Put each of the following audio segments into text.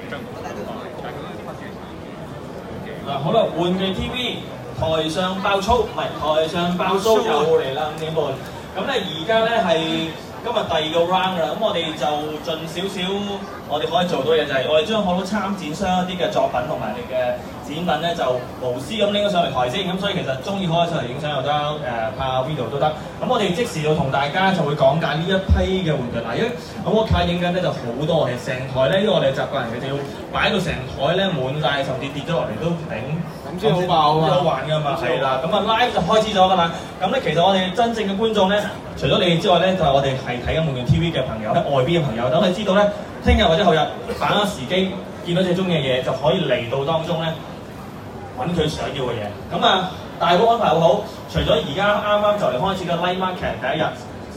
好啦，玩具 TV 台上爆粗，唔係台上爆粗又嚟啦5點半。咁咧而家咧係今日第2個 round 啦，咁我哋就盡少少我哋可以做到嘢，就係我哋將好多參展商一啲嘅作品同埋你嘅展品咧，就無私咁拎咗上嚟台先。咁所以其實中意開上嚟影相又得，拍 video 都得。咁我哋即時要同大家就會講解呢一批嘅玩具。嗱，因為咁我卡影緊咧就好多，其實成台咧，因為我哋習慣人嘅就要擺到成台咧滿晒，甚至跌咗落嚟都唔頂。咁先好爆啊！好玩㗎嘛，係啦。咁啊 live 就開始咗㗎啦。咁咧其實我哋真正嘅觀眾咧，除咗你哋之外咧，就係我哋係睇緊玩具 TV 嘅朋友，喺外邊嘅朋友，等你知道咧，聽日或者後日把握時機，見到最中意嘅嘢就可以嚟到當中咧揾佢想要嘅嘢。咁啊，大會安排好好，除咗而家啱啱就嚟開始嘅 Light Market 第一日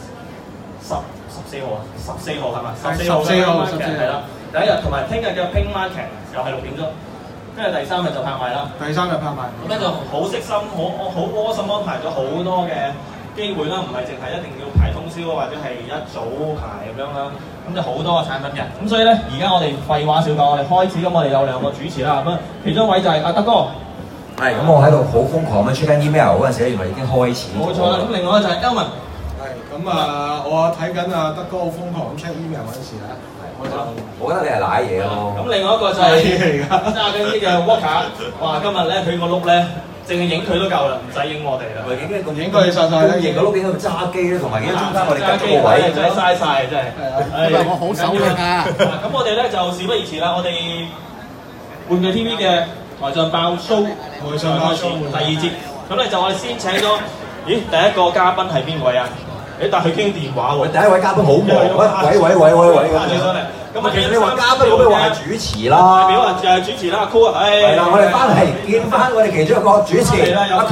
14號啊，14號係嘛？14號嘅 Light Market 係啦，第一日同埋聽日嘅 Pink Market 又係6點鐘。跟住第3日就拍賣啦，第3日拍賣，咁咧就好悉心，好窩心安排咗好多嘅機會啦，唔係淨係一定要排通宵或者係一早排咁樣啦，咁就好多個產品嘅。咁所以咧，而家我哋廢話少講，我哋開始。咁我哋有2個主持啦，咁其中一位就係阿德哥。 係，咁我喺度好瘋狂咁 check 緊 email 嗰陣時，原來已經開始。 冇錯啦，咁另外就係 Elman。 係，咁我睇緊阿德哥好瘋狂咁 check email 嗰陣時咧。 我覺得你係賴嘢咯。 咁另外一個就係揸緊啲嘅 Walker， 哇！今日咧佢個碌咧，淨係影佢都夠啦，唔使影我哋啦。 影佢晒啦，影個碌影喺度揸機咧，同埋影中間我哋吉個位， 真係嘥晒真係。 今日我好手力啊！ 咁我哋咧就事不宜遲啦，我哋玩具 TV 嘅台上爆 show 台上開始第2節。咁咧就我哋先請咗，咦？第一個嘉賓係邊位啊？但係佢傾電話喎。 第一位嘉賓好忙，喂咁樣。咁啊，其實你話嘉賓，我不如話係主持啦。 代表啊，就係主持啦，Cool 啊，係啦，我哋翻嚟見翻我哋其中一個主持，阿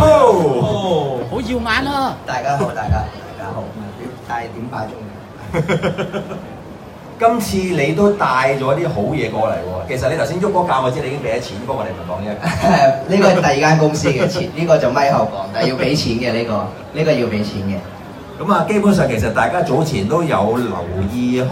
Cool。 好耀眼啊！ 大家好，大家好。帶點擺鐘？ 今次你都帶咗啲好嘢過嚟喎。其實你頭先喐嗰價，我知你已經俾咗錢，不過我哋唔講啫。 呢個係第2間公司嘅錢，呢個就咪後講，但係要俾錢嘅呢個要俾錢嘅。 咁啊，基本上其實大家早前都有留意開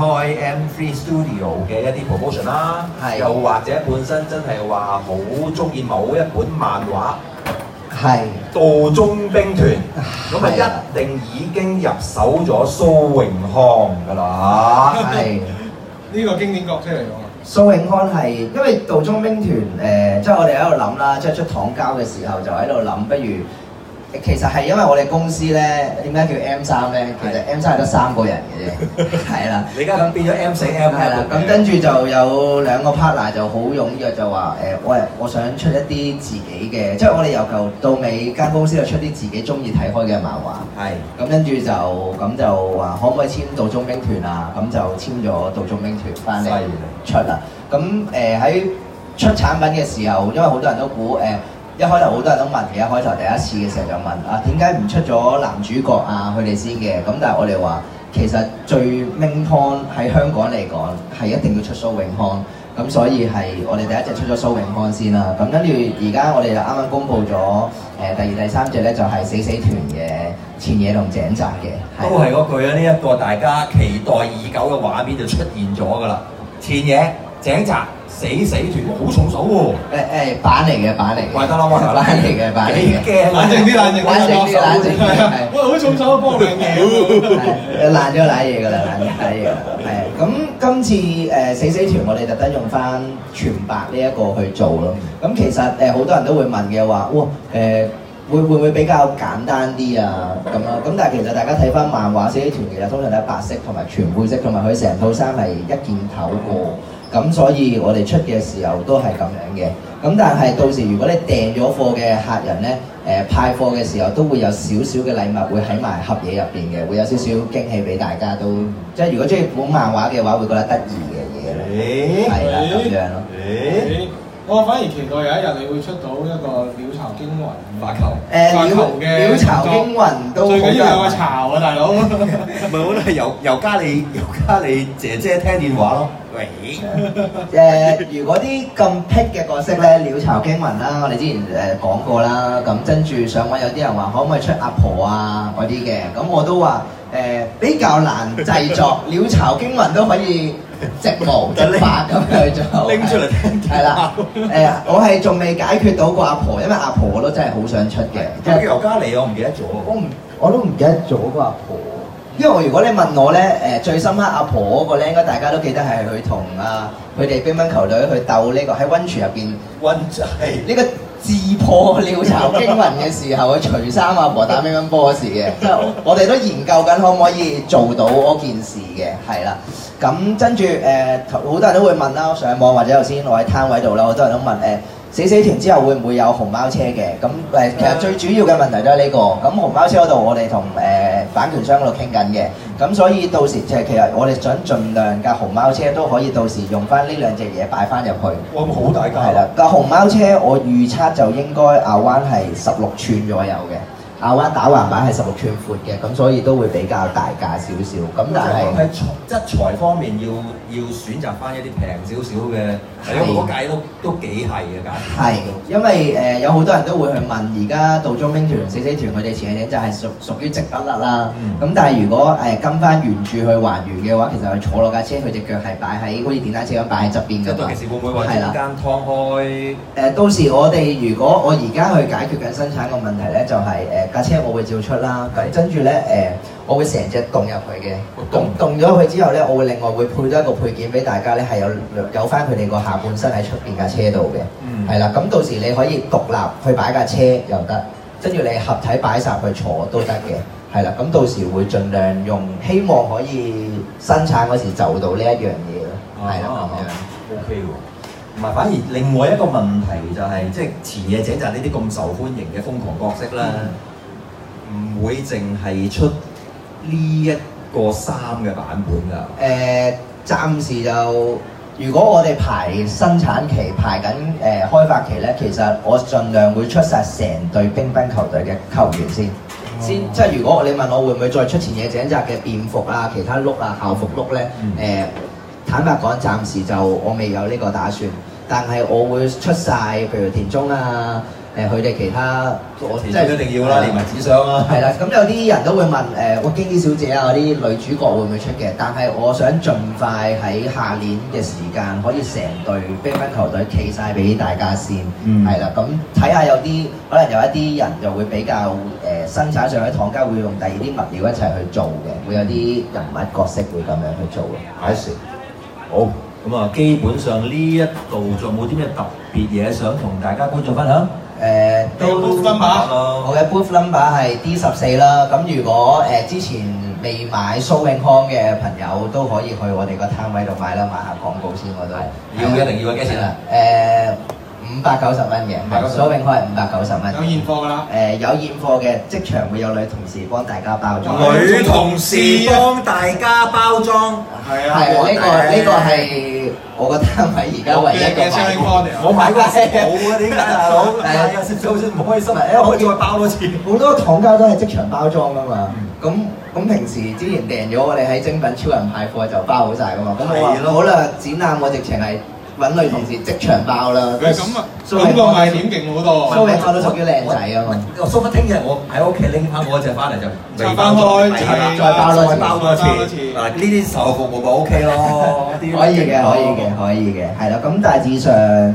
M3 Studio 嘅一啲 promotion 啦，又或者本身真係話好中意某一本漫畫， 係道中兵團，咁啊一定已經入手咗蘇永康㗎啦。 係呢個經典角色嚟㗎。 蘇永康係因為道中兵團即係我哋喺度諗啦，即係出糖膠嘅時候就喺度諗，不如。其實係因為我哋公司咧，點解叫 M3咧？其實 M3係得3個人嘅啫，係啦。 你而家變咗 M4、M5 係啦。咁跟住就有2個 partner 就好踴躍，就話喂，我想出一啲自己嘅，即係我哋由頭到尾間公司就出啲自己中意睇開嘅漫畫。係。咁跟住就話可唔可以簽道中兵團啊？咁就簽咗道中兵團翻嚟出啦。咁喺出產品嘅時候，因為好多人都估一開頭好多人都問嘅，一開頭第一次嘅時候就問啊，點解唔出咗男主角啊佢哋先嘅？咁但係我哋話其實最 main point 喺香港嚟講係一定要出蘇永康，咁所以係我哋第一隻出咗蘇永康先啦。咁跟住而家我哋就啱啱公布咗第2、第3隻咧，就係死死團嘅前野同井澤嘅。 都係嗰句啊！呢一個大家期待已久嘅畫面就出現咗㗎啦，前野井澤。死團好重手喎！ 版嚟嘅。 喂，得啦，我頭啦， 版嚟嘅。 驚冷靜啲。喂，好重手幫兩嘢。 爛咗瀨嘢㗎啦，係。咁今次死團我哋特登用翻全白呢一個去做咯。咁其實好多人都會問嘅話，哇會唔會比較簡單啲啊？咁啦，咁但係其實大家睇翻漫畫死團其實通常都係白色同埋全配色，同埋佢成套衫係一件頭過。咁所以我哋出嘅時候都係咁樣嘅。咁但係到時如果你訂咗貨嘅客人咧，派貨嘅時候都會有少少嘅禮物會喺埋盒嘢入邊嘅，會有少少驚喜俾大家都，即係如果中意本漫畫嘅話，會覺得得意嘅嘢咯。係啦，咁樣咯。 我反而期待有一日你會出到一個鳥巢驚魂發球嘅鳥巢驚魂都最緊要有個巢啊，大佬。 唔係，我都係由加你姐姐聽電話咯。喂。 如果啲咁僻嘅角色咧，鳥巢驚魂啦，我哋之前講過啦。咁跟住上位有啲人話可唔可以出阿婆啊嗰啲嘅，咁我都話比較難製作。鳥巢驚魂都可以直無直白咁去做， 拎出嚟聽係啦。我係仲未解決到個阿婆，因為阿婆我都真係好想出嘅。 咁尤加利我唔記得咗。 我都唔記得咗個阿婆。因為如果你問我咧，最深刻阿婆嗰個咧，應該大家都記得係佢同佢哋乒乓球隊去鬥呢個喺溫泉入邊呢個自破鳥巢驚魂嘅時候，佢除衫阿婆打乒乓波嗰時嘅，即係我哋都研究緊可唔可以做到嗰件事嘅，係啦。咁跟住好多人都會問啦，上網或者頭先我喺攤位度啦，好多人都問死團之後會唔會有熊貓車嘅？咁其實最主要嘅問題都係呢個。咁熊貓車嗰度我哋同版權商嗰度傾緊嘅。咁所以到時其實我哋想盡量架熊貓車都可以到時用翻呢兩隻嘢擺翻入去。 哇！咁好大架。 係啦，架熊貓車我預測就應該亞灣係16寸左右嘅。亞灣打橫版係16寸闊嘅，咁所以都會比較大價少少。咁但係喺質材方面要選擇翻一啲平少少嘅，因為嗰屆都幾係嘅價。 係，因為有好多人都會去問，而家道中兵團同死團佢哋前景就係屬於直不甩啦。咁但係如果跟翻原著去還原嘅話，其實佢坐落架車，佢隻腳係擺喺好似電單車咁擺喺側邊㗎嘛。 到時會唔會話中間劏開？ 到時我哋如果我而家去解決緊生產個問題咧，就係架車我會照出啦，跟住咧我會成隻動入去嘅，動咗佢之後咧，我會另外會配多一個配件俾大家咧，係有翻佢哋個下半身喺出邊架車度嘅，係啦。咁到時你可以獨立去擺架車又得，跟住你合體擺晒去坐都得嘅，係啦。咁到時會盡量用，希望可以生產嗰時就到呢一樣嘢咯，係啦咁樣。 OK 喎。唔係，反而另外一個問題就係、即係前野井澤呢啲咁受歡迎嘅瘋狂角色啦，唔會淨係出呢一個3嘅版本㗎。 暫時就如果我哋排生產期排緊開發期咧，其實我盡量會出晒成隊乒乓球隊嘅球員先，即係如果你問我會唔會再出前野井澤嘅便服啊、其他碌啊、校服碌咧？坦白講，暫時就我未有呢個打算，但係我會出晒，譬如田中啊，佢哋其他， 即係一定要啦，連埋紙箱啦。 係啦，咁有啲人都會問經紀小姐啊嗰啲女主角會唔會出嘅？但係我想盡快喺下年嘅時間可以成隊乒乓球隊企晒俾大家先，係啦。咁睇下有啲可能有一啲人就會比較生產上喺廠家會用第二啲物料一齊去做嘅，會有啲人物角色會咁樣去做嘅。 好，咁啊，基本上呢一度仲有冇啲咩特別嘢想同大家觀眾分享？ 都 booth number， 我嘅 booth number 係 D14啦。咁如果之前未買蘇永康嘅朋友都可以去我哋個攤位度買啦，買下廣告先我都。 一定要幾錢啊 ？590蚊嘅，蘇永康係590蚊。 有現貨㗎啦。 有現貨嘅，即場會有女同事幫大家包裝。 女同事幫大家包裝， 係啊。 係啊，呢個係我個單位而家唯一嘅賣貨。 我買過冇啊，點解大佬？係有少少唔開心，因為我再包多次。 好多廠家都係即場包裝㗎嘛。咁平時之前訂咗我哋喺精品超人派貨就包好晒㗎嘛。咁我話好啦，展覽我直情係揾女同事即場包啦。 咁啊，咁個賣點勁好多。 蘇永康都屬於靚仔啊嘛。 蘇芬聽日我喺屋企拎翻嗰隻翻嚟就未包開， 再包多次。 嗱呢啲售後服務咪 OK 咯。 可以嘅，係啦。咁大致上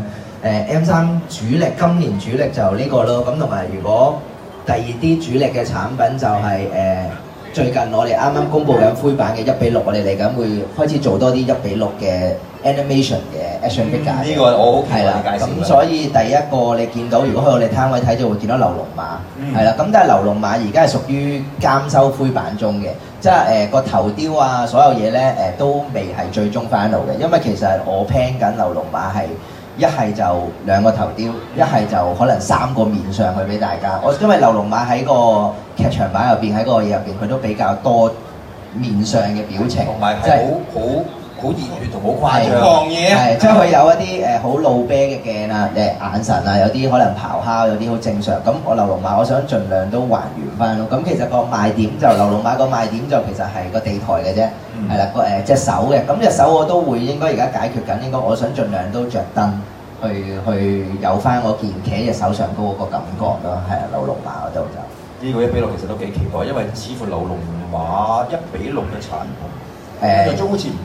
M3主力今年主力就呢個咯。咁同埋如果第二啲主力嘅產品就係最近我哋啱啱公布緊灰版嘅1:6，我哋嚟緊會開始做多啲1:6嘅 animation 嘅 action figure。呢個我 OK 係啦，咁所以第一個你見到，如果去我哋攤位睇就會見到流龍馬，係啦。咁但係流龍馬而家係屬於監修灰版中嘅，即係個頭雕啊，所有嘢咧都未係最終 final 嘅，因為其實我 plan 緊流龍馬係。一係就2個頭雕，一係就可能3個面上去俾大家。因為流龍馬喺個劇場版入邊，喺個嘢入邊，佢都比較多面上嘅表情， 同埋係好熱血同好誇張。 狂野啊！ 係即係佢有一啲好露啤嘅鏡啊、眼神啊，有啲可能咆哮，有啲好正常。咁我流龍馬，我想盡量都還原翻咯。咁其實個賣點就流龍馬個賣點就其實係個地台嘅啫。係啦，隻手嘅，咁隻手我都會應該而家解決緊，應該我想盡量都着燈去有翻我件企喺隻手上高嗰個感覺咯，係啊，流龍馬嗰度就呢個1:6其實都幾期待，因為似乎流龍馬1:6嘅殘酷，最終好似唔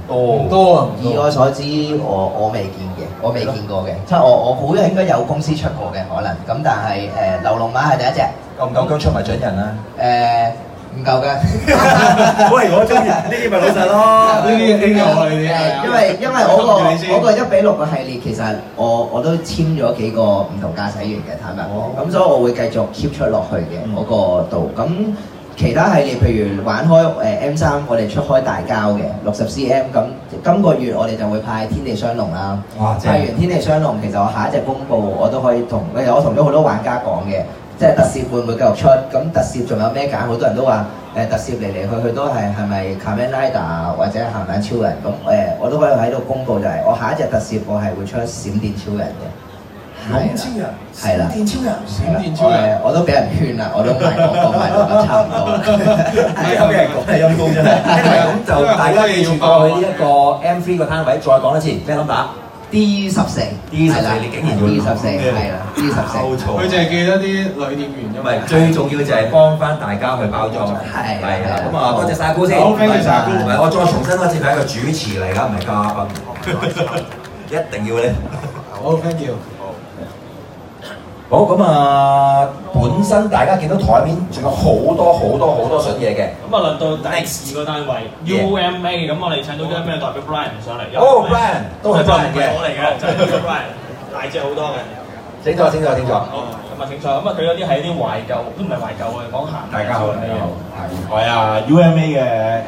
多啊， 以我所知，我未見嘅，我未見過嘅，即係我估應該有公司出過嘅可能，咁但係流龍馬係第一隻， 夠唔夠姜出埋準人啊？ 唔夠嘅。 喂，我中意呢啲咪老實咯。 呢啲我哋因為我個1:6嘅系列其實我都簽咗幾個唔同駕駛員嘅，坦白講，咁所以我會繼續 keep 出落去嘅嗰個度。咁其他系列譬如玩開M3，我哋出開大膠嘅60cm，咁今個月我哋就會派天地雙龍啦。派完天地雙龍，其實我下一隻公佈我都可以我同咗好多玩家講嘅。即係特攝會唔會繼續出？咁特攝仲有咩揀？好多人都話特攝嚟去都係咪 Kamen Rider 或者鹹蛋超人？咁我都可以喺度公佈就係我下一隻特攝我係會出閃電超人嘅。 超人係啦， 閃電超人， 閃電超人， 我都俾人勸啦，我都賣廣告賣到差唔多。 係有俾人講係陰公真係。咁就大家記住過去呢一個 M3 個攤位，再講一次咩 number？D14，係啦，你竟然要 D14，係啦 ，D14， 佢就係記得啲女店員啫嘛。 唔係，最重要就係幫翻大家去包裝。係啦，咁啊，多謝晒阿姑先。 好，thank you晒阿姑。 唔係，我再重申一次，佢係一個主持嚟㗎，唔係嘉賓。一定要咧。 好，thank you。 好咁啊，本身大家見到台面仲有好多筍嘢嘅。 咁啊，輪到第2個單位 UMA， 咁我哋請到 UMA 代表 Brian 上嚟。 哦 ，Brian 都係 Brian 嘅， 我嚟嘅，就係 Brian， 大隻好多嘅。 請坐。 好，咁啊請坐。咁啊，佢有啲係啲懷舊，都唔係懷舊嘅，講鹹。 大家好，我係啊 UMA 嘅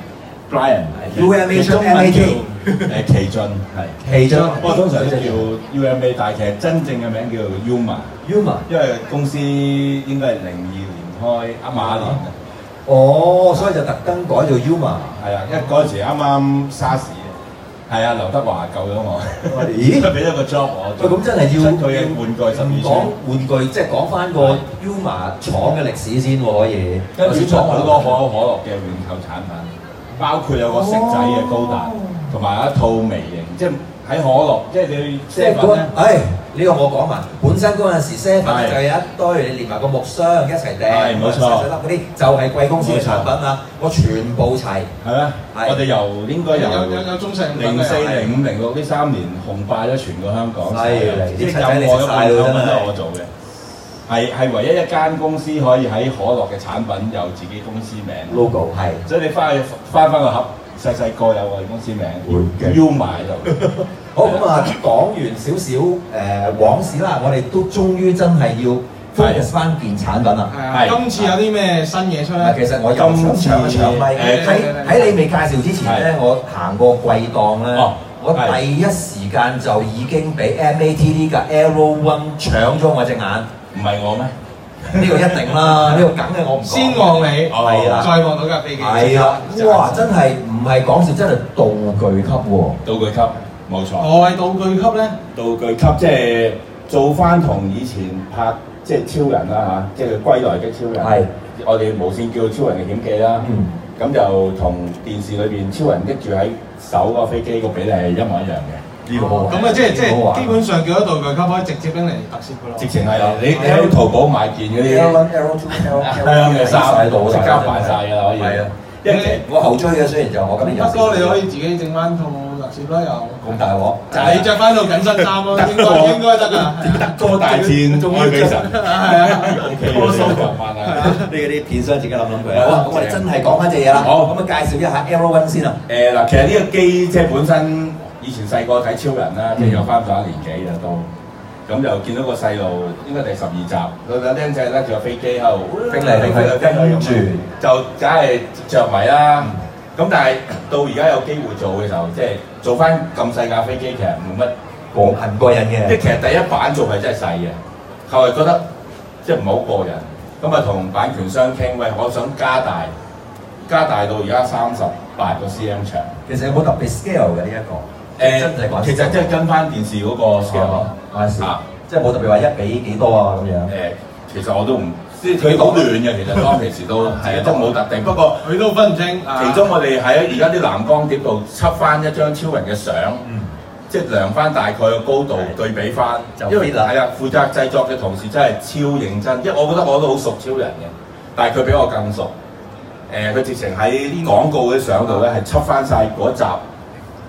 Brian，UMA 出 MAT。 奇駿奇駿， 我通常都叫 UMA， 但係其實真正嘅名叫 Yuma， 因為公司應該係02年開，啱馬年嘅。 哦，所以就特登改做 Yuma。 係啊，因為嗰陣時啱啱沙士，係啊，劉德華救咗我。 咦？ 佢俾咗個 job 我。 喂，咁真係要佢嘅玩具12寸。 講玩具，即係講翻個 Yuma 廠嘅歷史先喎，可以。 跟住出好多可口可樂嘅玩購產品，包括有個色仔嘅高達。同埋一套微型，即係喺可樂，即係你7-Eleven咧。呢個我講埋，本身嗰陣時7-Eleven就有一堆，你連埋個木箱一齊掟， 係冇錯， 嗰啲就係貴公司嘅產品啊！我全部齊， 係咩？我哋應該有中性 04、05、06呢3年紅霸咗全個香港， 即係任何嘅玩具都係我做嘅，係唯一一間公司可以喺可樂嘅產品有自己公司名 logo， 係， 所以你翻個盒。細個有我哋公司名 Yuma 喺度。 好咁啊，講完少少往事啦，我哋都終於真係要 focus 翻件產品啦。 係今次有啲咩新嘢出咧？ 其實我又想搶一搶咪，喺你未介紹之前咧，我行過貴檔咧，我第一時間就已經俾 MAT 呢架 Aero One 搶咗我隻眼。 唔係我咩？ 呢個一定啦，呢個梗係我唔講。 先望你， 係啦， 再望到架飛機。 係啦，哇！真係唔係講笑，真係道具級喎。 道具級，冇錯。 何謂道具級咧？ 道具級即係做翻同以前拍即係超人啦嚇，即係歸來的超人。係。我哋無線叫超人嘅險記啦。咁就同電視裏邊超人拎住喺手個飛機個比例係一模一樣嘅。呢個好玩。咁啊，即係基本上叫咗道具級可以直接拎嚟特攝噶咯。 直情係你喺淘寶買件嗰啲香嘅衫喺度，即刻買晒㗎啦，可以。係啊，因為我後追嘅，雖然就我今年德哥你可以自己整翻套特攝啦，又咁大鑊。 你着翻套緊身衫咯，應該得㗎。 德哥大戰愛美神，係啊，OK，收夾翻啊！ 呢啲片商自己諗佢。好啊，咁我哋真係講翻隻嘢啦。好，咁啊介紹一下 Aero One 先啊。 嗱，其實呢個機即係本身。以前細個睇超人啦，即係有翻咗1年幾啦都，咁就見到個細路應該第12集，個僆仔咧就飛機喺度飛嚟飛去，跟住就梗係着迷啦。咁但係到而家有機會做嘅時候，即係做翻咁細架飛機，其實冇乜過癮嘅。 即係其實第一版做係真係細嘅，後來覺得即係唔係好過癮，咁啊同版權商傾，喂，我想加大到而家38個cm 長。 其實有冇特別 scale 嘅呢一個？ 其實即係跟翻電視嗰個 scale 即係冇特別話1比幾多啊咁樣。 其實我都唔，即係佢好亂嘅，其實當其時都係都冇特定。不過佢都分唔清。 其中我哋喺而家啲藍光碟度輯翻一張超人嘅相，即係量翻大概嘅高度對比翻。因為係啊，負責製作嘅同事真係超認真，因為我覺得我都好熟超人嘅，但係佢比我更熟。佢直情喺廣告嘅相度咧係輯翻晒嗰集。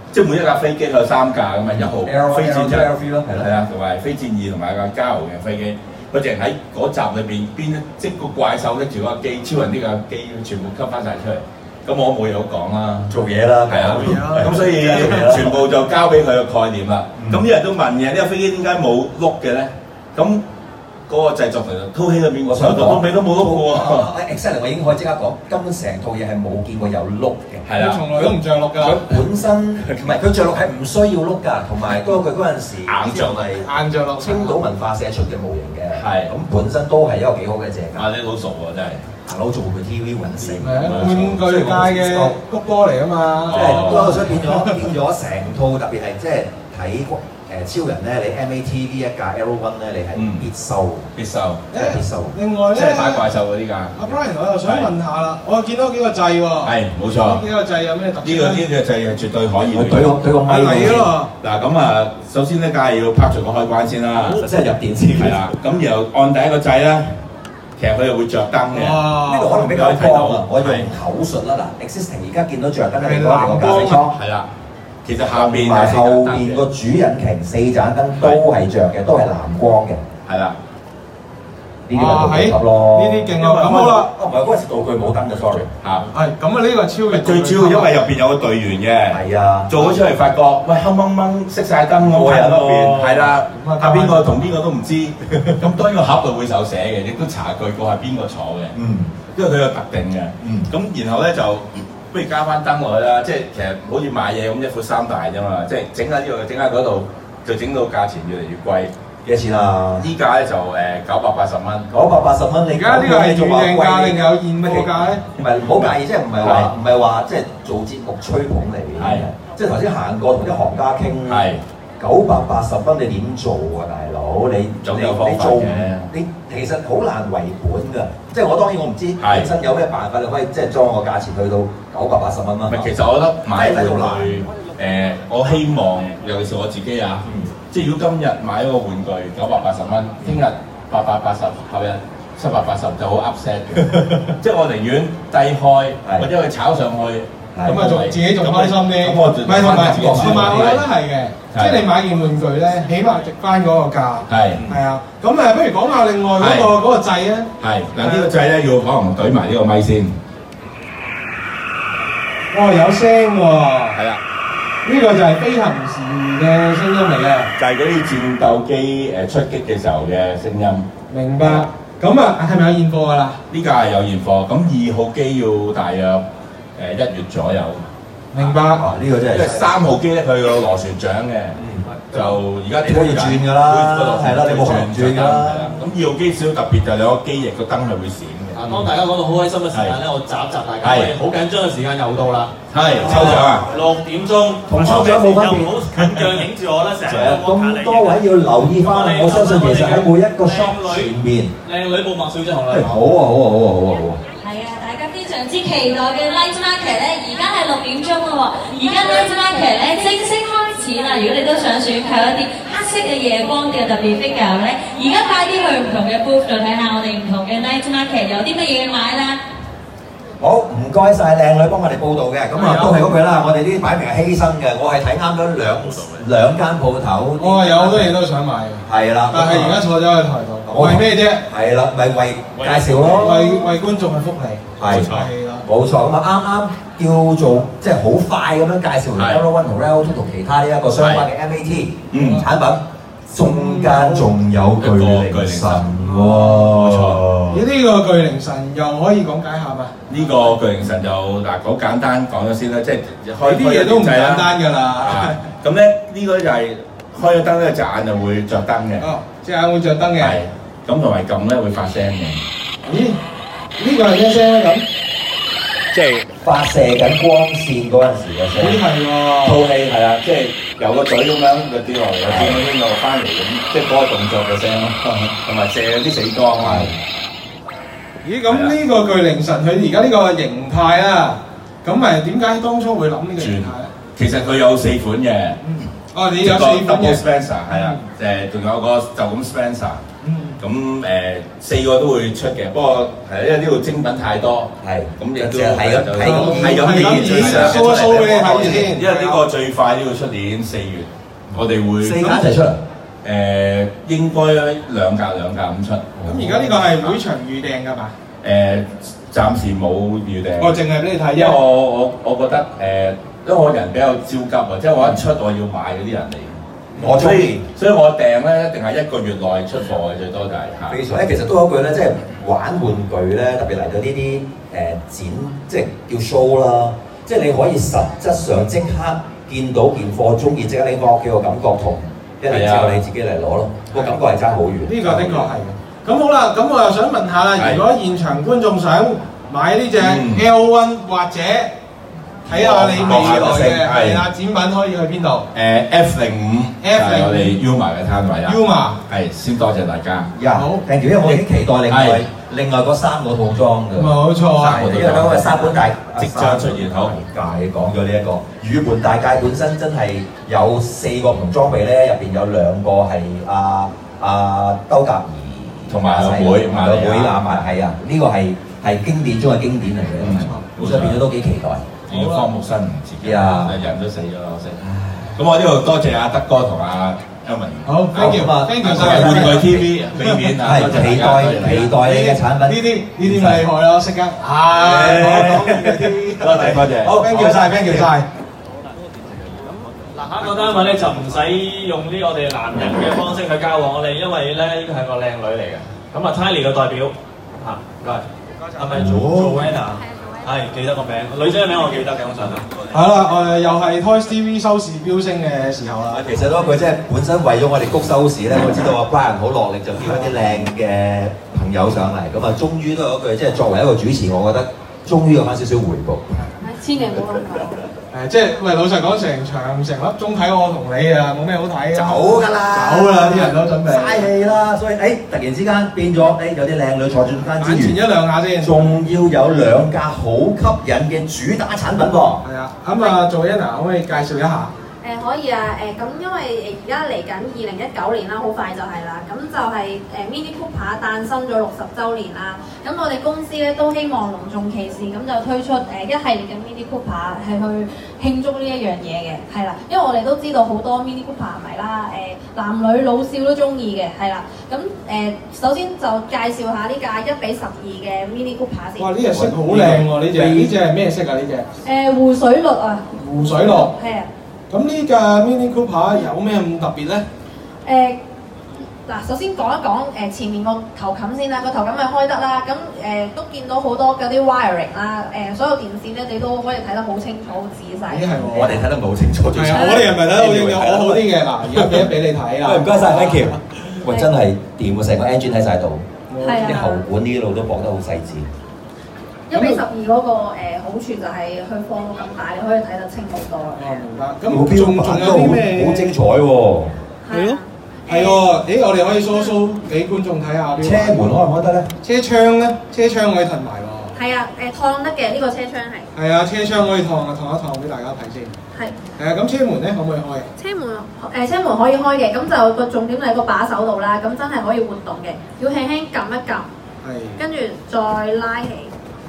即係每一架飛機有3架咁啊，1號飛戰1 咯， 係啦，同埋飛戰2同埋架加油嘅飛機，佢淨喺嗰集裏邊即個怪獸拎住個機，超人呢架機全部吸翻晒出嚟。咁我冇嘢好講啦， 做嘢啦， 係啊，咁所以全部就交俾佢個概念啦。咁啲人都問嘅，呢架飛機點解冇轆嘅咧？咁嗰個製作團隊套戲裏邊，我想到都尾都冇轆嘅喎。 exactly 我已經可以即刻講，根本成套嘢係冇見過有轆嘅。 係啦， 從來都唔着陸㗎。 佢本身唔係佢着陸係唔需要轆㗎，同埋嗰個佢嗰陣時硬着陸， 硬着陸。 青島文化社出嘅模型嘅， 係咁本身都係一個幾好嘅借鑑。 啊，你好熟喎，真係。 行佬做佢 TV 揾食， 係啊，玩具界嘅谷歌嚟啊嘛。 即係谷歌，所以變咗成套，特別係即係睇超人咧，你 MATV 一架 Arrow One 咧，你係必收， 必收， 真係必收。 另外咧， 即係打怪獸嗰啲㗎。 阿 Brian， 我又想問下啦，我見到幾個掣喎。 係冇錯。 呢幾個掣有咩特色？ 呢個掣係絕對可以。 對個咪係咯。 嗱咁啊，首先咧，梗係要拍著個開關先啦， 即係入電先。 係啦，咁然後按第一個掣咧。其實佢又會着燈嘅， 呢度可能比較光啊！我用口述啦，嗱 ，existing 而家見到着燈嘅地方係個駕駛艙， 係啦。其實下邊同埋後邊個主引擎4盞燈都係着嘅，都係藍光嘅， 係啦。 呢啲咪道具級咯。 呢啲勁啊！咁好啦， 唔係嗰陣時道具冇燈嘅 ，sorry。 嚇。 係咁啊！呢個超越最主要因為入邊有個隊員嘅。 係啊。做咗出嚟發覺，喂黑掹掹熄晒燈咁喺入邊，係啦。啊邊個同邊個都唔知，咁當然個盒度會有寫嘅，亦都查據過係邊個坐嘅。因為佢有特定嘅。咁然後咧就不如加翻燈落去啦，即係其實好似買嘢咁1闊3大啫嘛，即係整下呢度整下嗰度，就整到價錢越嚟越貴。幾多錢啊？依家咧就980蚊。980蚊，你而家呢個係預訂價定有現貨價咧？ 唔係唔好介意，即係唔係話即係做節目吹捧嚟嘅。係，即係頭先行過同啲行家傾。係。980蚊你點做啊，大佬？你做你其實好難為本㗎。即係我當然我唔知本身有咩辦法你可以即係將個價錢去到980蚊啦。 其實我覺得買玩具我希望尤其是我自己啊。即係如果今日買一個玩具980蚊，聽日880，後日780就好 upset 嘅。即係我寧願低開，或者佢炒上去， 咁啊仲自己仲開心啲。 咁我唔係同埋我覺得係嘅，即係你買件玩具咧，起碼值翻嗰個價。係啊，咁不如講下另外嗰個掣咧。係嗱，呢個掣咧要可能懟埋呢個咪先。 哦，有聲喎。 係啦。 呢個就係飛行時嘅聲音嚟嘅， 就係嗰啲戰鬥機出擊嘅時候嘅聲音。 明白。咁啊，係咪有現貨㗎啦？ 呢架係有現貨，咁2號機要大約1月左右。 明白。 呢個真係。 因為3號機咧，佢有螺旋槳嘅，就而家可以轉㗎啦，係啦，你冇可能轉㗎啦。 咁2號機少特別就有個機翼個燈係會閃嘅。 當大家講到好開心嘅時間咧，我集大家，好緊張嘅時間又到啦。 係抽獎啊 ！6點鐘， 同抽獎冇分別。 唔好近鏡影住我啦，成日咁多位要留意翻，我相信其實喺每一個 shop 前面。 靚女報麥小姐同你講。 好啊好啊好啊好啊好啊！ 係啊，大家非常之期待嘅 Night Market 咧，而家係6點鐘啦喎，而家 Night Market 咧正式開始啦。如果你都想選購一啲黑色嘅夜光嘅特別 figure 咧，而家快啲去唔同嘅 booth 度睇下我哋唔同嘅 Night Market 有啲乜嘢買啦。 好，唔該晒靚女幫我哋報道嘅，咁啊都係嗰句啦，我哋呢啲擺明係犧牲嘅，我係睇啱咗兩間鋪頭。 我有好多嘢都想買嘅。係啦。但係而家坐咗喺台度，為咩啫？係啦，咪為介紹咯，為觀眾嘅福利。係啦，冇錯。咁啊啱啱叫做即係好快咁樣介紹完 Arrow One 同 Rail Two 同其他呢一個相關嘅 MAT 產品。中間仲有巨靈神喎，冇錯。呢個巨靈神又可以講解下嘛？呢個巨靈神就嗱好簡單講咗先啦，即係開啲嘢都唔簡單㗎啦。咁咧呢個就係開咗燈咧，隻眼就會着燈嘅。哦，隻眼會着燈嘅。係。咁同埋撳咧會發聲嘅。咦？呢個係咩聲咧咁？即係發射緊光線嗰陣時嘅聲。咦係喎。套戲係啦，即係。有個嘴咁樣就跌落嚟，有轉嗰啲落翻嚟咁，即係嗰個動作嘅聲咯，同埋射啲死光啊！咦，咁呢個巨靈神佢而家呢個形態啊，咁咪點解當初會諗呢個形態咧？其實佢有4款嘅。哦，你有4款嘅 Spencer 係啦，仲有個就咁 Spencer， 咁4個都會出嘅，不過因為呢度精品太多，咁亦都係咁意掃俾你睇住先。 因為呢個最快都要出年4月，我哋會 4間一齊出嚟。 應該兩格咁出。 咁而家呢個係會場預訂㗎嘛？ 暫時冇預訂。 我淨係俾你睇， 因為我覺得因為我人比較焦急啊，即係我一出我要買嗰啲人嚟。所以我訂咧一定係1個月內出貨嘅，最多就係嚇。 非常其實都有一句咧，即係玩玩具咧，特別嚟到呢啲展，即係叫 show 啦，即係你可以實質上即刻見到件貨中意，即刻拎翻屋企個感覺同一年之後你自己嚟攞咯，個感覺係爭好遠。 呢個的確係嘅。咁好啦，咁我又想問下啦，如果現場觀眾想買呢隻 L1 或者睇下你未來嘅係啦，展品可以去邊度 ？F05 係我哋 Yuma 嘅攤位啊。 Yuma 係先多謝大家。 好 ，thank you，因為我已經期待另外嗰3個套裝嘅。 冇錯啊， 因為嗰個沙本大即將出現好。 你講咗呢一個雨伴大街本身真係有4個唔同裝備咧，入邊有2個係兜甲兒同埋阿妹亞麻係啊，呢個係經典中嘅經典嚟嘅，所以變咗都幾期待。 要方木生唔自己人都死咗可惜。咁我呢度多謝阿德哥同阿 Elvin。 好 ，thank you，thank you 晒。 玩具 TV 俾面啊， 期待你嘅產品。 呢啲咪厲害咯，識得。 多謝。 好 ，thank you 晒，thank you 晒。 嗱，下一個單位咧就唔使用啲我哋男人嘅方式去交往我哋，因為咧呢個係個靚女嚟嘅。咁啊 ，Tiny 嘅代表嚇，唔該，係咪Joanna？係記得個名，女仔嘅名我記得嘅，我想。 好啦，又係 Toys TV 收視飆升嘅時候啦。 其實嗰句即係本身為咗我哋谷收視咧，我知道阿 Brian 好落力就叫一啲靚嘅朋友上嚟，咁啊，終於都有一句即係作為一個主持，我覺得終於有翻少少回報。 千祈唔好咁講。 即係喂，老實講，成粒鐘睇我同你啊，冇咩好睇啊！ 走㗎啦， 啲人都準備嘥氣啦，所以突然之間變咗有啲靚女坐轉翻之餘， 眼前一亮下先， 仲要有2架好吸引嘅主打產品喎。 係啊，咁啊，Joanna可唔可以介紹一下？ 可以啊，咁因為而家嚟緊2019年啦，好快就係啦，咁就係Mini Cooper 誕生咗60週年啦，咁我哋公司咧都希望隆重其事，咁就推出一系列嘅 Mini Cooper 係去慶祝呢一樣嘢嘅，係啦，因為我哋都知道好多 Mini Cooper 迷啦，男女老少都中意嘅，係啦，咁首先就介紹下呢架1:12嘅 Mini Cooper 先。 哇！呢隻色好靚喎，呢隻係咩色啊？呢隻湖水綠啊。 湖水綠。 係啊。 咁呢架 Mini Cooper 有咩咁特別咧？ 嗱，首先講一講前面個頭冚先啦，個頭冚係開得啦，咁都見到好多嗰啲 wiring 啦，所有電線咧你都可以睇得好清楚、好仔細。 我哋睇得唔係好清楚， 係啊，我哋係咪睇得好清楚？我好啲嘅嗱，而家俾你睇啊！ 唔該晒 ，thank you。喂，真係掂喎，成個 engine 喺晒度， 啲喉管呢度都綁得好細緻。 1:12嗰個好處就係佢放到咁大，你可以睇得清好多。 明白。咁仲有啲咩？ 好精彩喎！ 係咯。 係喎，我哋可以 show 俾觀眾睇下。 車門開唔開得咧？ 車窗咧？車窗可以褪埋喎。 係啊，燙得嘅呢個車窗係。 係啊，車窗可以燙一燙俾大家睇先。係。咁車門咧可唔可以開？ 車門可以開嘅，咁就個重點喺個把手度啦，咁真係可以活動嘅，要輕輕撳一撳。係。跟住再拉起。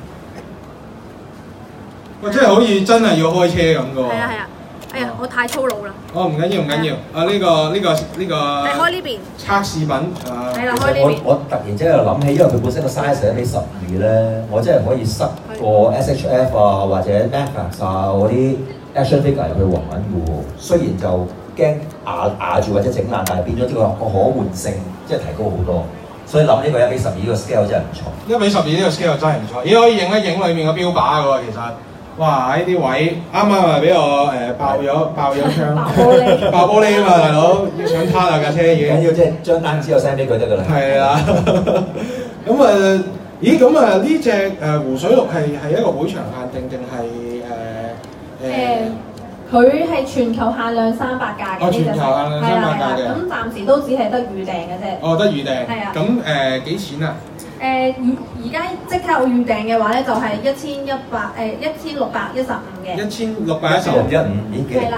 哇！真係好似真係要開車咁㗎喎。 係啊係啊，哎呀，我太粗魯啦。 唔緊要唔緊要。呢個。係開呢邊。 測試品。 係啦，開呢邊。 我突然之間又諗起，因為佢本身個 size 係1:12咧，我真係可以塞個 SHF 啊或者 Max 啊嗰啲 action figure 入去玩嘅喎。雖然就驚壓住或者整爛，但係變咗呢個可換性即係提高好多。所以諗呢個1:12呢個 scale 真係唔錯。 1:12呢個 scale 真係唔錯，咦可以影一影裏面個標靶嘅喎，其實。哇！呢啲位啱啱咪俾我爆咗窗，爆玻璃啊嘛，大佬要想攤下架車已經。 要即係張單之後 send 俾佢得㗎啦。係啊。咁咦咁呢隻湖水綠係一個會場限定定係佢係全球限量300架嘅。 全球限量300架嘅。 咁暫時都只係得預訂嘅啫。 得預訂。 係啊。 咁幾錢啊？ 而家即刻預訂嘅話咧，就係1615嘅。1615， 咦幾平喎？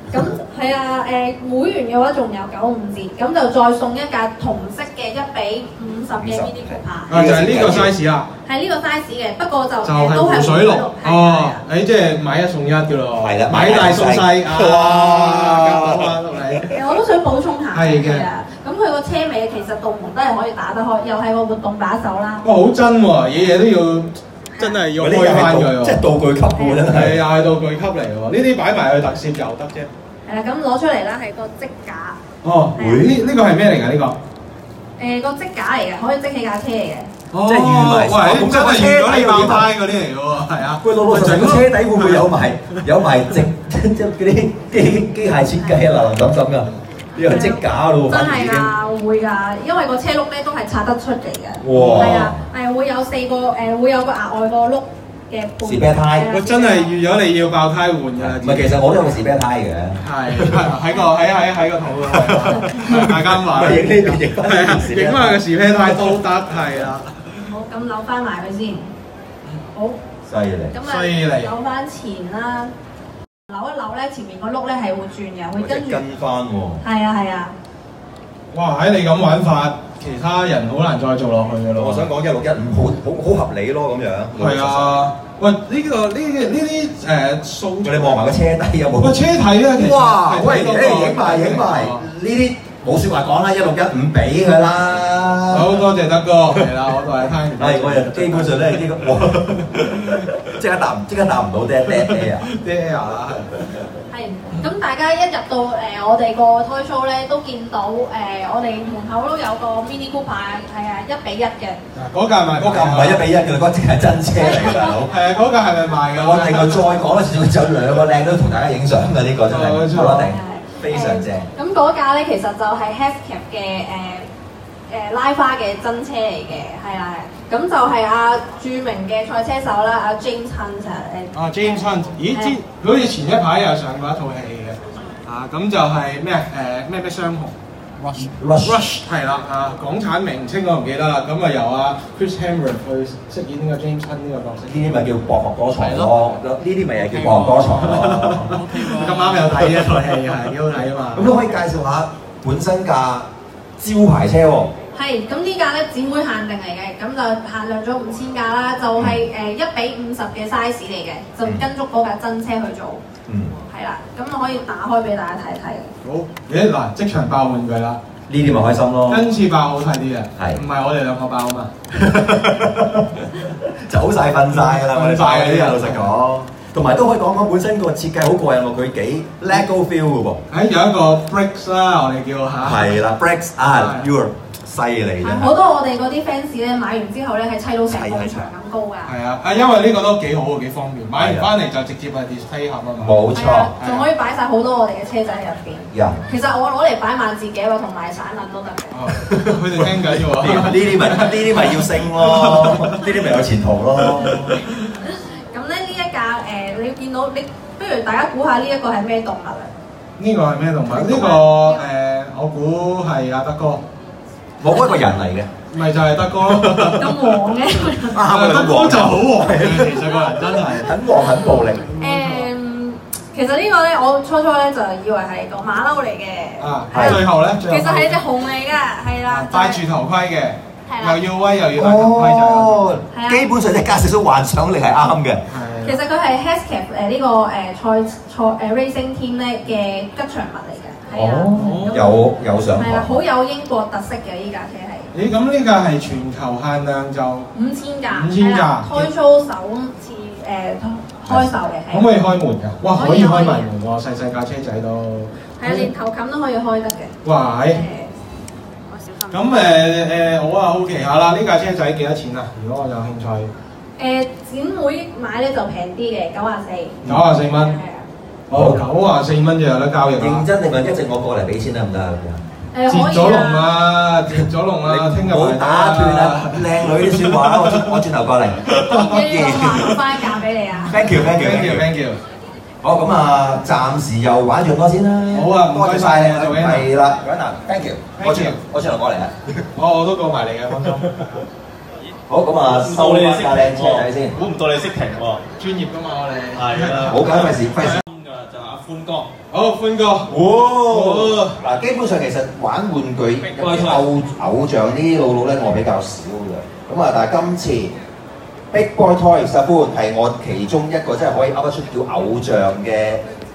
咁係啊，會員嘅話仲有95折，咁就再送一架同色嘅1:50嘅 Mini Cooper。 就係呢個 size 啦。 係呢個 size 嘅，不過就係都係湖水綠。哦，即係買1送1嘅咯。 係啦， 買大送細。哇！夾到啊，你。 我都想補充下。 係嘅。 咁佢個車尾其實道門都係可以打得開，又係個活動把手啦。 哇！好真喎，嘢都要。真係要開翻佢喎， 即係道具級喎，真係。 係又係道具級嚟喎，呢啲擺埋去特攝又得啫。 係啦，咁攞出嚟啦，係個積架。 哦，呢個係咩嚟㗎？呢個？ 個積架嚟嘅，可以積起架車嚟嘅。 哦，即係預埋。喂，咁真係預咗你爆胎嗰啲嚟㗎喎，係啊。 喂，老實講，車底會唔會有埋即嗰啲機械設計啊，林林㗎？呢個積架咯喎， 真係㗎，會㗎，因為個車轆咧都係拆得出嚟嘅。 哇！ 係啊，會有4個會有個額外個轆嘅半。 士啤胎， 我真係預咗你要爆胎換㗎啦。 唔係，其實我都有個士啤胎嘅。 係喺個肚度，大家咁話。 影呢邊影翻影翻個士啤胎都得，係啦。 好，咁扭翻埋佢先。好。 犀利。 扭翻前啦。扭一扭咧，前面個轆咧係會轉嘅，會跟翻喎。 係啊。 哇！喺你咁玩法，其他人好難再做落去嘅咯。 我想講1615好合理咯，咁樣。 係啊。喂，呢啲數， 你望埋個車底有冇？ 個車體咧， 哇！喂，影埋呢啲冇説話講啦，1615俾佢啦。 好多謝德哥，係啦，我都係聽。 係，我又基本上咧呢個，即刻答唔到dead air 啦， 係。咁大家一入到我哋個Toy Show咧，都見到我哋門口都有個 Mini Cooper，係啊，1:1嘅。 嗰架唔係1:1嘅，嗰隻係真車嚟㗎，大佬。 係啊，嗰架係咪賣㗎？ 我另外再講一次，仲有2個靚都同大家影相嘅呢個真係，冇得定，非常正。咁嗰架咧其實就係 Hesketh 嘅拉花嘅真車嚟嘅，係啦。咁就係著名嘅賽車手啦，James Hunt James Hunt， 咦？好似前一排又上過一套戲嘅，咁就係咩雙雄 Rush 係啦，港產名稱我唔記得啦。咁啊由Chris Hemsworth 去飾演呢個 James Hunt 呢個角色。 呢啲咪叫博學多才咯，呢啲咪係叫博學多才咯。 咁啱有睇呢套戲係幾好睇啊嘛。 咁都可以介紹下本身架招牌車喎。 係，咁呢架咧展會限定嚟嘅，咁就限量咗5000架啦，就係1:50嘅 size 嚟嘅，就跟足嗰架真車去做。係啦，咁我可以打開俾大家睇睇。 好，嗱，即場爆玩具啦！ 呢啲咪開心咯。 今次爆好睇啲啊！ 係， 唔係我哋2個爆啊嘛？ 走晒瞓晒㗎啦，我哋爆嗰啲人老實講。同埋都可以講本身個設計好過癮喎，佢幾 LEGO feel 㗎噃。 有一個 bricks 啦，我哋叫下。 係啦 ，bricks Europe。犀利啫！ 好多我哋嗰啲 fans 咧買完之後咧係砌到成埲牆咁高㗎。係啊，因為呢個都幾好喎，幾方便。買完翻嚟就直接係 display 盒啊嘛。 冇錯。 仲可以擺晒好多我哋嘅車仔入邊。其實我攞嚟擺萬字夾同埋散銀都得嘅。 佢哋聽緊㗎喎。 呢啲咪要升咯，呢啲咪有前途咯。 咁咧呢一架你見到你，不如大家估下呢一個係咩動物啊？ 呢個係咩動物？呢個我估係阿德哥。 冇一個人嚟嘅， 咪就係德哥咯。 咁黃嘅， 德哥就好黃嘅，其實個人真係很黃很暴力。 其實呢個咧，我初咧就以為係個馬騮嚟嘅。 最後咧， 其實係隻熊嚟㗎，係啦。 戴住頭盔嘅，又要威又要戴頭盔就。 基本上一加少少幻想力係啱嘅。 其實佢係 Hesketh 呢個racing team 咧嘅吉祥物嚟嘅。 有上係啦，好有英國特色嘅呢架車係。 咁呢架係全球限量就 5000架。 5000架。 Toy Show首次開售嘅。 可唔可以開門㗎？哇，可以開埋門喎，細架車仔都。 係啊，連頭冚都可以開得嘅。 哇，係。咁我好奇下啦，呢架車仔幾多錢啊？如果我有興趣。 展會買咧就平啲嘅，94。 94蚊。好，94蚊就有得交易啦。 認真定係一直我過嚟俾錢得唔得啊？ 截咗龍啦，截咗龍啦，聽日冇打斷啦，靚女啲説話啦，我轉頭過嚟。 我翻價俾你啊 ！Thank you。好，咁啊，暫時又玩住多先啦。 好啊，唔該晒你啊， 係啦 ，Thank you。我轉頭過嚟啊。 我都過埋嚟嘅，放心。 好，咁啊，收翻架靚車仔先。 估唔到你識停喎， 專業㗎嘛我哋。 係啦。 冇緊，費事。 歡哥，好歡哥， 嗱，基本上其實玩玩具偶像啲老咧，我比較少嘅。咁啊，但係今次 Big Boy Toys 十歡係我其中一個真係可以噏得出叫偶像嘅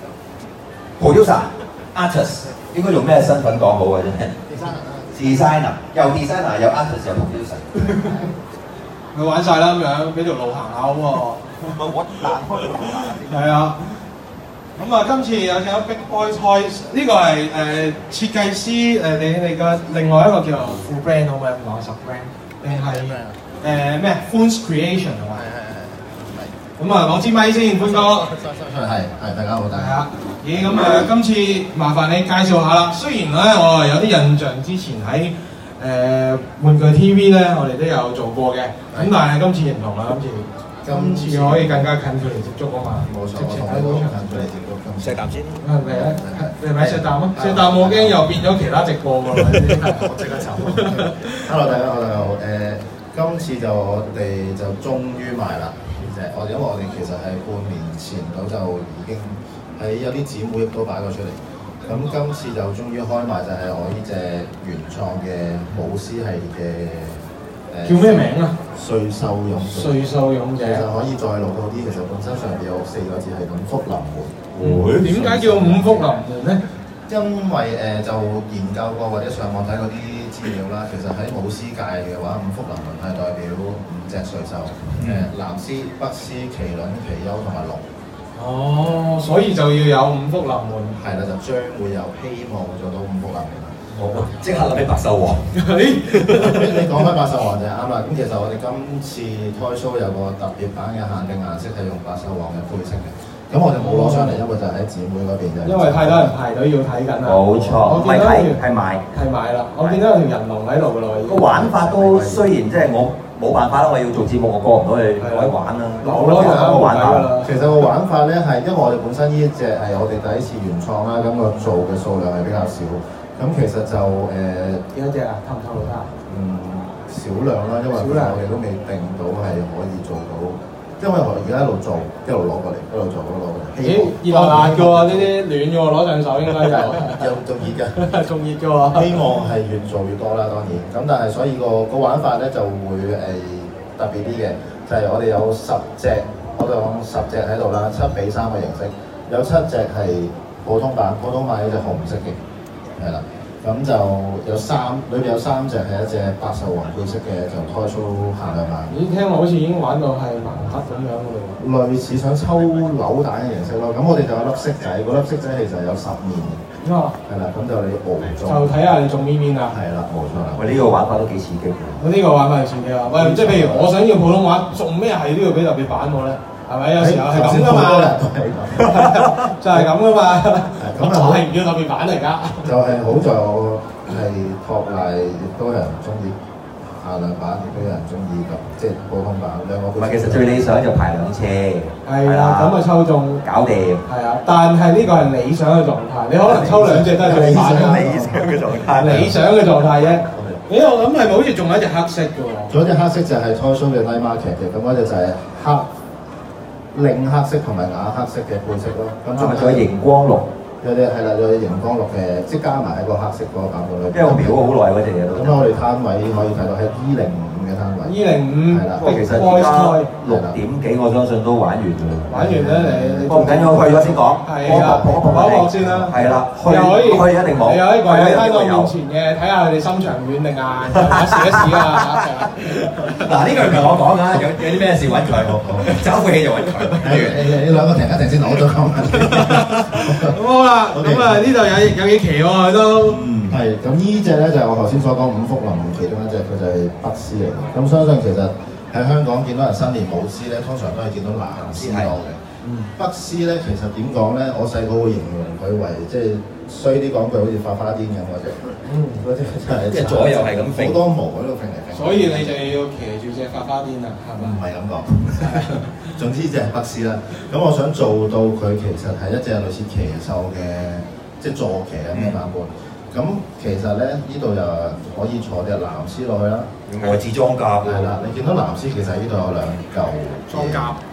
producer、artist， 應該用咩身份講好嘅啫 ？designer， 有 designer， 有 artist， 有 producer。 佢玩晒啦咁樣，俾條路行下好喎。 我彈開條路行。 係啊。咁啊，今次有請 Big Boy Toys， 呢個係設計師你嘅另外一個叫做副 brand 好唔好咁講？sub brand 定係咩 Foons Creation 係嘛？係。咁啊，攞支咪先，歡哥。 係，大家好，大家好。 咦，咁啊，今次麻煩你介紹下啦。雖然咧，我有啲印象之前喺玩具 TV 咧，我哋都有做過嘅。咁但係今次唔同啦，今次可以更加近距離接觸啊嘛。冇錯，我同你講近距離接觸。 石啖先。 係咪啊？你係咪石啖啊？石啖我驚又變咗其他直播喎。 我即刻走。Hello， 大家好，大家好。今次就我哋就終於賣啦。因為我哋其實係半年前到就已經喺有啲姊妹亦都擺過出嚟。咁今次就終於開賣，就係我呢隻原創嘅舞獅系列嘅叫咩名啊？ 歲獸勇者。歲獸勇者。其實可以再錄到啲，其實本身上邊有4個字係五福臨門。 點解叫五福臨門咧？ 因為就研究過或者上網睇嗰啲資料啦，其實喺舞獅界嘅話，五福臨門係代表5隻歲獸，南獅、北獅、麒麟、貔貅同埋龍。 哦，所以就要有五福臨門。 係啦，就將會有希望做到五福臨門。 我即刻諗起百獸王。 你講開百獸王就啱啦。咁其實我哋今次 Toy Show 有個特別版嘅限定顏色係用百獸王嘅配色嘅。咁我哋冇攞上嚟，因為就喺姊妹嗰邊啫。 因為太多人排隊要睇緊啦。 冇錯，唔係睇係買。係買啦，我見到有條人龍喺度㗎啦。 個玩法都雖然即係我冇辦法啦，我要做節目，我過唔到去可以玩啦。 個玩法其實個玩法咧係因為我哋本身呢隻係我哋第一次原創啦，咁個做嘅數量係比較少。咁其實就幾多隻啊？透唔透露得啊？ 少量啦，因為我哋都未定到係可以做到。因為我而家一路做，一路攞過嚟，一路做，一路攞過嚟。 咦，熱辣嘅喎，呢啲暖嘅喎，攞上手應該就仲熱㗎， 仲熱嘅喎。 希望係越做越多啦，當然。咁但係所以個玩法咧就會特別啲嘅，就係我哋有10隻，我哋講10隻喺度啦，7比3嘅形式，有7隻係普通版呢隻紅色嘅，係啦。咁就有裏邊有3隻係一隻百獸王配色嘅，就Toy Show限量版。 咦，聽落好似已經玩到係盲盒咁樣嘅喎。 類似想抽扭蛋嘅形式咯。咁我哋就有粒色仔，嗰粒色仔其實有10面嘅。係啦，咁就你熬中。就睇下你中邊面啦。係啦，冇錯啦。 喂，呢個玩法都幾刺激嘅。 呢個玩法係刺激啊！喂，即係譬如我想要普通話，做咩係都要俾特別版我咧？係咪？有時候係咁噶嘛，就係咁噶嘛。咁就係唔要特別版嚟㗎。 就係好在我係托賴，亦都有人中意限量版，亦都有人中意咁，即係普通版兩個。 唔係，其實最理想就排2車。 係啦，咁啊抽中搞掂。 係啊，但係呢個係理想嘅狀態，你可能抽2隻都係最版㗎。 理想嘅狀態。 理想嘅狀態啫。咦，我諗係咪好似仲有一隻黑色嘅喎？ 仲有一隻黑色就係 Toy Show 嘅 Night Market 嘅，咁嗰隻就係令黑色同埋啞黑色嘅配色咯。咁仲有熒光綠。 有隻係啦，有隻熒光綠嘅，即加埋喺個黑色嗰個版本裏邊。 因為我瞄咗好耐嗰隻嘢都。咁我哋攤位可以睇到係205嘅攤位。 205。 係啦。 不過其實而家6點幾，我相信都玩完㗎啦。 玩完啦，你。 唔緊要，去咗先講。 係啊。搏先啦。係啦。去一定冇。你又可以跪喺我面前嘅，睇下佢哋心腸軟定硬，試一試啊！ 嗱，呢句唔係我講㗎，有啲咩事揾佢，走晦氣就揾佢。 你兩個停一停先，我再講埋。 咁好啦，咁啊呢度有幾期喎都。 係，咁呢隻咧就係我頭先所講五福臨門其中一隻，佢就係北獅嚟嘅。咁相信其實喺香港見到人新年舞獅咧，通常都係見到南獅多嘅。北獅咧其實點講咧？我細個會形容佢為即係衰啲講句，好似發花癲咁嗰隻。嗰隻真係即係左右係咁揈， 好多毛喺度揈嚟揈。 所以你就要騎住隻發花癲啦，係咪？ 唔係咁講。總之就係北獅啦。咁我想做到佢其實係一隻類似騎獸嘅，即係坐騎咁嘅版本。咁其實咧，呢度又可以坐隻藍獅落去啦， 外置裝甲係啦。你見到藍獅其實呢度有2嚿裝甲，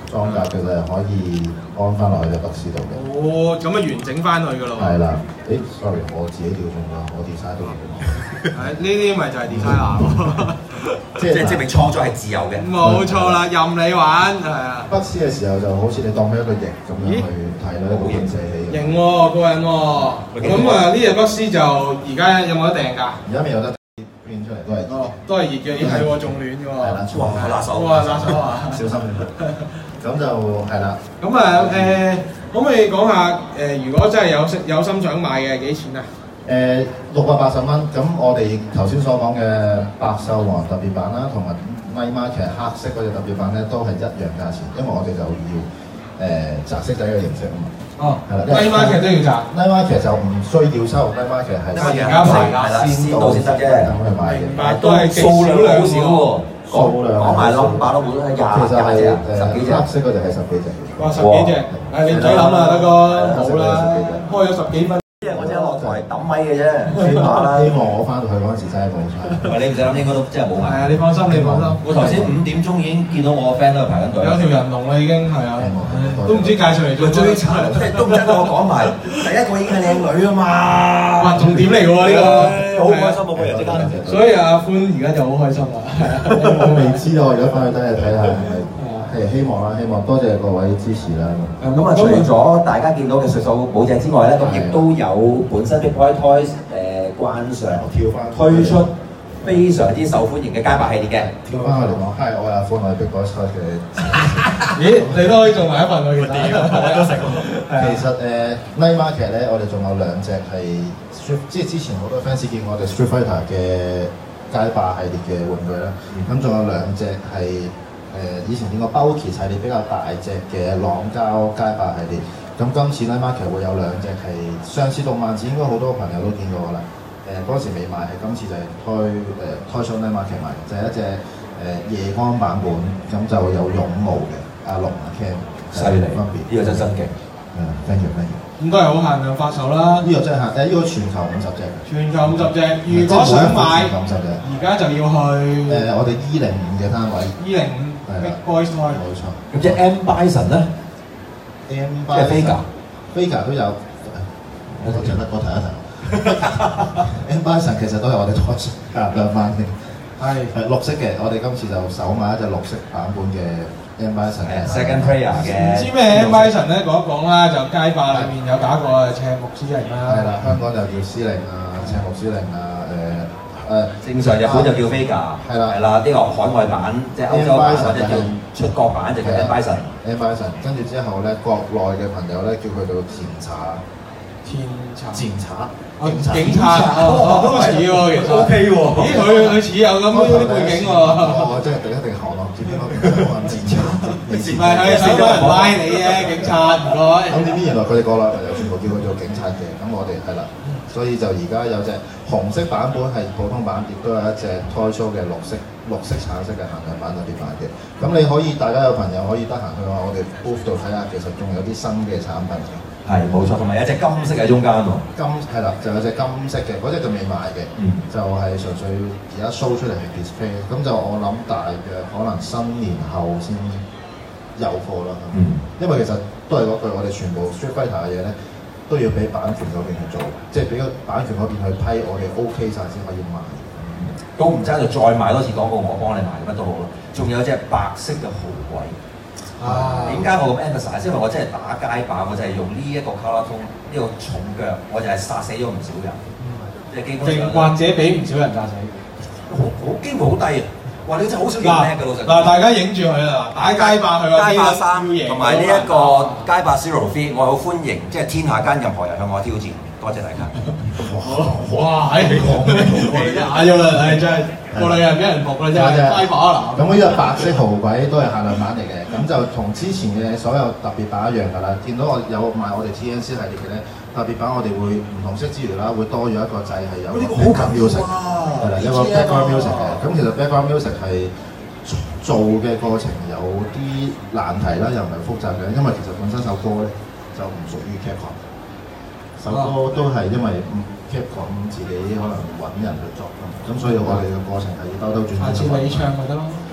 裝甲，其實係可以安翻落去隻北斯度嘅。 哦，咁啊完整翻去㗎咯喎。 係啦，sorry， 我自己調轉咗，我 design 到係呢啲咪就係 designer 咯。 即係證明創作係自由嘅。 冇錯啦，任你玩係啊。 北斯嘅時候就好似你當佢一個翼咁樣去睇咯，好型射氣。 型喎，過癮喎。咁啊，呢隻北斯就而家有冇得訂㗎？ 而家未有得變出嚟，都係都係熱嘅，係喎，仲暖嘅喎。 係啦， 哇，辣手！ 哇，辣手啊！ 小心。咁就係啦。 咁啊可唔可以講下如果真係有心想買嘅幾錢啊 ？680蚊，咁我哋頭先所講嘅白獸王特別版啦，同埋 Night Market 黑色嗰隻特別版咧，都係一樣價錢，因為我哋就要擲色仔嘅形式啊嘛。哦，係啦 ，Night Market 都要擲 ，Night Market 就唔需要收 ，Night Market 係而家賣㗎，先到先得啫， 咁去買嘅。 明白，都係數量好少喎。 數量講埋冧把都冇得廿隻，十幾隻。 黑色嗰隻係10幾隻。 哇，10幾隻！你唔使諗啦，嗰個冇啦，開咗10幾分。 即係我只係落台揼米嘅啫， 希望我翻到去嗰陣時真係冇晒。 你唔使諗，應該都真係冇埋。 係啊，你放心，你放心。 我頭先5點鐘已經見到我個 friend 都喺度排緊隊。有條人龍啦，已經係啊，都唔知介紹嚟做。 最慘即係都唔使同我講埋，第一個已經係靚女啊嘛。 哇，重點嚟㗎喎呢個， 好開心啊！每日即刻。 所以阿歡而家就好開心啦。 我未知啊，我而家翻去睇下係咪。係希望啦，希望多謝各位支持啦。 咁啊，除咗大家見到嘅水手武者之外咧，咁亦都有本身 Big Boy Toys 關上推出非常之受歡迎嘅街霸系列嘅。 跳翻去嚟講，係我阿歡，我係 Big Boy Toys 嘅。 咦，你都可以做埋一份喎，其實。都食。 其實Night Market 咧，我哋仲有2隻係即係之前好多 fans 見我哋 Street Fighter 嘅街霸系列嘅玩具啦。咁仲有2隻係。以前見過 Bulky 系列比較大隻嘅朗膠街霸系列，咁今次 Night Market 會有2隻係上次動漫展，應該好多朋友都見過㗎啦。嗰時未買，係今次就係推 Night Market 買，就係一隻夜光版本，咁就有絨毛嘅阿龍阿 Ken， 犀利分別，呢個真係真勁。 thank you。 咁都係好限量發售啦。 呢個真係呢個全球50隻。全球 50隻，如果想買，而家就要去我哋205嘅單位。 205。Big Boy Toy 冇錯， 咁即係 M Bison 咧 ，M 即係 Vega 都有，我淨得我提一提。M Bison 其實都係我哋Toys夾兩番嘅，係綠色嘅，我哋今次就首買一隻綠色版本嘅 M Bison 嘅 Second Player 嘅。 唔知咩 M Bison 咧？講一講啦，就街霸裏面有打過赤木司令啦。 係啦，香港就叫司令啊，赤木司令啊， 正常日本就叫 Vega， 係啦，呢個海外版即係歐洲版或者叫出國版就叫 M Bison。M Bison， 跟住之後咧，國內嘅朋友咧叫佢做甜茶。 警察，都似喎，其實 OK 喎。 咦，佢似有咁啲背景喎。 我真係一定學咯，唔知邊個警察。 唔係係想揾人拉你啫，警察唔該。 咁點知原來佢哋過來朋友全部叫佢做警察嘅，咁我哋係啦。所以就而家有隻紅色版本係普通版，亦都有一隻 Toy Show 嘅綠色橙色嘅限量版特別版嘅。咁你可以大家有朋友可以得閒去我哋 booth 度睇下，其實仲有啲新嘅產品。 係冇錯，同埋有隻金色喺中間喎。 係啦，就有隻金色嘅，嗰隻就未賣嘅，就係純粹而家 show 出嚟係 display。咁就我諗大約可能新年後先有貨啦。因為其實都係嗰句，我哋全部 Street Fighter 嘅嘢咧。都要俾版權嗰邊去做，即係俾個版權嗰邊去批，我哋 OK 晒先可以賣。 都唔爭就再賣多次廣告，我幫你賣乜都好啦。仲有隻白色嘅豪鬼。點解我咁 emphasize？因為我真係打街霸，我就係用呢一個 color tone，呢個重腳，我就係殺死咗唔少人。即係基本上。 或者俾唔少人殺死。 機會好低啊！哇！你真係好少見叻嘅老實。 嗱，大家影住佢啦，打街霸去街霸3同埋呢一個街霸 Zero Three，我好歡迎，即係天下間任何人向我挑戰。多謝大家。 哇！你講咩？打咗啦，真係個女人俾人服啦，真係街霸啦。 咁呢個白色豪鬼都係限量版嚟嘅，咁就同之前嘅所有特別版一樣㗎啦。見到我有賣我哋 TNC 系列嘅咧，特別版我哋會唔同色之餘啦，會多咗一個掣係有 background music， 係啦，有個 background music 嘅。咁其實 background music 係做嘅過程有啲難題啦，又唔係複雜嘅，因為其實本身首歌咧就唔屬於 Capcom， 首歌都係因為 Capcom 自己可能揾人去作咁所以我哋嘅過程係要兜兜轉轉。 下次你唱咪得咯。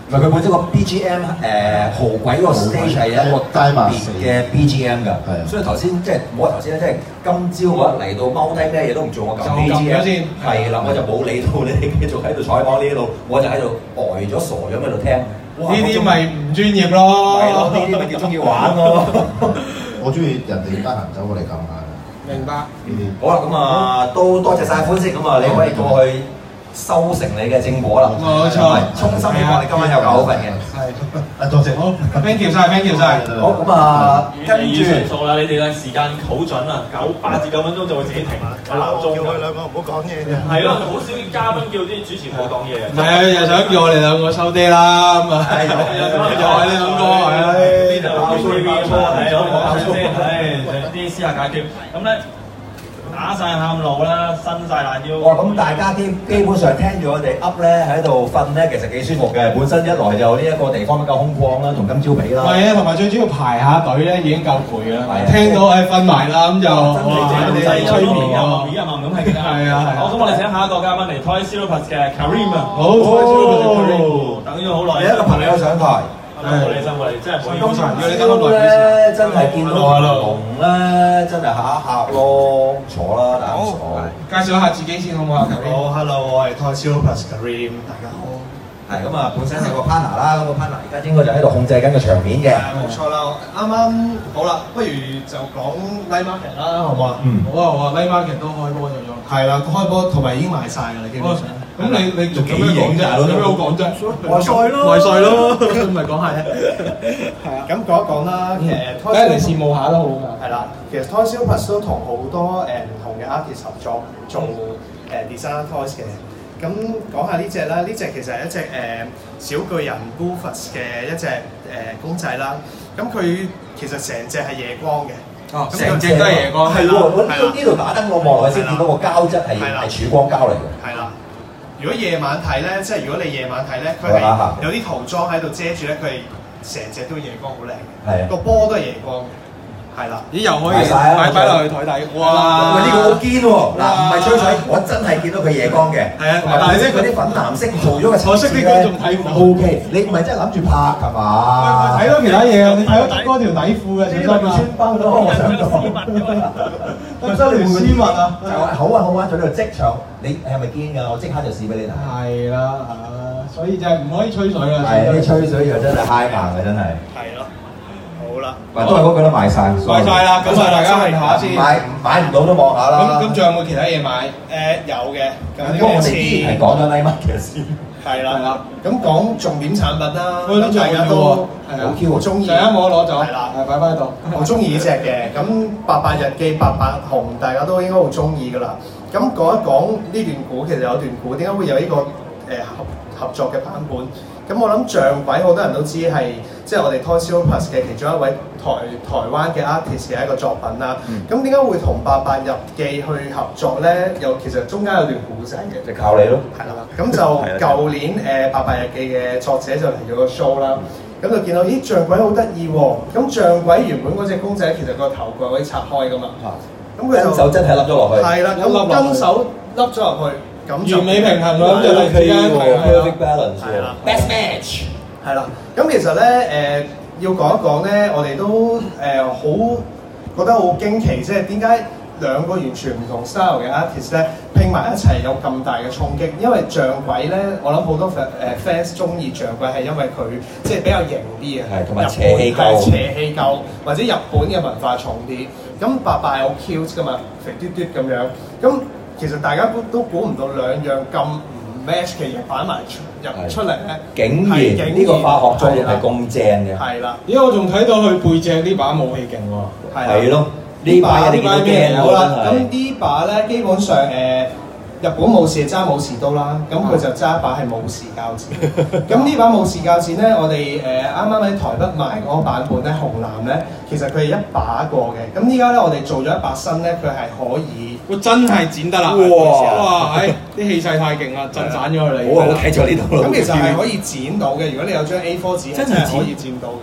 唔係佢本身個 BGM 豪鬼嗰個 stage 係一個特別嘅 BGM 㗎，所以頭先即係我頭先咧，即係今朝我嚟到踎低咩嘢都唔做，我撳 BGM 先，係啦，我就冇理到你哋繼續喺度採訪呢度，我就喺度呆咗傻咗喺度聽。 呢啲咪唔專業咯， 係咯，呢啲咪叫中意玩咯。 我中意人哋得閒走過嚟撳下。 明白。 好啦，咁啊都多謝晒歡先，咁啊你可以過去收成你嘅正果啦。 冇錯， 衷心希望你今晚有9份嘅。 係，多謝。 好 ，thank you 晒 ，thank you 晒。 好，咁啊，跟住數啦，你哋嘅時間好準啊，8至9分鐘就會自己停啦，有鬧鐘。叫佢兩個唔好講嘢。係咯，好少嘉賓叫啲主持唔好講嘢。 係啊，又想叫我哋兩個收爹啦，咁啊，又係呢兩個，係啊， 呢就爆粗呢啲錯，係咯，爆粗先，啲私下解決。咁咧。打晒喊路啦，伸晒懶腰。 哇！咁大家基本上聽住我哋 up 咧喺度瞓咧，其實幾舒服嘅。本身一來就呢一個地方比較空曠啦，同今朝比啦。 係啊，同埋最主要排下隊咧已經夠攰啦。聽到瞓埋啦，咁就真係催眠啊！咁係係啊。 好，咁我哋請下一個嘉賓嚟 Toy Silopus 嘅 Kareem 啊。 好 ，Toy Silopus 嘅 Kareem， 等咗好耐。 有一個朋友上台。 辛苦你，辛苦你，真係冇。 今朝咧，真係見到龍咧，真係下一客咯，坐啦，大家坐。 介紹一下自己先好唔好啊 ？Kareem。 好 ，Hello， 我係 Toy Silopus Kareem，大家好。 係咁啊，本身係個 partner 啦，咁個 partner 而家應該就喺度控制緊個場面嘅。 冇錯啦，啱啱好啦，不如就講 Night Market 啦，好唔好啊？ 好啊好啊 ，Night Market 都開波咗。 係啦，開波同埋已經賣晒㗎啦，基本上。 咁你仲有咩講啫？有咩好講啫？ 外賽咯， 外賽咯，咪講下啫。 係啊，咁講一講啦，其實梗係嚟羨慕下都好㗎。 係啦，其實 Toy Silopus 都同好多唔同嘅 artist 合作做design toys 嘅。咁講下呢隻啦，呢隻其實係一隻小巨人 Goofus 嘅一隻公仔啦。咁佢其實成隻係夜光嘅。 哦，成隻都係夜光。 係喎，我呢度打燈我望落去先見到個膠質係曙光膠嚟嘅。 係啦。如果夜晚睇咧，即係如果你夜晚睇咧，佢係有啲塗裝喺度遮住咧，佢係成隻都夜光好靚嘅，個波都係夜光嘅，係啦。 咦，又可以擺落去台底，哇！ 喂，呢個好堅喎，嗱唔係吹水，我真係見到佢夜光嘅。係啊，但係即係嗰啲粉藍色做咗嘅， 可惜啲觀眾睇唔到。 O K，你唔係真係諗住拍係嘛？ 睇到其他嘢啊！你睇到嗰條底褲嘅，小心啊！ 穿崩咯，我想講。 得唔得？你絲襪啊？ 就係好玩好玩，做呢個即場，你係咪堅㗎？我即刻就試俾你睇。 係啦，所以就係唔可以吹水啦。 係啲吹水又真係嗨硬嘅，真係。 係咯，好啦。 都係嗰句都賣晒。 賣晒啦，咁啊大家問下先。 買唔到都望下啦。 咁仲有冇其他嘢買？有嘅。 咁我哋依然係講咗 Night Market 先。 係啦，咁講重點產品啦，咁大家都好中意。 第一我攞走， 係啦， 擺翻喺度。 我中意呢隻嘅，咁88日記88紅，大家都應該好中意噶啦。咁講一講呢段故，其實有段故，點解會有呢個合作嘅版本？咁我諗象鬼好多人都知係即係我哋 Toy Silopus 嘅其中一位台灣嘅 artist 嘅一個作品啦。咁點解會同88日記去合作咧？其實中間有段故仔嘅， 就靠你咯。 係啦，咁就舊年88日記嘅作者就嚟咗個 show 啦。咁就見到咦象鬼好得意喎！咁象鬼原本嗰隻公仔其實個頭蓋可以拆開噶嘛。咁佢就手真係凹咗落去。 係啦，咁跟手凹咗落去。完美平衡咯，就係佢間 perfect balance 係啦 ，best match 係啦。咁其實咧要講一講咧，我哋都好覺得好驚奇，即係點解兩個完全唔同 style 嘅 artist 咧拼埋一齊有咁大嘅衝擊？因為象鬼咧，我諗好多fans 中意象鬼係因為佢即係比較型啲嘅， 係同埋邪氣夠， 邪氣夠，或者日本嘅文化重啲。咁88係好 cute 噶嘛，肥嘟嘟咁樣咁。其實大家都估唔到兩樣咁唔 match 嘅嘢擺埋入出嚟咧， 竟然呢個化學作用係咁正嘅。 係啦， 咦我仲睇到佢背脊呢把武器勁喎。 係咯，呢把咩好啦，咁呢把咧基本上日本武士係揸武士刀啦，咁佢就揸一把係武士鉸剪。咁呢把武士鉸剪咧，我哋啱啱喺台北賣嗰個版本咧，紅藍咧，其實佢係一把過嘅。咁依家咧，我哋做咗一把新咧，佢係可以。 真係剪得啦！哇！啲氣勢太勁啦，震散咗你。 我睇咗呢度。 咁其實係可以剪到嘅，如果你有張 A4 紙，真係可以剪到嘅。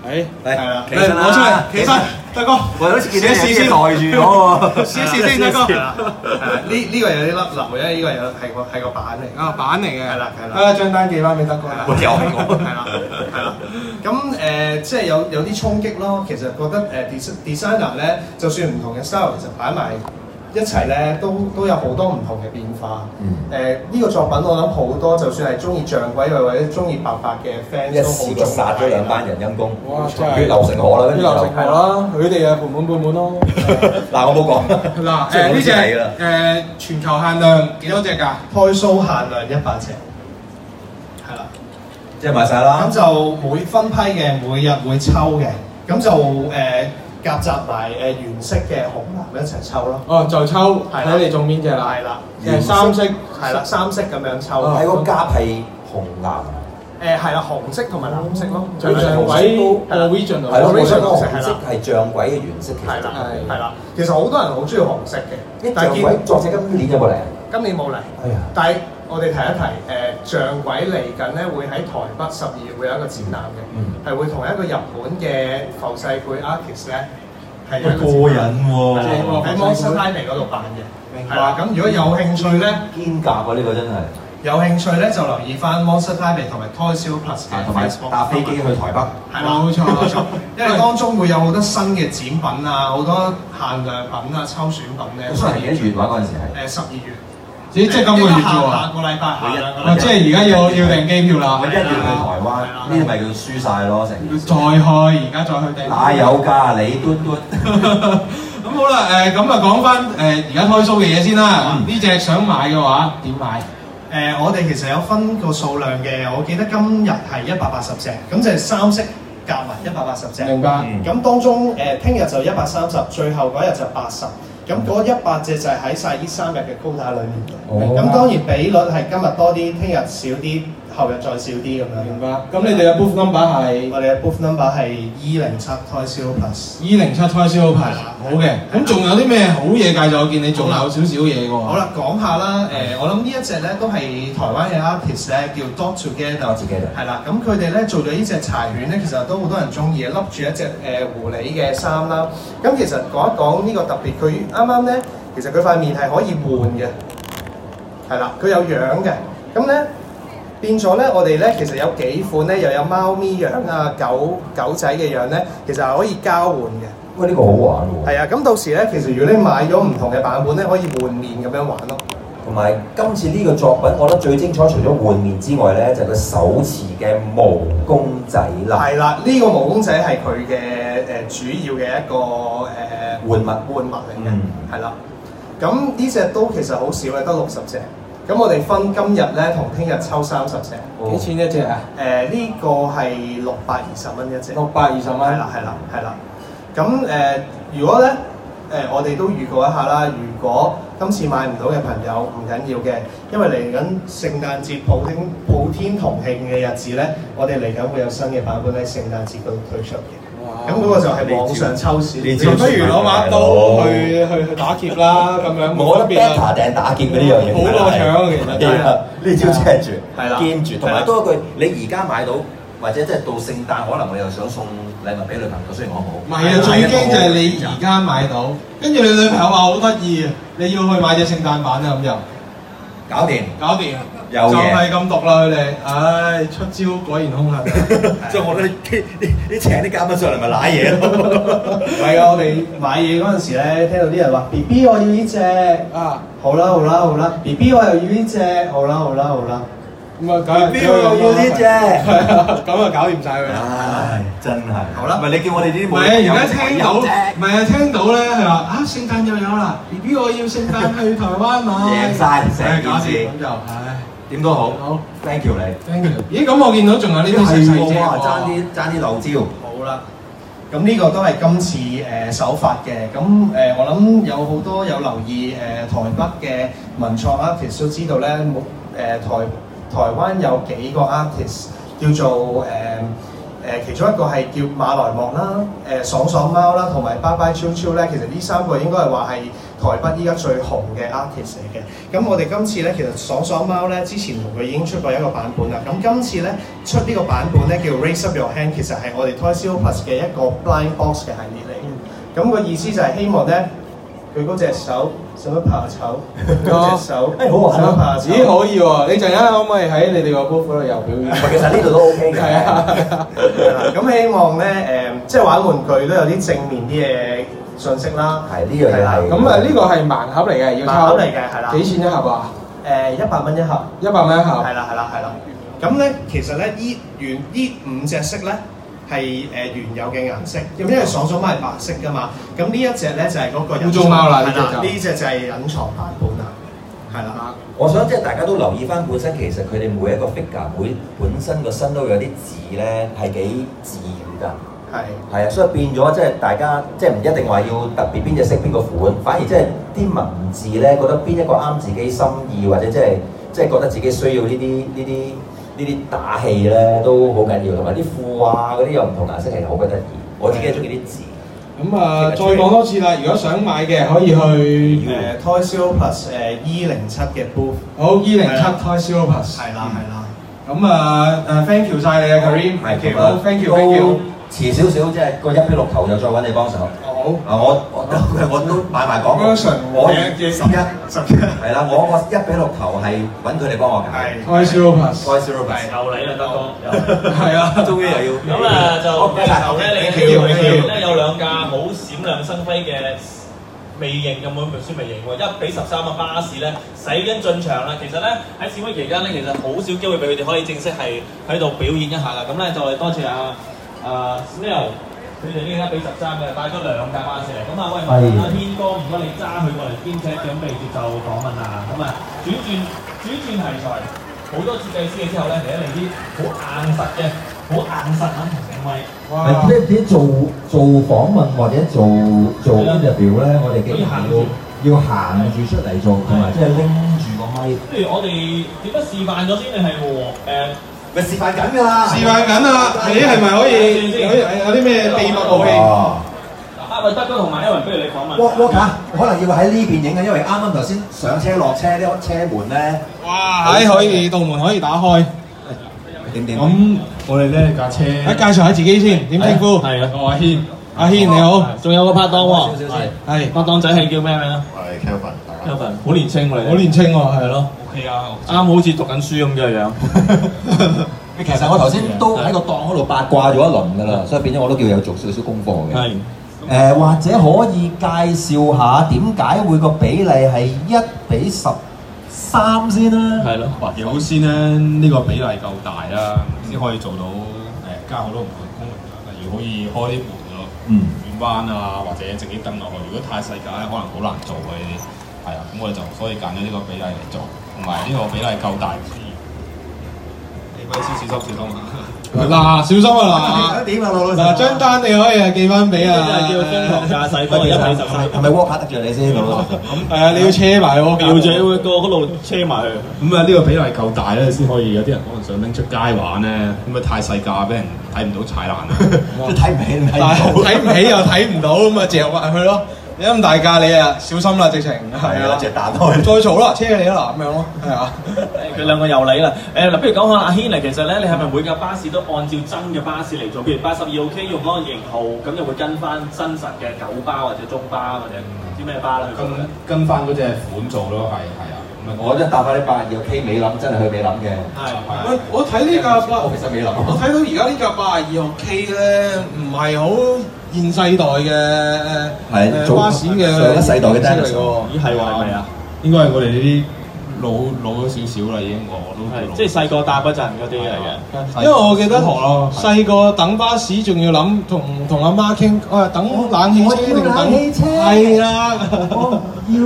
係啦，攞出嚟，企身，大哥， 我好似見到試先袋住咗喎， 試先，大哥。 呢個有啲甩漏嘅，呢個有係個板嚟。 啊，板嚟嘅。係啦。 張單寄翻俾德哥啦。 又係我。係啦。咁即係有啲衝擊咯。其實覺得designer 咧，就算唔同嘅 style， 其實擺埋一齊咧，都有好多唔同嘅變化。呢個作品我諗好多，就算係中意象鬼或者中意白白嘅 fans 一試過殺咗兩班人陰公， 哇！真係血流成河啦， 血流成河啦，佢哋啊半滿咯。 嗱，我冇講。 嗱呢隻全球限量幾多隻㗎 ？Toy Show 限量100隻，係啦， 即係賣晒啦。 咁就每分批嘅，每日會抽嘅，咁就夾雜埋原色嘅紅藍一齊抽咯。 哦，就抽睇你中邊隻啦。 係啦， 三色係啦，三色咁樣抽。 喺個夾係紅藍。 係啦，紅色同埋藍色咯。 象鬼 original 係咯，我想講紅色係象鬼嘅原色。 係啦，係啦。其實好多人好中意紅色嘅。 象鬼作者今年有冇嚟？ 今年冇嚟。係啊。但係我哋提一提，象鬼嚟緊咧會喺台北12月會有一個展覽嘅，係會同一個日本嘅浮世繪 artist 咧係有一個過癮喎， 喺 Monster High 嗰度辦嘅。係啦，咁如果有興趣咧， 堅夾啊！呢個真係。 有興趣咧就留意翻 Monster High 同埋 Toy Show Plus 嘅 Facebook， 搭飛機去台北。 係啦，冇錯，因為當中會有好多新嘅展品啊，好多限量品啊、抽選品咧。 嗰係幾月話嗰陣時係 ？12月。 即係今個月啫喎。 下個禮拜。 即係而家要訂機票啦。 我1月去台灣，呢啲咪叫輸晒咯，成件事。 再去，而家再去訂。 哪有㗎？你嘟。 咁好啦，咁啊講翻而家Toy Show嘅嘢先啦。呢隻想買嘅話點買？ 我哋其實有分個數量嘅，我記得今日係180隻，咁就係三色夾埋180隻。 明白。 咁當中聽日就130，最後嗰日就80。咁嗰100隻就係喺晒呢3日嘅 quota 裏面嘅。咁當然比率係今日多啲，聽日少啲，後日再少啲咁樣。 明白。咁你哋嘅 booth number 係？ 我哋嘅 booth number 係207 Toy Show Plus。 207 Toy Show Plus。好嘅。咁仲有啲咩好嘢介紹？我見你仲有少少嘢喎。 好啦，講下啦。我諗呢一隻咧都係台灣嘅 artist 咧，叫 Dog Together。係啦，咁佢哋咧做咗呢隻柴犬咧，其實都好多人中意嘅，笠住一隻狐狸嘅衫啦。咁其實講一講呢個特別，佢啱啱咧，其實佢塊面係可以換嘅，係啦，佢有樣嘅。咁咧變咗咧，我哋咧其實有幾款咧，又有貓咪樣啊、狗仔嘅樣咧，其實係可以交換嘅。 喂，呢個好玩喎！ 係啊，咁到時咧，其實如果你買咗唔同嘅版本咧，可以換面咁樣玩咯。 同埋今次呢個作品，我覺得最精彩，除咗換面之外咧，就係佢手持嘅毛公仔啦。係啦，呢個毛公仔係佢嘅主要嘅一個玩物嚟嘅，係啦。咁呢隻都其實好少嘅，得60隻。咁我哋分今日咧同聽日抽30隻。 幾錢一隻啊？ 呢個係620蚊一隻。 620蚊。 係啦。咁如果咧我哋都預告一下啦。如果今次買唔到嘅朋友唔緊要嘅，因為嚟緊聖誕節普天同慶嘅日子咧，我哋嚟緊會有新嘅版本喺聖誕節嗰度推出嘅。咁嗰個就係網上抽選。 你不如攞把刀去打劫啦，咁樣。 我覺得 beta 定打劫嘅呢樣嘢好多搶啊，其實真係。 呢招車住， 係啦， 堅住，同埋多一句，你而家買到，或者即係到聖誕，可能我又想送禮物俾女朋友，雖然我冇。 唔係啊，最驚就係你而家買到，跟住你女朋友話好得意啊，你要去買隻聖誕版啊，咁就搞掂， 就係咁毒啦佢哋，唉，出招果然兇狠。 即係我覺得你請啲嘉賓上嚟咪賴嘢咯。 係啊，我哋買嘢嗰陣時咧，聽到啲人話 BB 我要呢隻啊，好啦 ，BB 我又要呢隻，好啦。咁啊，梗係 BB 我又要呢隻， 咁啊搞掂晒佢。 唉，真係。 好啦， 唔係你叫我哋呢啲冇。 唔係啊，而家聽到咧，係話啊聖誕又有啦 ，BB 我要聖誕去台灣買。 贏曬成件事。 咁就唉。 點都好，thank you 你。 thank you。咦，咁我見到仲有呢啲細細隻喎， 爭啲漏招。 好啦，咁呢個都係今次首發嘅。咁我諗有好多有留意台北嘅文創 artist 都知道咧，台灣有幾個 artist 叫做其中一個係叫馬來莫啦、爽爽貓啦，同埋拜拜超超咧。其實呢3個應該係話係台北依家最紅嘅 artist 嚟嘅。咁我哋今次咧其實爽爽貓咧之前同佢已經出過一個版本啦。咁今次咧出呢個版本咧叫 Raise Up Your Hand， 其實係我哋 Toys R Us 嘅一個 blind box 嘅系列嚟嘅。咁個意思就係希望咧佢嗰隻手使乜怕醜，嗰隻手好玩啊！ 怕醜。 咦可以喎！你陣間可唔可以喺你哋個 booth 嗰度又表演？ 其實呢度都 OK 嘅。 係啊。 咁希望咧即係玩玩具都有啲正面啲嘅信息啦。 係呢樣嘢係。 咁呢個係盲盒嚟嘅，要抽。 盲盒嚟嘅係啦。 幾錢一盒啊 ？100蚊一盒。 100蚊一盒。 係啦。咁咧其實咧呢5隻色咧係原有嘅顏色，咁因為爽爽貓係白色㗎嘛，咁呢一隻咧就係嗰個污糟貓啦，呢隻就係隱藏版本啦，係啦。 我想即係大家都留意翻本身，其實佢哋每一個 figure 本身個身都有啲字咧係幾自然㗎。係啊，所以變咗即係大家即係唔一定話要特別邊隻色邊個款，反而即係啲文字咧覺得邊一個啱自己心意，或者即係覺得自己需要呢啲打氣咧都好緊要，同埋啲褲啊嗰啲有唔同顏色係好鬼得意，我自己係中意啲字。 咁再講多次啦，如果想買嘅可以去 Toys R Us E07嘅 booth。 好 E07 Toys R Us。係啦。咁thank you 晒你啊 Kareem。Thank you。 遲少少即係個1:6頭就再揾你幫手。好。我都買埋廣告。我11係啦，我個1:6頭係揾佢哋幫我解。 Toys R Us。 又嚟啦，德哥。 係啊， 終於又要。 咁就最後咧，你咧有2架好閃亮生輝嘅微型咁本書微型喎，1:13嘅巴士咧駛緊進場啦。其實咧喺示威期間咧，其實好少機會俾佢哋可以正式係喺度表演一下啦。咁咧就係多謝Snail 佢哋呢家1:13嘅帶咗2架巴士嚟。咁喂，問阿軒哥，如果你揸佢過嚟兼且準備接受訪問啊，咁轉題材，好多設計師嘅之後咧，嚟啲好硬實嘅，好硬實肯同咪。 啲做訪問或者做 interview 咧，我哋經常要行住出嚟做，同埋即係拎住個咪。 不如我哋點解示範咗先？你係咪示範緊㗎啦！ 示範緊啊！你係咪可以有啲咩秘密武器？ 喂，德哥同埋Aaron，不如你訪問。 Walker，可能要喺呢邊影嘅，因為啱啱頭先上車落車啲車門咧。 哇！可以道門可以打開。 點？ 咁我哋咧架車。介紹下自己先，點稱呼？係啊，我阿軒。阿軒你好， 仲有個拍檔喎。 係。 拍檔仔係叫咩名啊？ 我係 Kelvin。 好年青喎你。 好年青喎，係咯。 OK 啊，啱好似讀緊書咁嘅樣。 其實我頭先都喺個檔嗰度八卦咗一輪㗎啦，所以變咗我都叫有做少少功課嘅。係。或者可以介紹下點解會個比例係1:13先啦？ 係咯。 首先咧，呢個比例夠大啦，先可以做到加好多唔同功能啦。例如可以開啲門咯，轉彎啊，或者整啲燈落去。如果太細架咧，可能好難做嘅呢啲。係啊，咁我哋就所以揀咗呢個比例嚟做，同埋呢個比例夠大。你鬼小心嗱，小心啊嗱！ 點啊，老嗱，張單你可以寄翻俾啊。 呢就叫瘋狂駕駛，不過1:13。 係咪 Walker 得罪你先，老老實實？ 係啊，你要車埋喎， 吊住會過嗰度車埋去。 咁呢個比例夠大咧，先可以有啲人可能想拎出街玩咧，咁太細架俾人睇唔到踩爛啊！ 即係睇唔起， 睇唔起又睇唔到，咁嚼埋去咯。你咁大架你啊，小心啦，直情係啊， 隻彈開。 再嘈啦，車你啦咁樣咯，係啊。 佢兩個又嚟啦。不如講下阿軒嚟，其實咧，你係咪每架巴士都按照真嘅巴士嚟做？譬如82 OK 用嗰個型號，咁就會跟翻真實嘅九巴或者中巴或者啲咩巴啦去做咧？ 跟翻嗰隻款做咯，係啊。 我真係搭翻啲82 OK 尾諗，真係去尾諗嘅。 係。我睇呢架我其實尾諗。 我睇到而家呢架82 OK 咧，唔係好現世代嘅巴士嘅上一世代嘅單嚟喎。 咦係喎，係咪啊？ 應該係我哋呢啲老咗少少啦，已經我都係即係細個搭嗰陣嗰啲嚟嘅。 因為我記得細個等巴士仲要諗同阿媽傾，等冷氣車定等係啦， 要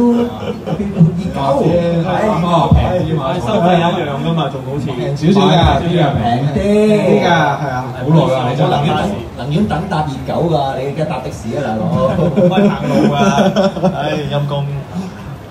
收費一樣㗎嘛，仲好似平少少㗎， 平啲㗎， 係啊，好耐啦，你真係寧願等搭熱狗㗎，你而家搭的士啊大佬， 開行路㗎，唉陰公。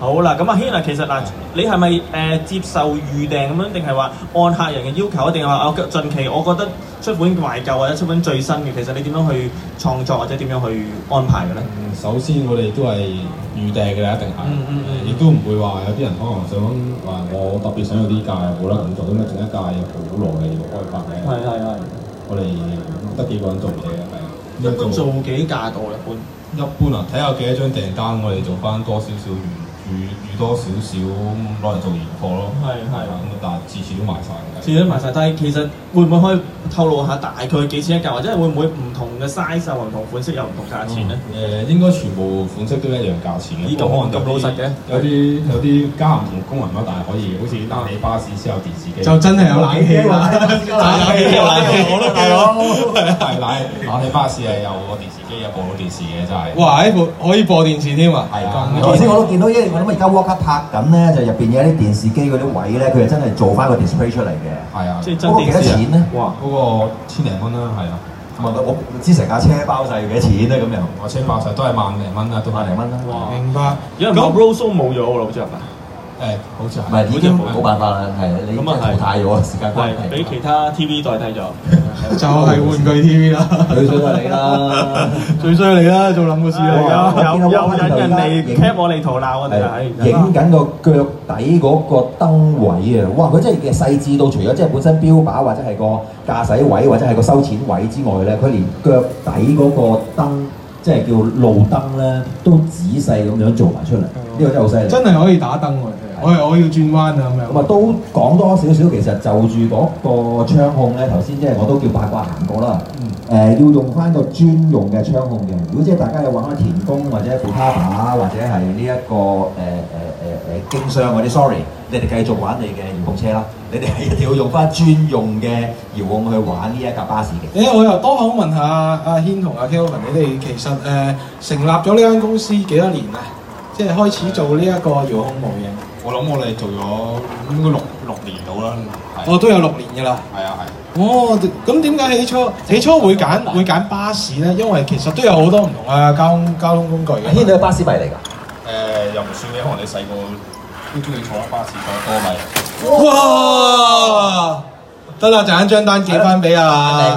好啦，咁阿軒啊，其實嗱，你係咪接受預訂咁樣，定係話按客人嘅要求，定係話近期我覺得出本懷舊或者出本最新嘅，其實你點樣去創作或者點樣去安排嘅咧？ 首先我哋都係預訂嘅啦，一定係，亦都唔會話有啲人可能想話我特別想要啲價冇得咁做，咁啊整一價有好耐嘅要開發嘅。係。我哋得幾個人做嘢嘅，係。 一般做幾價度一般啊，睇下幾多張訂單，我哋做翻多少少預多少少攞嚟做現貨咯。係。咁但係次次都賣晒嘅。次次都賣晒，但係其實會唔會可以透露下大概幾錢一價，或者會唔會唔同嘅 size 或唔同款式有唔同價錢咧？ 應該全部款式都一樣價錢嘅。 可能咁老實嘅。 有啲加唔同功能咯，但係可以好似冷氣巴士先有電視機。 就真係有冷氣啦！ 我都見到。係冷氣巴士係有個電視機，有播到電視嘅真係。 哇！可以播電視添啊！ 係啊。頭先我都見到，因為我諗而家 Walker 拍緊咧，就入邊有啲電視機嗰啲位咧，佢係真係做翻個 display 出嚟嘅。係啊。即係真電視。嗰個幾多錢咧？哇！ 嗰個千零蚊啦，係啊。 我唔知成架車包晒幾多錢咧咁樣。 我車包晒都係萬零蚊啦，都萬零蚊啦。 哇！明白。 因為 Rose Show 冇咗啦，好似係咪？ 好似係。 唔係已經冇辦法啦，係你淘汰咗時間關係。 俾其他 TV 代替咗。 就係玩具 TV 啦。 最衰係你啦， 最衰係你啦，做諗個事啦。 有人嚟 cap 我哋圖鬧我哋係。 影緊個腳底嗰個燈位啊！哇！佢真係嘅細緻到除咗即係本身標靶或者係個駕駛位或者係個收錢位之外咧，佢連腳底嗰個燈即係叫路燈咧，都仔細咁樣做埋出嚟。呢個真係好犀利。真係可以打燈喎！我要轉彎啊咁樣。咁啊都講多少少，其實就住嗰個槍控咧，頭先即係我都叫八卦行過啦。要用翻個專用嘅槍控嘅。如果即係大家有玩開田宮或者副卡把或者係呢一個經商嗰啲 sorry， 你哋繼續玩你嘅遙控車啦。你哋係一定要用翻專用嘅遙控去玩呢一架巴士嘅。 我又多口問下阿軒同阿 Kelvin，你哋其實成立咗呢間公司幾多年啊？即係開始做呢一個遙控模型。 我諗我哋做咗應該六年到啦。 都有6年㗎啦。係。咁點解起初會揀巴士咧？因為其實都有好多唔同嘅交通工具嘅。 軒你係巴士迷嚟㗎？ 又唔算嘅，可能你細個都中意坐巴士多咪。 哇！得啦，陣間張單寄翻俾啊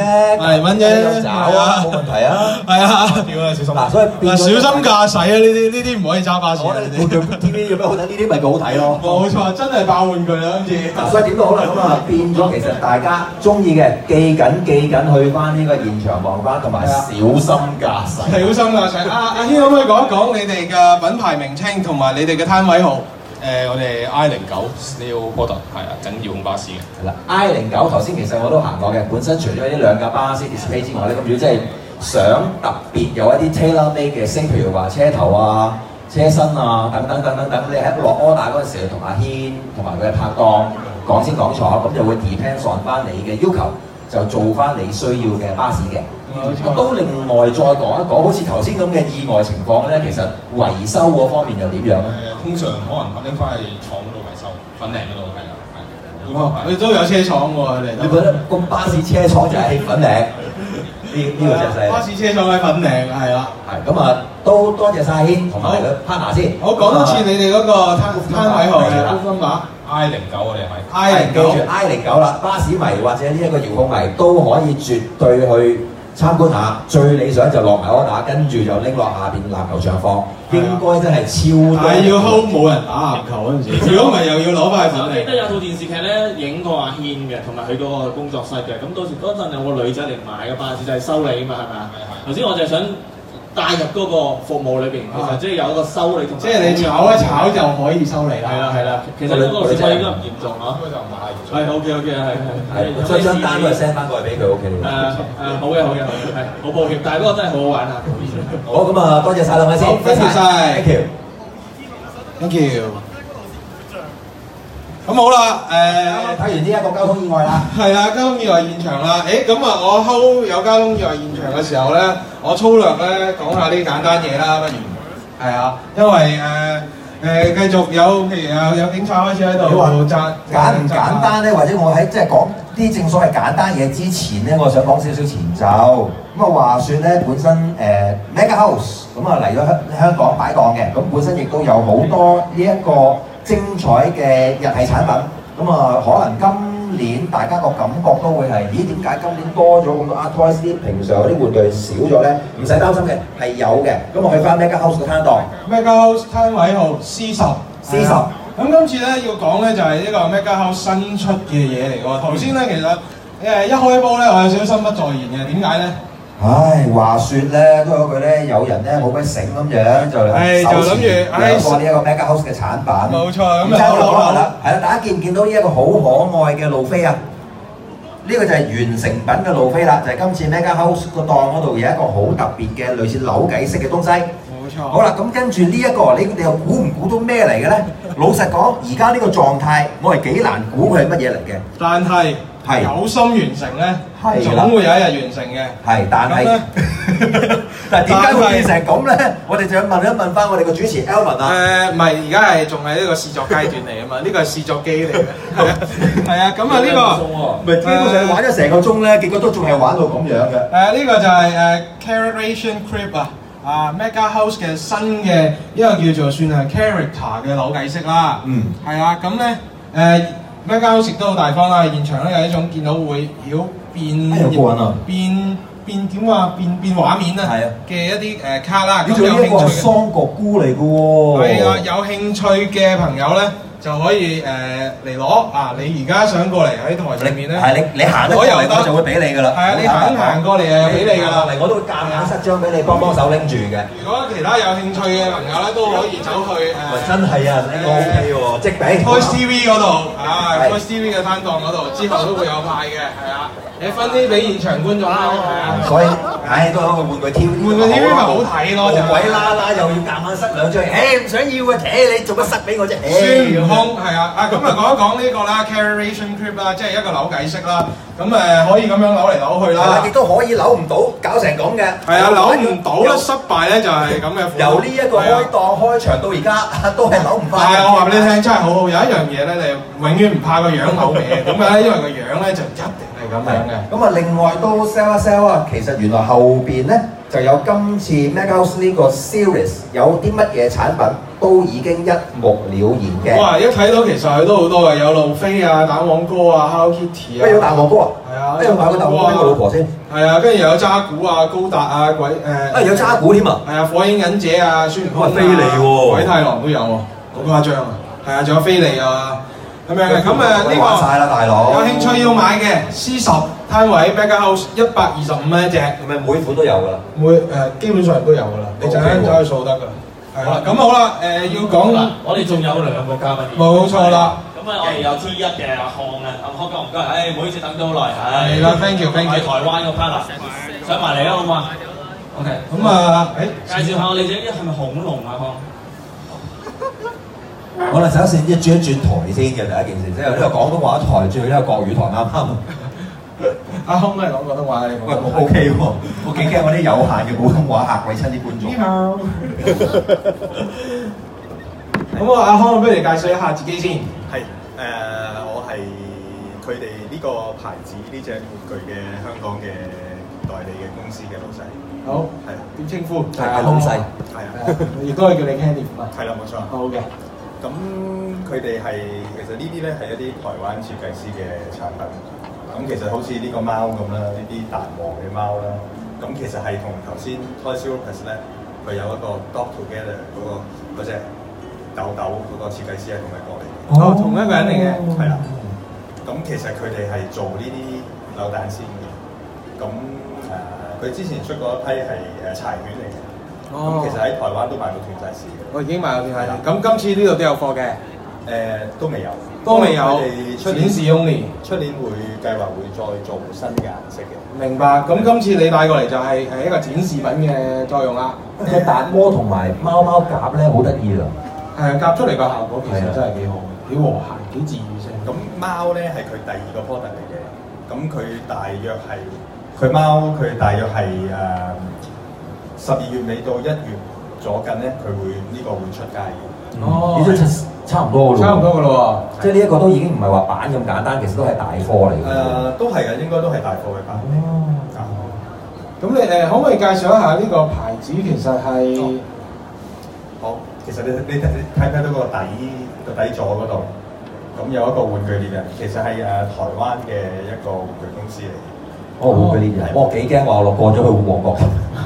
，1蚊啫， 找啊，冇問題啊。 係啊， 小心嗱，所以小心駕駛啊！呢啲唔可以揸巴士。 我哋玩具 TV 有咩好睇？呢啲咪好睇咯。 冇錯，真係爆玩具啦今次。 所以點都好啦，咁啊變咗其實大家中意嘅記緊去翻呢個現場望翻，同埋小心駕駛。 小心駕駛。阿軒可唔可以講一講你哋嘅品牌名稱同埋你哋嘅攤位號？ 我哋 I09 Snail Product 係啊，整遙控巴士嘅。 係啦 ，I09 頭先其實我都行過嘅。本身除咗呢兩架巴士 display 之外咧，咁如果真係想特別有一啲 tailor made 嘅聲，譬如話車頭啊、車身啊等等，你喺落 order 嗰陣時，同阿軒同埋佢嘅拍檔講清講楚，咁就會 depends on 翻你嘅要求，就做翻你需要嘅巴士嘅。都另外再講一講，好似頭先咁嘅意外情況咧，其實維修嗰方面又點樣咧？ 通常可能拎翻去廠嗰度維修，粉嶺嗰度係啦， 你都有車廠喎， 你覺得個巴士車廠就係粉嶺？呢個真係巴士車廠喺粉嶺，係啦。 係咁啊，都多謝晒軒同埋你嘅 partner 先。 好，講多次你哋嗰個攤位號嘅高分碼。 I09 我哋係。 I09記住 I09啦，巴士迷或者呢一個遙控迷都可以絕對去參觀下，最理想就落埋 order，跟住就拎落下邊籃球場放，應該真係超多。 但係要 hold 冇人打籃球嗰陣時，如果唔係又要攞翻去。 我記得有套電視劇咧，影過阿軒嘅，同埋佢嗰個工作室嘅。咁到時嗰陣有個女仔嚟買嘅巴士就係修理啊嘛，係咪啊？頭先我就係想帶入嗰個服務裏邊，其實即係有一個修理同。 即係你炒一炒就可以修理啦。 係啦。其實呢個事故應該唔嚴重嗬。 應該就唔係。 係 OK 係。 將張單都係 send 翻過去俾佢 OK。 好嘅，係好抱歉，但係嗰個真係好好玩啊！ 好咁啊，多謝晒兩位先， 多謝晒 ，thank you。 咁好啦， 睇完呢一個交通意外啦， 係啊，交通意外現場啦。咁啊，我 hold 有交通意外現場嘅時候咧，我粗略咧講下啲簡單嘢啦，不如係啊，因為繼續有譬如有警察開始喺度揸， 簡唔簡單咧？或者我喺即係講啲正所謂簡單嘢之前咧，我想講少少前奏。咁啊話説咧，本身Mega House 咁啊嚟咗香港擺檔嘅，咁本身亦都有好多呢一個精彩嘅日系產品。咁啊，可能今年大家個感覺都會係，咦？點解今年多咗咁多 Art Toys 啲平常嗰啲玩具少咗咧？唔使擔心嘅，係有嘅。咁我去翻 Mega House 個攤檔 ，Mega House 攤位號 C10。咁今次咧要講咧就係呢個 Mega House 新出嘅嘢嚟喎。頭先咧其實一開波咧，我有少少心不在焉嘅，點解咧？ 唉，話説咧，都有句咧，有人咧好鬼醒咁樣就諗住兩個呢一個 Mega House 嘅產品。 冇錯，咁就好啦。係啦，大家見唔見到呢一個好可愛嘅路飛啊？呢個就係完成品嘅路飛啦，就係今次 Mega House 個檔嗰度有一個好特別嘅類似扭計式嘅東西。 冇錯。 好啦，咁跟住呢一個，你又估唔估到咩嚟嘅咧？老實講，而家呢個狀態，我係幾難估佢係乜嘢嚟嘅。 但係有心完成咧，總會有一日完成嘅。 係，但係但係點解會變成咁咧？我哋就要問一問翻我哋個主持 Elvin 啊。 唔係，而家係仲係呢個試作階段嚟啊嘛，呢個係試作機嚟嘅。係啊，咁啊呢個咪基本上玩咗成個鐘咧，結果都仲係玩到咁樣嘅。 呢個就係Carration Crib 啊，Mega House 嘅新嘅一個叫做算係 character 嘅扭計式啦。係啊，咁咧Mega House 亦都好大方啦，現場咧有一種見到會變點話變畫面啊嘅一啲卡啦。 咁有興趣嘅桑國菇嚟嘅喎。 係啊，有興趣嘅朋友咧就可以嚟攞啊！你而家想過嚟喺台上面咧， 係你行得過嚟我就會俾你㗎啦。 係啊，你行過嚟就俾你㗎啦。 我都會夾硬塞張俾你幫手拎住嘅。 如果其他有興趣嘅朋友咧，都可以走去真係啊，呢個 OK 喎，即俾 Toys TV 嗰度Toys TV 嘅攤檔嗰度，之後都會有派嘅，係啊。你分啲俾現場觀眾啦，係啊。 所以，都係玩具 TV。 玩具 TV 咪好睇咯，就鬼啦啦又要夾硬塞兩張，唔想要啊！你做乜塞俾我啫？ 孫悟空係啊，咁啊講一講呢個啦 ，Carration Crib 啦，即係一個扭計式啦。咁可以咁樣扭嚟扭去啦， 亦都可以扭唔到，搞成咁嘅。 係啊，扭唔到咧，失敗咧就係咁嘅。 由呢一個開檔開場到而家，都係扭唔翻。 係啊，我話俾你聽，真係好好。有一樣嘢咧，你永遠唔怕個樣扭歪嘅。點解咧？因為個樣咧就一定係咁樣嘅。 咁啊，另外都 sell 一 sell 啊，其實原來後邊咧就有今次 Mega House 呢個 series 有啲乜嘢產品都已經一目了然嘅。 哇！一睇到其實佢都好多嘅，有路飛啊、蛋黃哥啊、Hello Kitty 啊。 咩有蛋黃哥啊？ 係啊， 有買個蛋黃哥俾我老婆先。 係啊，跟住又有渣古啊、高達啊、 有渣古添啊！ 係啊，火影忍者啊、孫悟空啊、 飛利喎、 鬼太郎都有喎，好誇張啊！係啊，仲有飛利啊，咁樣嘅。咁呢個玩曬啦，大佬！ 有興趣要買嘅 C10攤位 Mega House 125蚊一隻， 係咪每款都有㗎啦？ 基本上都有㗎啦，你陣間走去掃得㗎。係啦，咁好啦，要講啦， 我哋仲有兩個嘉賓。 冇錯啦。 咁啊，我哋有 T1嘅阿康啊，阿康哥唔該，唔好意思等到好耐。 係啦 ，thank you。 喺台灣個 partner 上埋嚟啦，好嘛 ？OK。 咁啊， 介紹下我哋隻係咪恐龍啊，康？ 我哋首先轉一轉台先嘅第一件事，即係呢個廣東話台轉去呢個國語台啱啱。 阿康都係講廣東話嘅， 喂，OK 喎，我幾驚我啲有限嘅普通話嚇鬼親啲觀眾。 咁啊，阿康不如介紹一下自己先。 係我係佢哋呢個牌子呢隻玩具嘅香港嘅代理嘅公司嘅老細。 好， 係點稱呼？ 係阿東細。 係啊， 亦都係叫你 Candy 嘛。 係啦，冇錯。 好嘅。 咁佢哋係其實呢啲咧係一啲台灣設計師嘅產品。咁其實好似呢個貓咁啦，呢啲彈簧嘅貓啦。咁其實係同頭先 Toys Europus 咧，佢有一個 Dog Together 嗰隻豆豆嗰個設計師係同佢過嚟嘅。 哦，同一個人嚟嘅。 係啦。咁其實佢哋係做呢啲扭蛋先嘅。咁佢之前出過一批係柴犬嚟嘅。哦。咁其實喺台灣都賣到斷晒市嘅。 我已經賣到斷晒市。咁今次呢度都有貨嘅。 都未有。都未有。佢哋展示 only。 出年會計劃會再做新嘅顏色嘅。 明白。咁今次你帶過嚟就係一個展示品嘅作用啦。 隻達摩同埋貓貓夾咧好得意啊！ 夾出嚟個效果其實真係幾好，幾和諧，幾治愈性。 咁貓咧係佢第二個 product 嚟嘅，咁佢大約係佢大約係12月尾到1月左近咧，佢會呢個會出街嘅。 已經差唔多㗎咯。 差唔多㗎咯喎，即係呢一個都已經唔係話板咁簡單，其實都係大貨嚟嘅。 都係嘅，應該都係大貨嘅板。 咁你可唔可以介紹一下呢個牌子其實係？ 好，其實你睇唔睇到個底座嗰度？咁有一個玩具獵人，其實係台灣嘅一個玩具公司嚟。 玩具獵人，我幾驚話我過咗去旺角。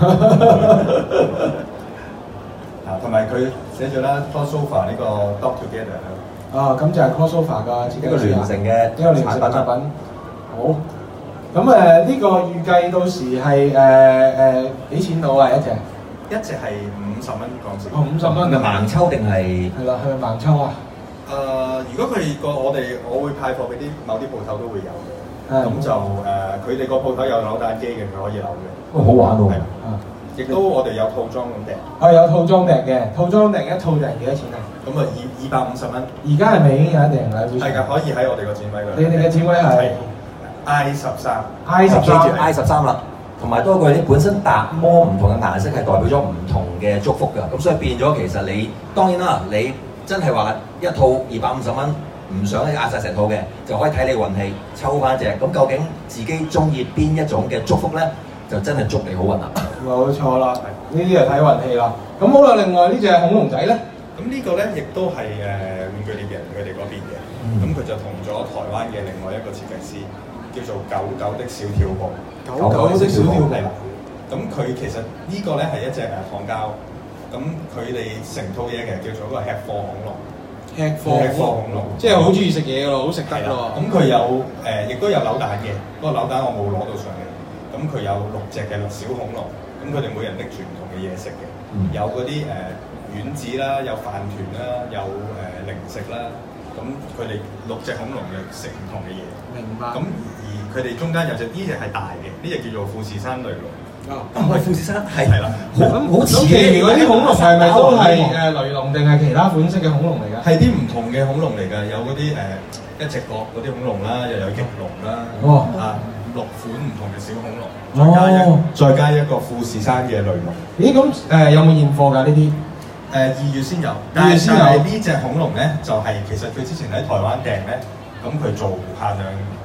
同埋佢寫咗啦 ，crossover 呢個 Dock Together 啦。 咁就係 crossover 嘅設計一個聯乘嘅一個聯乘產品。好。咁呢個預計到時係幾錢到啊一隻？ 一隻係50蚊港紙。 50蚊。 係盲抽定係？ 係啦，係咪盲抽啊？ 如果佢我會派貨俾某啲鋪頭都會有嘅。咁就佢哋個鋪頭有扭蛋機嘅，佢可以扭嘅。 好玩喎！ 亦都我哋有套裝咁訂。 有套裝訂嘅，套裝訂一套訂幾多錢啊？ 咁250蚊。 而家係咪已經有一訂啦？ 係㗎，可以喺我哋個展位度。 你哋嘅展位係 I13。 記住 I13啦，同埋多句，你本身達摩唔同嘅顏色係代表咗唔同嘅祝福㗎，咁所以變咗其實你當然啦，你真係話一套250蚊，唔想壓晒成套嘅，就可以睇你運氣抽翻隻。咁究竟自己中意邊一種嘅祝福咧，就真係祝你好運啦。冇錯啦，呢啲就睇運氣啦。咁好啦，另外呢隻恐龍仔咧， 咁呢個咧亦都係玩具獵人佢哋嗰邊嘅，咁佢就同咗台灣嘅另外一個設計師叫做狗狗的小跳步。狗狗的小跳步係啦。咁佢其實呢個咧係一隻糖膠，咁佢哋成套嘢其實叫做一個吃貨恐龍。吃貨恐龍， 即係好中意食嘢㗎咯，好食得咯。 咁佢有亦都有扭蛋嘅，不過扭蛋我冇攞到上嚟。咁佢有6隻嘅小恐龍，咁佢哋每人拎住唔同嘅嘢食嘅，有嗰啲丸子啦，有飯團啦，有零食啦，咁佢哋6隻恐龍嘅食唔同嘅嘢。 明白。 咁而佢哋中間有隻呢隻係大嘅，呢隻叫做富士山雷龍。 唔係富士山，係啦， 好似其餘嗰啲恐龍係咪都係雷龍定係其他款式嘅恐龍嚟㗎？ 係啲唔同嘅恐龍嚟㗎，有嗰啲一隻角嗰啲恐龍啦，又有翼龍啦，6款唔同嘅小恐龍，再加一個富士山嘅雷龍。 咦，咁有冇現貨㗎呢啲 ？2月先有，但係呢隻恐龍咧，就係其實佢之前喺台灣訂咧，咁佢做限量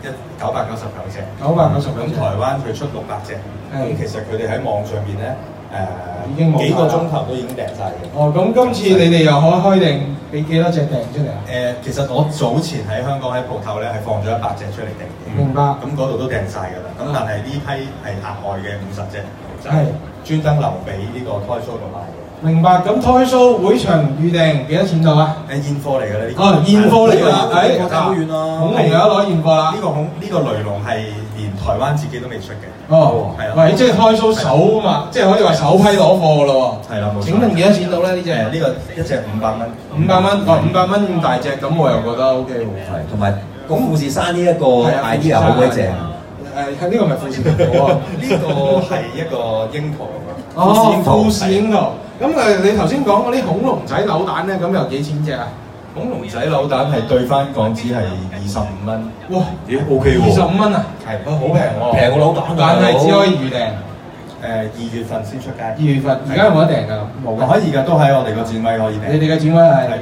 999隻，999隻。咁台灣佢出600隻，咁其實佢哋喺網上邊咧已經幾個鐘頭都已經訂晒嘅。 咁今次你哋又開定俾幾多隻訂出嚟啊？ 其實我早前喺香港喺鋪頭咧係放咗100隻出嚟訂嘅。 明白。 咁嗰度都訂晒㗎啦。咁但係呢批係額外嘅50隻，就係專登留俾呢個 Toy Show 度賣嘅。 明白。咁 Toy Show 會場預訂幾多錢到啊？ 現貨嚟㗎啦呢個。 現貨嚟㗎啦。 我睇好遠啦。 恐龍有得攞現貨啦。 呢個雷龍係連台灣自己都未出嘅。 係啦。喂，即係 Toy Show 首啊嘛，即係可以話首批攞貨㗎咯喎。 係啦，冇錯。 請問幾多錢到咧？呢隻？ 呢個一隻500蚊。 500蚊，500蚊咁大隻，咁我又覺得 OK 喎。 係，同埋咁富士山呢一個 idea 好鬼正。 係呢個咪富士蘋果啊？ 呢個係一個櫻桃啊。 富士櫻桃。咁你頭先講嗰啲恐龍仔扭蛋咧，咁又幾錢隻啊？ 恐龍仔扭蛋係對翻港紙係25蚊。 哇！ 咦 OK 喎。 25蚊啊？ 係，好平喎。 平過扭蛋㗎。 但係只可以預訂。 2月份先出街。 2月份，而家有冇得訂㗎？冇嘅。 可以㗎，都喺我哋個展位可以訂。 你哋嘅展位係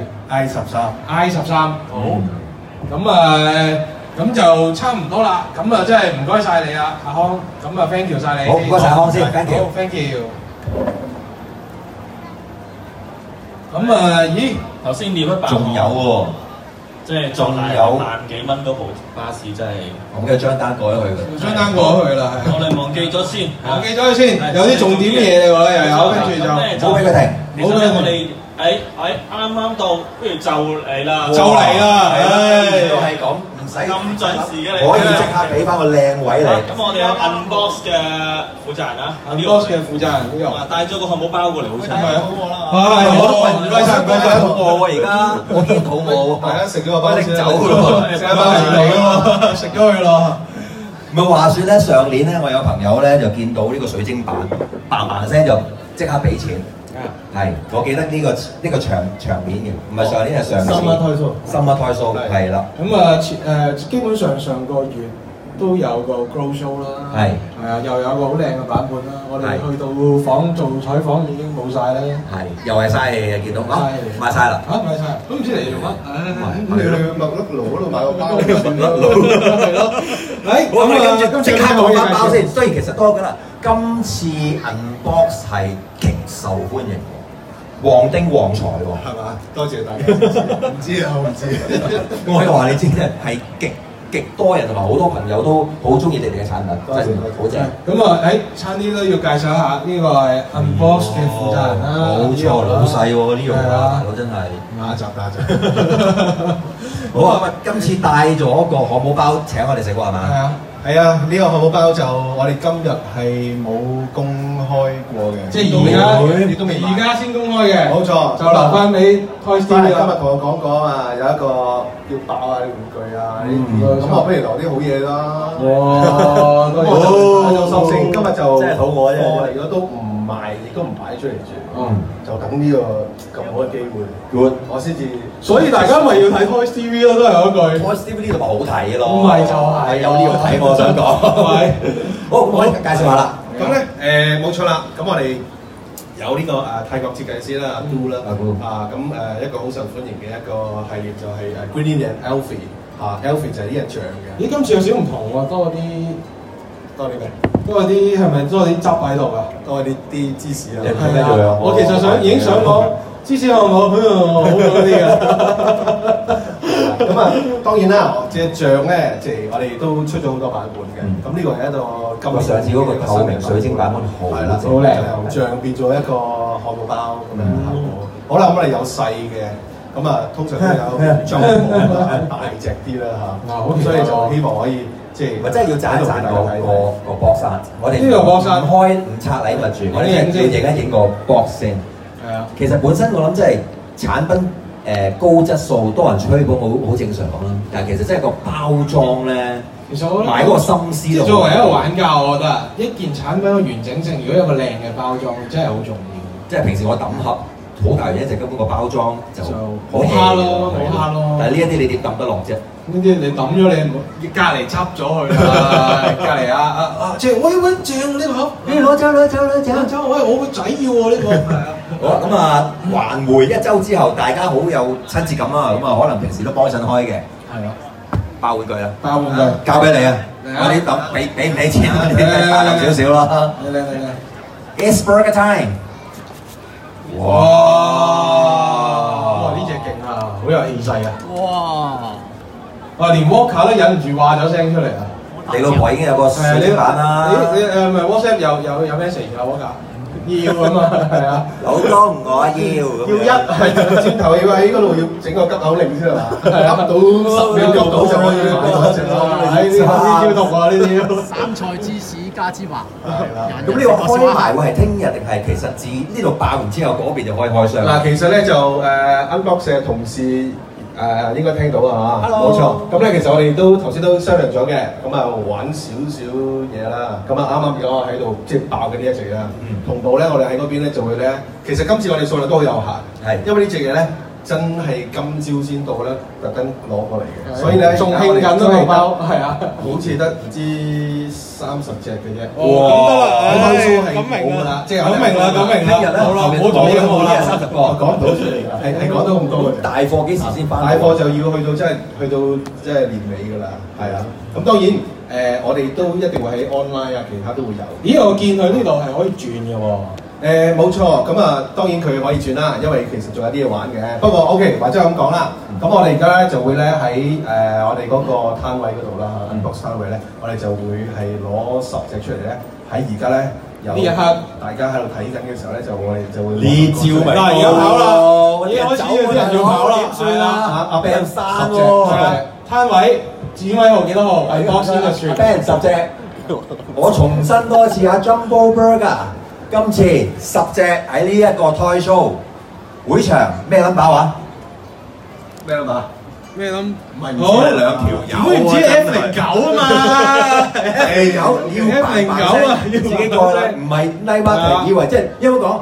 I13。 好。咁就差唔多啦。咁啊，真係唔該晒你啦，阿康。咁啊 ，thank you 晒你。 好，唔該晒阿康先 ，thank you。 好 ，thank you。咁咦？ 頭先列咗仲有喎， 即係仲有萬幾蚊嗰部巴士真係。 我嘅張單過咗去㗎。 張單過咗去啦，係。 我哋忘記咗先。 忘記咗佢先，有啲重點嘅嘢嚟喎，又有，跟住就冇俾佢停。 其實咧，我哋啱啱到，不如就嚟啦。 就嚟啦， 都係咁。 咁準時嘅你， 可以即刻俾翻個靚位嚟。 咁我哋有 unbox 嘅負責人啊 ，unbox 嘅負責人呢個， 帶咗個漢堡包過嚟，好似係啊，我都唔該晒，唔該晒， 肚餓喎而家，我見肚餓， 大家食咗個包先走咯， 食一包先嚟咯，食咗佢咯。 唔係話説咧，上年咧，我有朋友咧就見到呢個水晶板，嘭嘭聲就即刻俾錢。係，我記得呢個場面嘅，唔係上年係上年。 Summer Toy Show 係啦。 咁基本上上個月都有個 Grow Show 啦， 係啊，又有個好靚嘅版本啦。我哋去到房做採訪已經冇晒啦， 係又係嘥氣啊！見到啊，賣晒啦嚇賣晒，都唔知嚟做乜。 你去麥粒爐嗰度買個包， 係咯。 我哋跟住即刻講翻包先。雖然其實多㗎啦，今次 Unbox 係極受歡迎喎，旺丁旺財喎， 係嘛？多謝大家支持。唔知啊，我唔知。 我可以話你知係極多人同埋好多朋友都好中意你哋嘅產品，真係好正。 咁啊，差啲都要介紹一下，呢個係 Unbox 嘅負責人啦。 冇錯，老細喎呢樣啊，大佬真係。 打雜。 好啊，今次帶咗個漢堡包請我哋食喎係嘛？ 係啊。係啊，呢個漢堡包就我哋今日係冇公開過嘅， 即係而家先公開嘅， 冇錯， 就留翻俾 Toy Story。 今日同我講過啊嘛，有一個要爆啊啲玩具啊呢啲，咁我不如留啲好嘢啦。哇！就索性今日就真係肚餓啫， 如果都唔賣，亦都唔擺出嚟住，就等呢個咁好嘅機會。我先至。所以大家咪要睇 Toy TV 咯，都係嗰句。 Toy TV 呢度咪好睇咯。 唔係就係有呢個睇，我想講。好，我介紹下啦。 咁咧冇錯啦，咁我哋有呢個泰國設計師啦，阿 Do 啦，咁一個好受歡迎嘅一個系列就係Green and Elfie Elfie 就係呢隻象嘅。 咦，今次有少唔同喎，多啲咩？多啲係咪多啲汁喺度㗎？ 多啲芝士啊！ 係啊，我其實已經想講芝士漢堡，好咗啲㗎。 咁啊，當然啦，隻象咧，即係我哋都出咗好多版本嘅。咁呢個係一個今上次嗰個透明水晶版本好靚， 由象變咗一個漢堡包咁樣效果。好啦，咁我哋有細嘅，咁啊通常都有中大隻啲啦嚇。所以就希望可以即係， 咪真係要賺一賺個 box art。我哋呢個 box art 唔拆禮物住，我哋要影個 box 先。係啊，其實本身我諗即係產品。高質素多人吹捧好正常啦，但係其實真係個包裝咧， 其實我買嗰個心思咯。 作為一個玩家，我覺得一件產品嘅完整性，如果有個靚嘅包裝，真係好重要。 即係平時我抌盒好大樣一隻，根本個包裝就好蝦咯，好蝦咯。 但係呢一啲你點抌得落啫？ 呢啲你抌咗你隔離執咗佢啦，隔離即係喂正呢個盒，你攞走，喂我個仔要喎呢個。係啊。 好啦，咁啊，還回一週之後，大家好有親切感啊！咁啊，可能平時都幫襯開嘅，係咯，包玩具啦， 包玩具交俾你啊！我哋抌俾唔俾錢啊？你大膽少少啦。嚟 ，It's burger time！ 哇！ 呢隻勁啊，好有氣勢啊！哇！連 Walker 都忍唔住話咗聲出嚟啊！ 你老婆已經有個水晶版啦。 你唔係 WhatsApp 有 message 啊 Walker？要啊嘛，係啊， 老公我要係轉頭要喺嗰度要整個急口令先係嘛，急到10秒急到就可以呢招毒啊呢啲， 生菜芝士加芝麻，係啦。 咁呢個開賣會係聽日定係其實自呢度爆完之後嗰邊就可以開箱？ 嗱，其實咧就Unbox 嘅同事。應該聽到啊嚇，冇錯。咁咧其實我哋都頭先都商量咗嘅，咁啊玩少少嘢啦。咁啊啱啱而家喺度即係爆嘅呢一隻啦。同步咧，我哋喺嗰邊咧就會咧，其實今次我哋數量都好有限，係因為呢隻嘢咧真係今朝先到咧，特登攞過嚟嘅。所以咧仲興緊都未包，係啊， 好似得唔知30隻嘅啫。 哇！咁得啦， 咁明啦，即係咁明啦， 聽日咧， 好啦，唔好講嘢好啦 ，30個講唔到出嚟㗎，係講到咁多嘅。 大貨幾時先翻？ 大貨就要去到即係年尾㗎啦，係啊。咁當然我哋都一定會喺 online 啊，其他都會有。 咦，我見佢呢度係可以轉嘅喎。 冇錯，咁啊當然佢可以轉啦，因為其實仲有啲嘢玩嘅。不過 OK，或者咁講啦。咁我哋而家咧就會咧喺我哋嗰個攤位嗰度啦 ，Unbox 攤位咧，我哋就會係攞10隻出嚟咧。喺而家咧有呢一刻大家喺度睇緊嘅時候咧，我哋就會呢招咪而家跑啦，已經開始有啲人要跑啦， 算啦，俾人刪喎。 攤位展位號幾多號？Unbox 嘅船， 俾人10隻。我重申多次啊 ，Jumbo Burger。今次10隻喺呢一個 Toy Show 會場咩 number 啊？咩 number？ 咩 number？ 唔係2條友啊！ 唔知 F09啊嘛？ 有要F09啊！自己過啦，唔係 Nightmare 以為即係因為講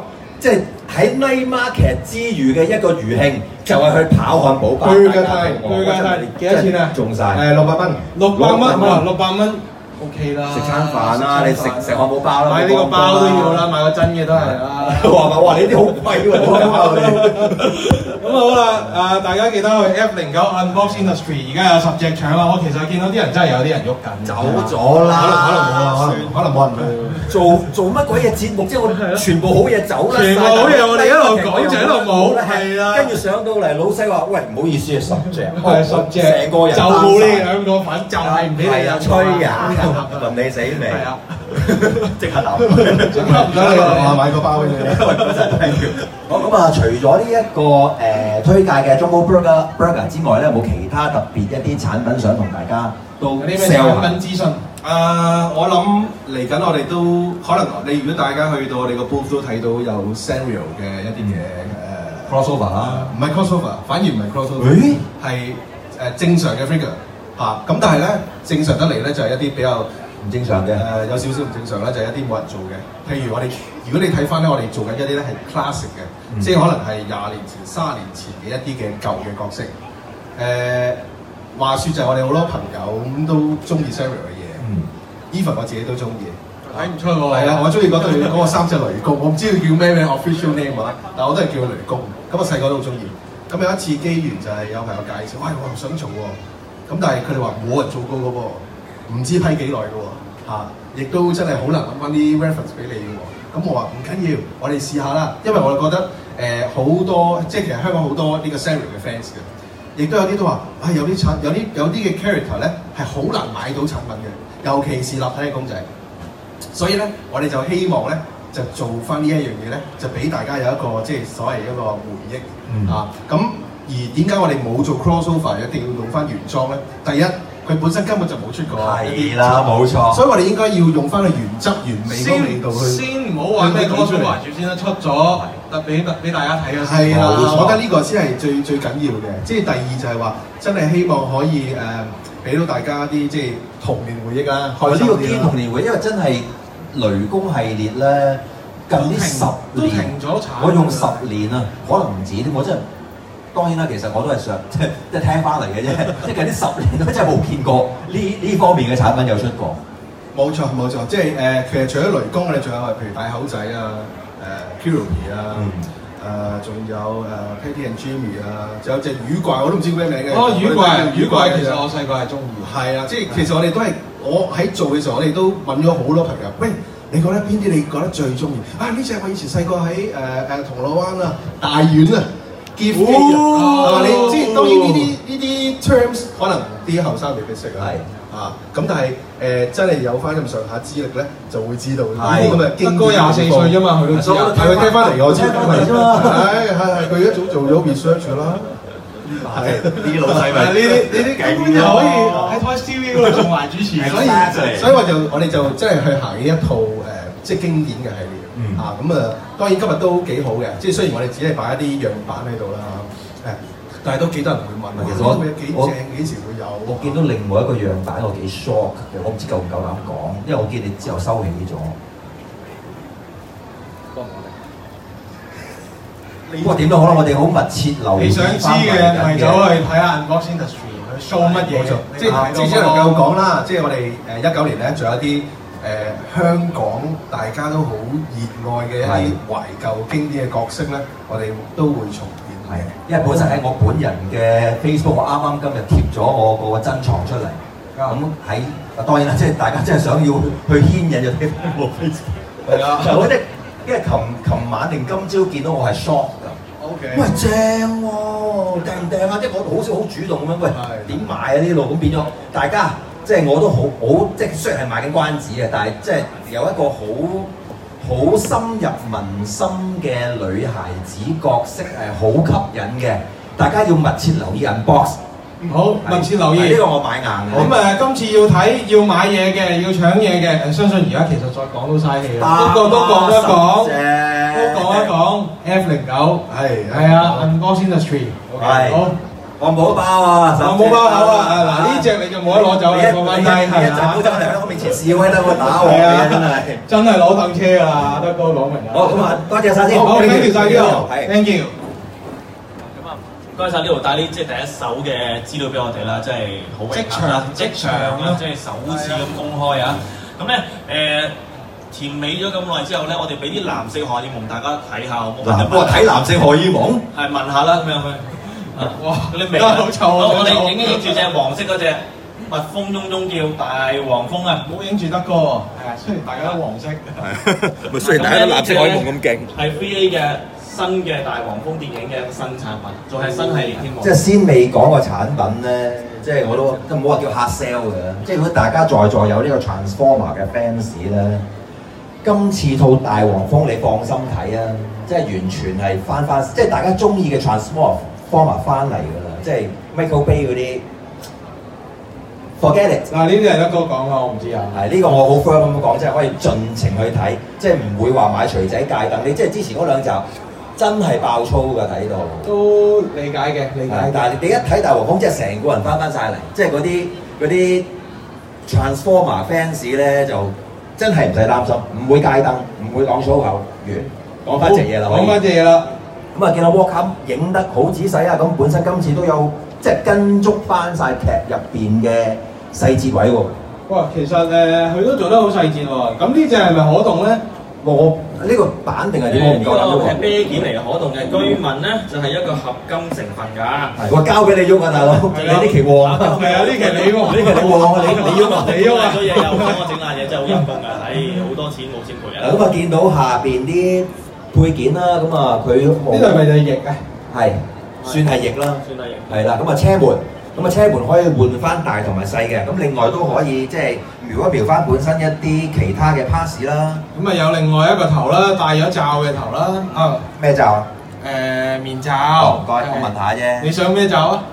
即係喺 night market 之餘嘅一個餘興，就係去跑漢堡包。 去嘅太幾多錢啊？ 中晒 600蚊，600蚊，600蚊 OK 啦。 食餐飯啦，你食漢堡包啦， 買呢個包都要啦，買個真嘅都係啦。 哇！你啲好貴喎， 咁好啦，大家記得去 F09 Unbox Industry， 而家有10隻搶啦。我其實見到啲人真係有啲人喐緊， 走咗啦， 可能冇人去。 做乜鬼嘢節目啫？我全部好嘢走啦， 全部好嘢我哋一路講就一路冇，係啦。 跟住上到嚟，老細話：喂，唔好意思啊，10隻， 係10隻， 成個人就冇呢2個粉，就係唔俾你入吹啊！問你死未？係啊，即刻留， 即刻唔得你話買個包俾你。 好咁啊！除咗呢一個推介嘅 Jumbo Burger 之外咧，有冇其他特別一啲產品想同大家都 sell 產品資訊？ 我諗嚟緊我哋都可能如果大家去到我哋個 booth 都睇到有 Sanrio 嘅一啲嘅 crossover 啦， 唔係 crossover， 反而唔係 crossover， 係正常嘅 figure 嚇。咁但係咧正常得嚟咧就係一啲比較唔正常嘅， 有少少唔正常啦，就係一啲冇人做嘅。譬如如果你睇翻咧，我哋做緊一啲咧係 classic 嘅，即係可能係20年前、30年前嘅一啲嘅舊嘅角色。話説就係我哋好多朋友咁都中意 Sanrio 嘅嘢，even 我自己都中意。 睇唔出喎。 係啊，我中意嗰個3隻雷公，我唔知佢叫咩 official name 啊，但我都係叫佢雷公。咁我細個都好中意。咁有一次機緣就係有朋友介紹，喂，我唔想做喎。咁但係佢哋話冇人做過嘅喎，唔知批幾耐嘅喎，亦都真係好難揾翻啲 reference 俾你嘅喎。咁我話唔緊要，我哋試下啦，因為我哋覺得好多即係其實香港好多呢個 Sanrio 嘅 fans 嘅。亦都有啲都話，有啲嘅 character 咧係好難買到產品嘅，尤其是立體嘅公仔。所以咧，我哋就希望咧就做翻呢一樣嘢咧，就俾大家有一個即係所謂一個回憶咁而點解我哋冇做 crossover， 一定要用翻原裝咧？第一，佢本身根本就冇出過係啦，冇錯。 所以我哋應該要用翻佢原汁原味嗰個味道去。 先唔好話咩 crossover 住先啦，出咗俾大家睇嘅先。係啦，我覺得呢個先係最緊要嘅。即係第二就係話，真係希望可以俾到大家啲即係童年回憶啦。 呢個堅童年回憶，因為真係雷公系列咧，近呢10年我用10年啊，可能唔止添。我真係當然啦，其實我都係想即係聽翻嚟嘅啫。即係近呢10年都真係冇見過呢方面嘅產品有出過。 冇錯，即係其實除咗雷公，我哋仲有譬如大口仔啊、Kiromi 啊。仲有Patty and Jimmy 啊，仲有隻魚怪，我都唔知叫咩名嘅。 魚怪其實我細個係中意。 係啊，即係其實我哋都係我喺做嘅時候，我哋都問咗好多朋友，喂，你覺得邊啲你覺得最中意？呢隻我以前細個喺銅鑼灣啊、大院啊 gift 機啊，你即係當然呢啲 terms 可能啲後生未必識啊。咁但係真係有翻咁上下資歷咧，就會知道呢啲咁嘅經驗。 得個24歲啫嘛，佢都知。 係佢聽翻嚟嘅，我知翻嚟啫嘛。係佢一早做咗 research 啦。 係呢啲老細咪呢啲根本就可以喺 Toy TV 嗰度做埋主持。 所以我哋就真係去行呢一套即係經典嘅系列。當然今日都幾好嘅，即係雖然我哋只係擺一啲樣板喺度啦。但係都幾多人會問，其實我幾時會有？ 我見到另外一個樣板，我幾 shock 嘅，我唔知夠唔夠膽講，因為我見你之後收起咗。不過點都好啦，我哋好密切留意。 你想知嘅咪走去睇下 Unbox Industry 去 show 乜嘢？ 即係只能夠講啦，即係我哋19年咧，仲有啲香港大家都好熱愛嘅一啲懷舊經典嘅角色咧，我哋都會重。 係，因為本身喺我本人嘅 Facebook，我啱啱今日貼咗我個珍藏出嚟。咁喺當然啦，即係大家真係想要去牽引就睇翻我 Facebook。係啊，我即係因為琴晚定今朝見到我係 shock 㗎。OK。喂，正喎，訂唔訂啊？即係我好少好主動咁樣，喂點買啊呢路？咁變咗大家即係我都好即係雖然係賣緊關子嘅，但係即係有一個好深入民心嘅女孩子角色好吸引嘅，大家要密切留意 Unbox。 好，密切留意。 呢個我買硬嘅。 咁今次要睇、要買嘢嘅、要搶嘢嘅，相信而家其實再講都嘥氣啦。不過都講一講，F09 係啊 ，Unbox Industry。好。 漢堡包啊， 漢堡包好啊！嗱呢只你就冇得攞走啦，放翻低係啊！ 冇走嚟我面前示威得我打我嘅真係， 真係攞凳車啊！德哥講明啊！ 好咁啊，多謝晒先， 好 thank you 晒呢度 ，thank you。 咁啊，唔該晒呢度帶啲即係第一手嘅資料俾我哋啦，真係好榮幸啦，即場啊，即係首次咁公開啊！咁咧甜美咗咁耐之後咧，我哋俾啲藍色荷爾蒙大家睇下好唔好？ 我睇藍色荷爾蒙， 係問下啦咁樣去。哇！你明好臭啊！ 我哋影住隻黃色嗰隻蜜蜂嗡嗡叫大黃蜂啊！ 冇影住德哥喎，係啊，雖然大家都黃色， 咪雖然大家都藍色荷爾蒙咁勁， 係 3A 嘅新嘅大黃蜂電影嘅新產品，仲係新系列添喎。 即係先未講個產品咧，即係我都冇話叫 hard sell 嘅。即係如果大家在座有呢個 Transformer 嘅 fans 咧，今次套大黃蜂你放心睇啊！即係完全係翻，即係大家中意嘅 Transformer 翻嚟㗎啦，即係 Michael Bay 嗰啲 Forget it。 嗱呢啲係德哥講啊，我唔知啊。 係呢個我好 firm 咁講，即係可以盡情去睇，即係唔會話買錘仔戒凳。你即係之前嗰兩集真係爆粗㗎，睇到。 都理解嘅，理解。 但係你一睇大黃蜂，即係成個人翻晒嚟，即係嗰啲 Transformer fans 咧就真係唔使擔心，唔會戒凳，唔會講粗口。完，講翻隻嘢啦。 講翻隻嘢啦。 咁啊，見到 Walk 影得好仔細啊！咁本身今次都有即係跟足翻晒劇入邊嘅細節位喎。 哇，其實佢都做得好細節喎。咁呢隻係咪可動咧？ 我呢個版定係點？我唔夠膽喐。 係啤件嚟嘅可動嘅，據聞咧就係一個合金成分㗎。 係，我交俾你喐啊，大佬！你呢期旺啊！ 係啊，呢期你喎， 呢期你旺啊！你喐啊！ 你喐啊！做嘢又幫我整爛嘢，真係好陰功㗎！唉，好多錢冇錢賠啊！ 咁啊，見到下邊啲配件啦，咁啊佢呢度係咪就係翼啊？ 係，算係翼啦。 算係翼。 係啦，咁啊車門，咁啊車門可以換翻大同埋細嘅，咁另外都可以即係瞄一瞄翻本身一啲其他嘅 pass 啦。 咁啊有另外一個頭啦，戴咗罩嘅頭啦。啊， 咩罩啊？ 面罩。 哦，唔該，我問下啫。 你想咩罩啊？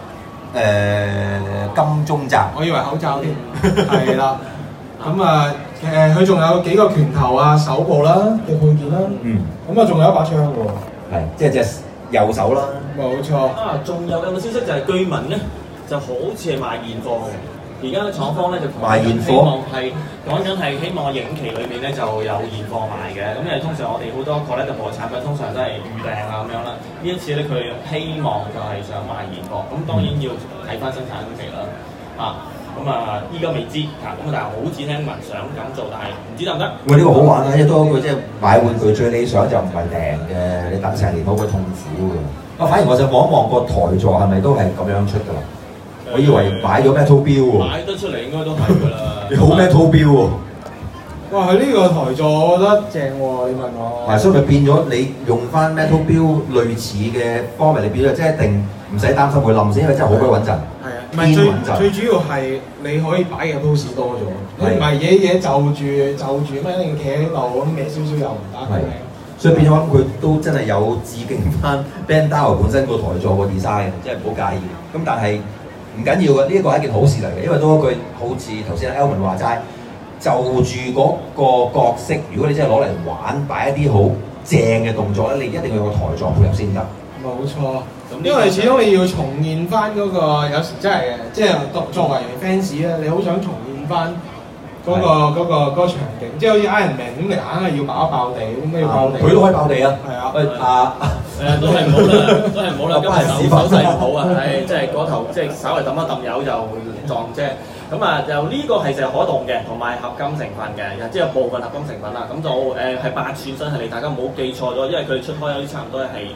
金鐘罩。 我以為口罩添。係啦。咁啊佢仲有幾個拳頭啊、手部啦嘅配件啦。 嗯。 咁啊仲有一把槍喎。 係，即係隻右手啦。 冇錯。 啊，仲有個消息就係據聞咧，就好似係賣現貨嘅。而家廠方咧就賣現貨， 希望係講緊係希望影期裏面咧就有現貨賣嘅。咁因為通常我哋好多 collectible 產品通常都係預訂啊咁樣啦。呢一次咧佢希望就係想賣現貨，咁當然要睇翻生產期啦。咁啊依家未知咁但係好似聽聞想咁做，但係唔知得唔得？ 喂，呢個好玩啊！一多句即係買玩具最理想就唔係訂嘅，你等成年好鬼痛苦㗎。反而我就望一望個台座係咪都係咁樣出㗎啦？我以為買咗 metal 標喎。 買得出嚟應該都係㗎啦。 你好 metal 標喎。 哇！佢呢個台座我覺得正喎，你問我。 係，所以咪變咗你用翻 metal 標類似嘅方面嚟變咗，即係一定唔使擔心佢冧先，因為真係好鬼穩陣。係啊， 唔係最主要係你可以擺嘅 pose 多咗，你唔係嘢就住咩，一定企喺度咁歪少少又唔得嘅。 所以變咗佢都真係有致敬翻 Bandai 本身個台座個 design， 即係唔好介意。咁但係唔緊要嘅，呢一個係一件好事嚟嘅，因為多一句好似頭先 Elman 話齋，就住嗰個角色，如果你真係攞嚟玩，擺一啲好正嘅動作咧，你一定要有個台座配合先得。 冇錯，因為始終你要重現翻嗰個，有時真係嘅，即係作為 fans 咧，你好想重現翻嗰個場景，即係好似 Iron Man 咁，你硬係要爆地，咁要爆地。 佢都可以爆地啊！ 係啊， 都係唔好啦，都係唔好啦，今日手勢唔好啊，係即係嗰頭即係稍微揼一揼油就撞啫。咁啊，就呢個係就可動嘅，同埋合金成分嘅，即係有部分合金成分啦。咁就係8寸身係你，大家唔好記錯咗，因為佢出開有啲差唔多係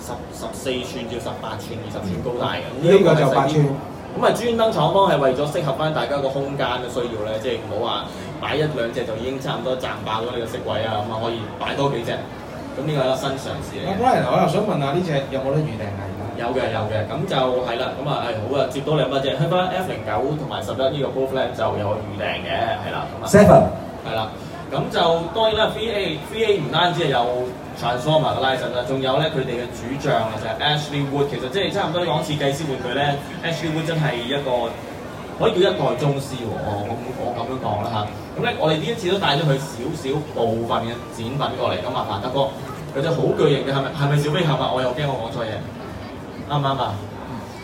14寸至18寸、20寸高大嘅。 呢個就8寸。 咁啊，專登廠方係為咗適合翻大家個空間嘅需要咧，即係唔好話擺一兩隻就已經差唔多賺爆咗你個色位啊，咁啊可以擺多幾隻。咁呢個係一個新嘗試嚟嘅。 Brian，我又想問下呢隻有冇得預訂啊？ 有嘅，咁就係啦，咁啊好啊，接到2隻，香港 F09同埋11呢個 booth 咧就有預訂嘅，係啦，咁啊 Seven 係啦，咁就當然啦 3A 唔單止係有 Transformer 嘅 license 啦，仲有咧佢哋嘅主將啊就係 Ashley Wood， 其實即係差唔多講設計師玩具咧 ，Ashley Wood 真係一個可以叫一代宗師喎，我咁樣講啦嚇。咁咧我哋呢一次都帶咗佢少部分嘅展品過嚟，咁麻煩德哥，佢隻好巨型嘅係咪小飛俠啊？我又驚我講錯嘢。啱唔啱啊？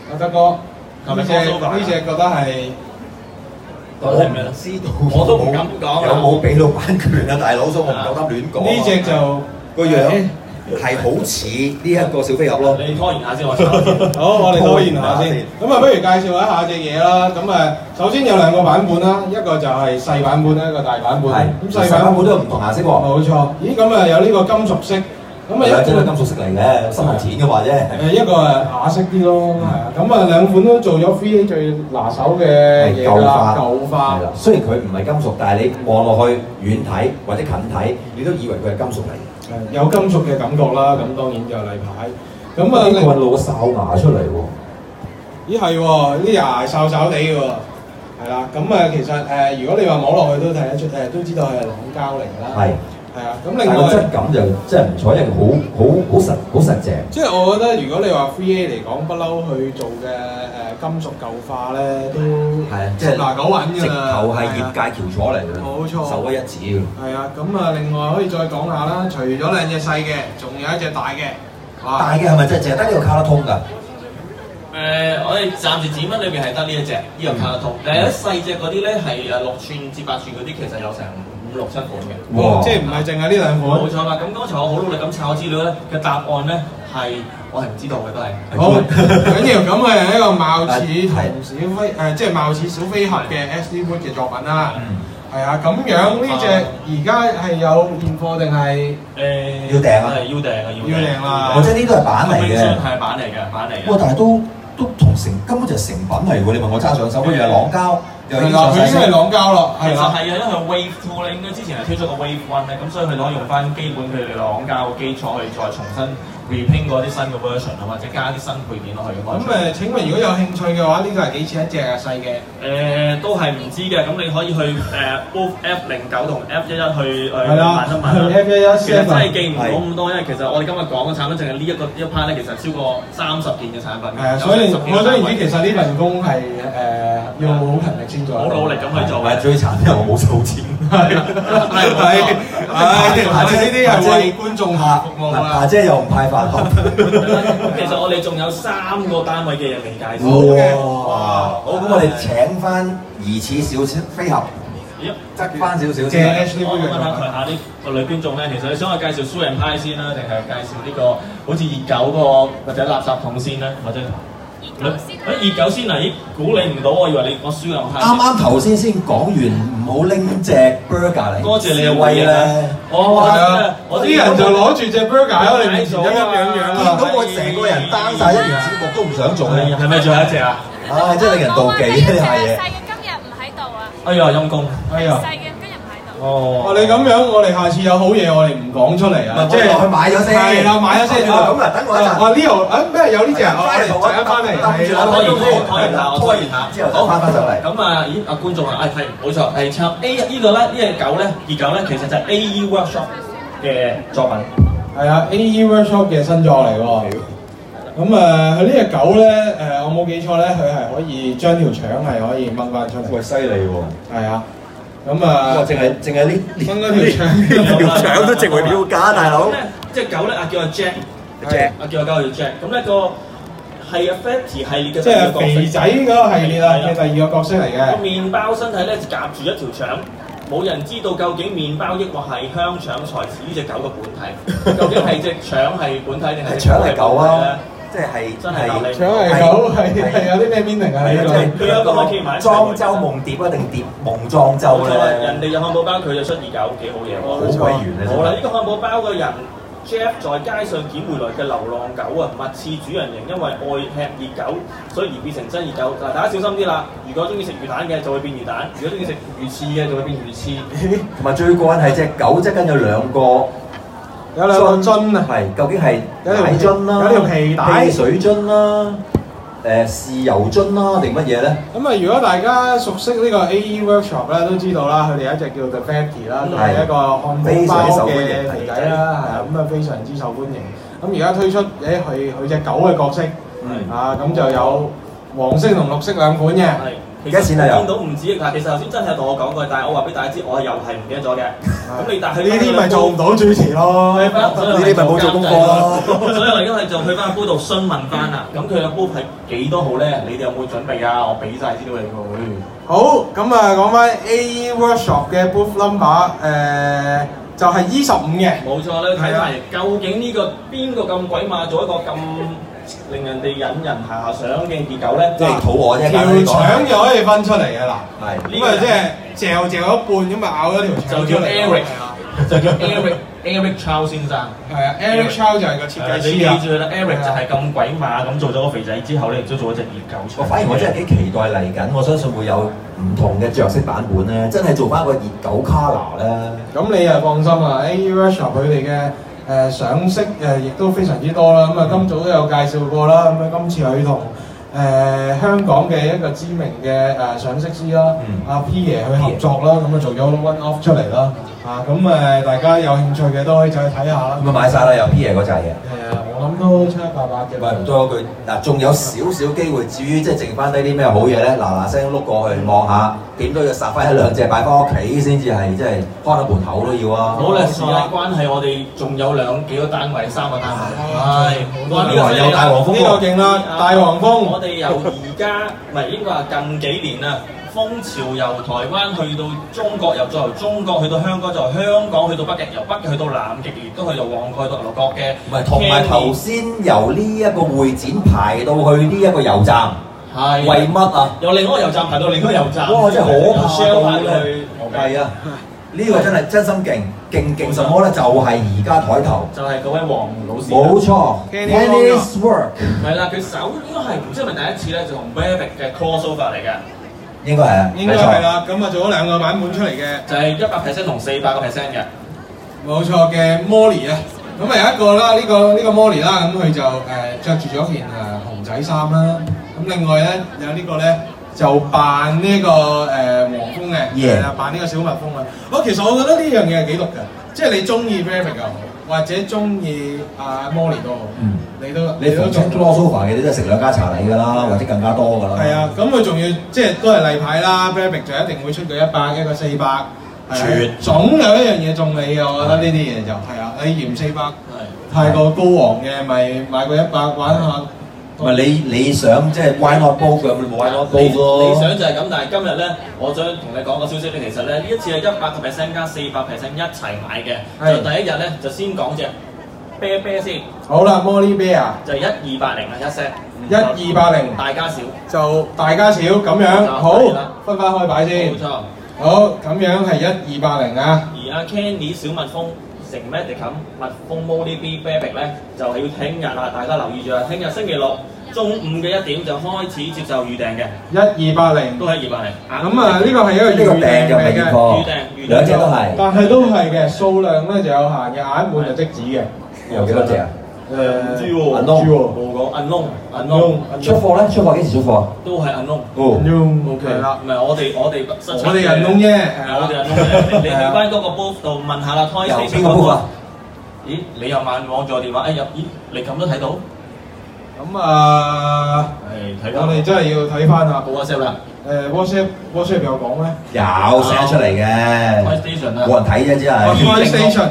阿德哥，呢隻覺得係。 我唔知道，我都唔敢講。有冇俾到版權啊，大佬？所以我唔夠膽亂講。 呢隻就個樣係好似呢一個小飛俠咯。 你拖延下先，我查下先。 好，我哋拖延下先。咁啊，不如介紹一下隻嘢啦。咁啊，首先有兩個版本啦，一個就係細版本啦，一個大版本。係。咁細版本都有唔同顏色喎。冇錯。咦，咁啊有呢個金屬色。咁啊，一個金屬色嚟嘅，收埋錢嘅話啫。一個啞色啲咯，係啊。咁啊，兩款都做咗 3A 最拿手嘅嘢啦，舊化。係啦，雖然佢唔係金屬，但係你望落去遠睇或者近睇，你都以為佢係金屬嚟。係有金屬嘅感覺啦，咁當然就例牌。咁啊，呢個露個哨牙出嚟喎。咦係喎，啲牙哨哨地嘅喎。係啦，咁啊其實如果你話摸落去都睇得出，都知道係朗膠嚟㗎啦。係。係啊，咁另外質感就真係唔錯，因為好實淨。即係我覺得，如果你話 3A 嚟講，不嬲去做嘅金屬舊化咧，都係啊，即係嗱9穩㗎啦。直頭係業界翹楚嚟㗎，冇錯，首屈一指㗎。係啊，咁啊，另外可以再講下啦，除咗兩隻細嘅，仲有一隻大嘅。大嘅係咪真係淨係得呢個卡得通㗎？ 我哋暫時展品裏邊係得呢一隻，呢個卡得通。但係啲細隻嗰啲咧係6寸至8寸嗰啲，其實有成5、6、7款嘅。 哇！即係唔係淨係呢兩款？冇錯啦。咁剛才我好努力咁抄資料咧嘅答案咧係我係唔知道嘅都係。好緊要，咁係一個貌似同小飛即係貌似小飛俠嘅 SD Wood 嘅作品啦。係啊，咁樣呢隻而家係有現貨定係要訂啊？ 要訂啊！ 要訂啦！ 或者呢都係版嚟嘅。 係版嚟嘅，版嚟嘅。 哇！但係都同根本就係成品嚟喎。你問我揸上手，跟住係朗膠。 係啦，佢已經係朗膠咯， 係啦，係啊，因為 Wave 2咧，應該之前係推出個 Wave 1咧，咁所以佢可以用翻基本佢哋朗膠嘅基礎去再重新 repaint 過啲新嘅 version 啊，或者加啲新配件落去嘅。 咁請問如果有興趣嘅話，呢個係幾錢一隻啊？細嘅？ 都係唔知嘅，咁你可以去both F09同 F11去問一問。 F11 其實真係記唔到咁多，因為其實我哋今日講嘅產品淨係呢一 part 咧，其實超過30件嘅產品。係啊，所以我想而知其實呢份工係要好勤力先做，好努力咁去做。 最慘因為我冇收錢。 係呢啲係為觀眾服務啦。 阿姐又唔派飯盒。 咁其實我哋仲有3個單位嘅嘢未介紹。 哇！好，咁我哋請翻疑似小飛俠，側翻少少先。 我問下台下啲女觀眾咧，其實你想我介紹蘇人派先啦，定係介紹呢個好似熱狗個或者垃圾桶先咧，或者？熱狗先啊！咦，估你唔到，我以為我輸咁快。 啱頭先講完，唔好拎隻 burger 嚟。 多謝你嘅威咧！ 係啊，啲人就攞住隻 burger 喺我哋面前一樣見到我成個人單晒，一年節目都唔想做。 係咪仲有一隻啊？ 唉，真係令人妒忌呢下嘢。 細嘅今日唔喺度啊！ 哎呀，陰公！ 哎呀！ 細嘅今日唔喺度。 哦，你咁樣，我哋下次有好嘢，我哋唔講出嚟啊！ 即係落去買咗先。係啦，買咗先。咁啊，等我一陣。呢度咩有呢隻啊？我哋陣間翻嚟。拖完下之後，翻上嚟。 咁啊，咦？阿觀眾啊，係冇錯，係抄 A 呢個咧，呢隻狗咧，熱狗咧，其實就係 AE Workshop 嘅作品。 係啊 ，AE Workshop 嘅新作嚟喎。咁佢呢隻狗咧，我冇記錯咧，佢係可以將條腸係可以掹翻出嚟。 喂，犀利喎！ 係啊。咁啊， 淨係呢掹嗰條腸都值回票價，大佬。 隻狗咧叫阿 Jack，叫阿狗叫 Jack。咁咧個係啊 Fatty 系列嘅， 即係肥仔嗰個系列啊嘅第2個角色嚟嘅。 個麵包身體咧夾住一條腸，冇人知道究竟麵包抑或係香腸才是呢隻狗嘅本體。究竟係隻腸係本體定係腸係狗啊？即係真係腸係狗係有啲咩 meaning 啊？ 佢有個可以買莊周夢蝶啊，定蝶夢莊周咧？ 人哋有漢堡包，佢就出熱狗，幾好嘢喎！ 好鬼圓啊！ 好啦，呢個漢堡包嘅人 Jeff 在街上撿回來嘅流浪狗啊，物似主人形，因為愛吃熱狗，所以而變成真熱狗。嗱，大家小心啲啦！如果中意食魚蛋嘅，就會變魚蛋；如果中意食魚翅嘅，就會變魚翅。 同埋最過癮係隻狗側跟有2個。 有2個樽啊！ 係，究竟係奶樽啦， 有條皮帶、 汽水樽啦、豉油樽啦，定乜嘢咧？ 咁啊，如果大家熟悉呢個 AE Workshop 咧，都知道啦，佢哋有一隻叫 The Fatty 啦，都係一個漢堡包嘅皮仔啦，係啊，咁啊非常之受歡迎。咁而家推出佢隻狗嘅角色，咁就有黃色同綠色2款嘅。 幾多錢啊？見到唔止，但其實頭先真係同我講過，但係我話俾大家知，我又係唔記得咗嘅。 咁你但係呢啲咪做唔到主持咯， 呢啲咪冇做功課咯。 所以我而家就去翻個 booth 度詢問翻啦。咁佢個 booth 係幾多號咧？你哋有冇準備啊？我俾晒資料你佢。 好，咁啊講翻 AE Workshop 嘅 booth number 就係 E15嘅。 冇錯啦，睇埋究竟呢個邊個咁鬼馬做一個咁令人哋引人遐想嘅結構咧？ 即係肚餓啫， 條腸就可以分出嚟嘅嗱。 係。 咁啊即係嚼一半咁咪咬咗條腸就叫 Eric， 就叫 Eric Chow 先生。 係啊 ，Eric Chow 就係個設計師啊。 你記住啦 ，Eric 就係咁鬼馬咁做咗個肥仔之後咧，亦都做咗隻熱狗出嚟。 反而我真係幾期待嚟緊，我相信會有唔同嘅着色版本咧，真係做翻個熱狗 color 咧。 咁你啊放心啊 ，AE Workshop 佢哋嘅賞識亦都非常之多啦。咁啊今早都有介紹過啦。咁啊今次佢同香港嘅一個知名嘅賞識師啦，阿 P 爺去合作啦，咁啊做咗 one off 出嚟啦。咁大家有興趣嘅都可以走去睇下啦。 咁啊買晒啦，有 P 爺嗰扎嘢。 我諗都七七八八嘅。 唔多嗰句嗱，仲有少少機會，至於即係剩翻低啲咩好嘢咧，嗱聲碌過去望下，點都要殺翻一兩隻擺翻屋企先至係，即係開到門口都要啊！ 好啦，時間關係，我哋仲有幾個單位，3個單位。係。哇！呢個有大黃蜂喎。 呢個勁啦，大黃蜂。 我哋由而家唔係應該話近幾年啦。風潮由台灣去到中國，又再由中國去到香港，就由香港去到北極，由北極去到南極，亦都去到旺角、去到牛角嘅。 唔係，同埋頭先由呢一個會展排到去呢一個油站，係為乜啊？ 由另一個油站排到另一個油站。 哇！真係可怕到咧。 係啊，呢個真係真心勁什麼咧？就係而家台頭。 就係嗰位黃老師。 冇錯 ，Kenny's Work。 係啦，佢首應該係唔知係咪第一次咧，就同 Rabbit 嘅 crossover 嚟嘅。 應該係啊， 應該係啦。咁啊做咗2個版本出嚟嘅， 就係100% 同400%嘅。 冇錯嘅 Molly 啊，咁啊有一個啦，呢個 Molly 啦，咁佢就着住咗件熊仔衫啦。咁另外咧有呢個咧就扮呢個黃蜂嘅，係啦，扮呢個小蜜蜂啊。其實我覺得呢樣嘢係幾毒嘅，即係你中意 Rabbit 又好，或者中意Molly 都好，你都做 crossover 嘅，你都係食2家茶禮㗎啦，或者更加多㗎啦。 係啊，咁佢仲要即係都係例牌啦 ，Rabbit 就一定會出個100，一個400，總有一樣嘢中你嘅，我覺得呢啲嘢就係啊，你嫌400太過高昂嘅，咪買個100玩下。 唔係你想即係 why not both 咁，你冇 why not both 咯。 理想就係咁，但係今日咧，我想同你講個消息咧，其實咧呢一次係100% 加400% 一齊買嘅。就第一日咧就先講隻啤啤先。 好啦 ，Molly Bear 就1280啦一 set。 1280 大家少。 就大家少咁樣，好分開擺先。 冇錯。 好，咁樣係1280啊。 而阿 Kenny 小蜜蜂成 Medicam 蜜蜂 Molly B Baby 咧，就係要聽日啦，大家留意住啦。聽日星期六中午嘅1點就開始接受預訂嘅。 1280 都係1280。 咁啊，呢個係一個預訂嘅預訂兩隻都係。 但係都係嘅，數量咧就有限嘅，眼滿就即止嘅。 有幾多隻啊？ 唔知喎，冇講 unknown。 出貨咧？出貨幾時出貨？ 都係 unknown。 OK 啦。 唔係我哋 unknown 啫。 係我哋 unknown。你去翻嗰個 booth 度問下啦 ，Toy Station 邊個 booth 啊？ 咦，你又望住我電話？咦，你咁都睇到？ 咁我哋真係要睇翻啊。 冇 WhatsApp 啦。 WhatsApp 有講咩？ 有 send 出嚟嘅。 Toy Station 啊。 冇人睇啫，真係。 Toy Station